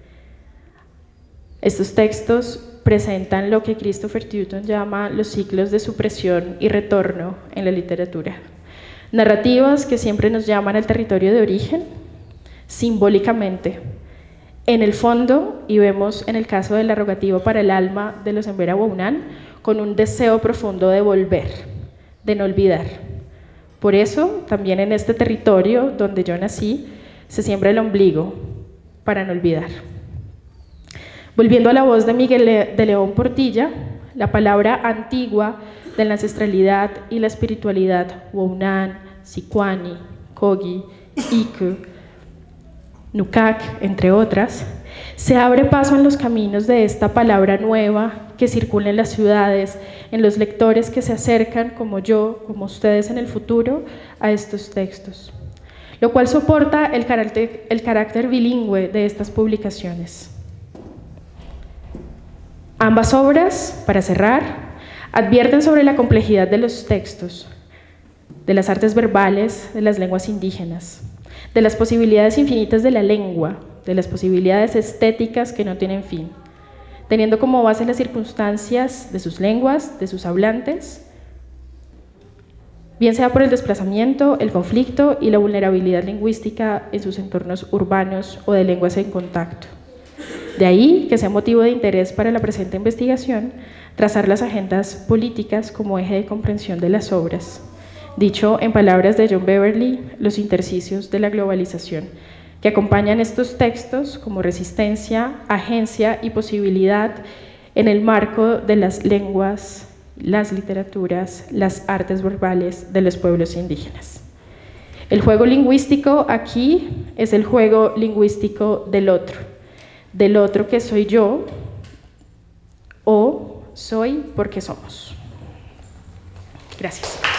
Estos textos presentan lo que Christopher Newton llama los ciclos de supresión y retorno en la literatura. Narrativas que siempre nos llaman al territorio de origen, simbólicamente, en el fondo, y vemos en el caso de la rogativa para el alma de los Embera Wounaan, con un deseo profundo de volver, de no olvidar. Por eso, también en este territorio donde yo nací, se siembra el ombligo para no olvidar. Volviendo a la voz de Miguel de León Portilla, la palabra antigua de la ancestralidad y la espiritualidad, Wounaan, Sicuani, Kogi, Iku, Nukak, entre otras, se abre paso en los caminos de esta palabra nueva que circula en las ciudades, en los lectores que se acercan, como yo, como ustedes en el futuro, a estos textos, lo cual soporta el carácter, el carácter bilingüe de estas publicaciones. Ambas obras, para cerrar, advierten sobre la complejidad de los textos, de las artes verbales, de las lenguas indígenas, de las posibilidades infinitas de la lengua, de las posibilidades estéticas que no tienen fin, teniendo como base las circunstancias de sus lenguas, de sus hablantes, bien sea por el desplazamiento, el conflicto y la vulnerabilidad lingüística en sus entornos urbanos o de lenguas en contacto. De ahí que sea motivo de interés para la presente investigación trazar las agendas políticas como eje de comprensión de las obras. Dicho en palabras de John Beverly, los intersticios de la globalización, que acompañan estos textos como resistencia, agencia y posibilidad en el marco de las lenguas, las literaturas, las artes verbales de los pueblos indígenas. El juego lingüístico aquí es el juego lingüístico del otro, del otro que soy yo o soy porque somos. Gracias.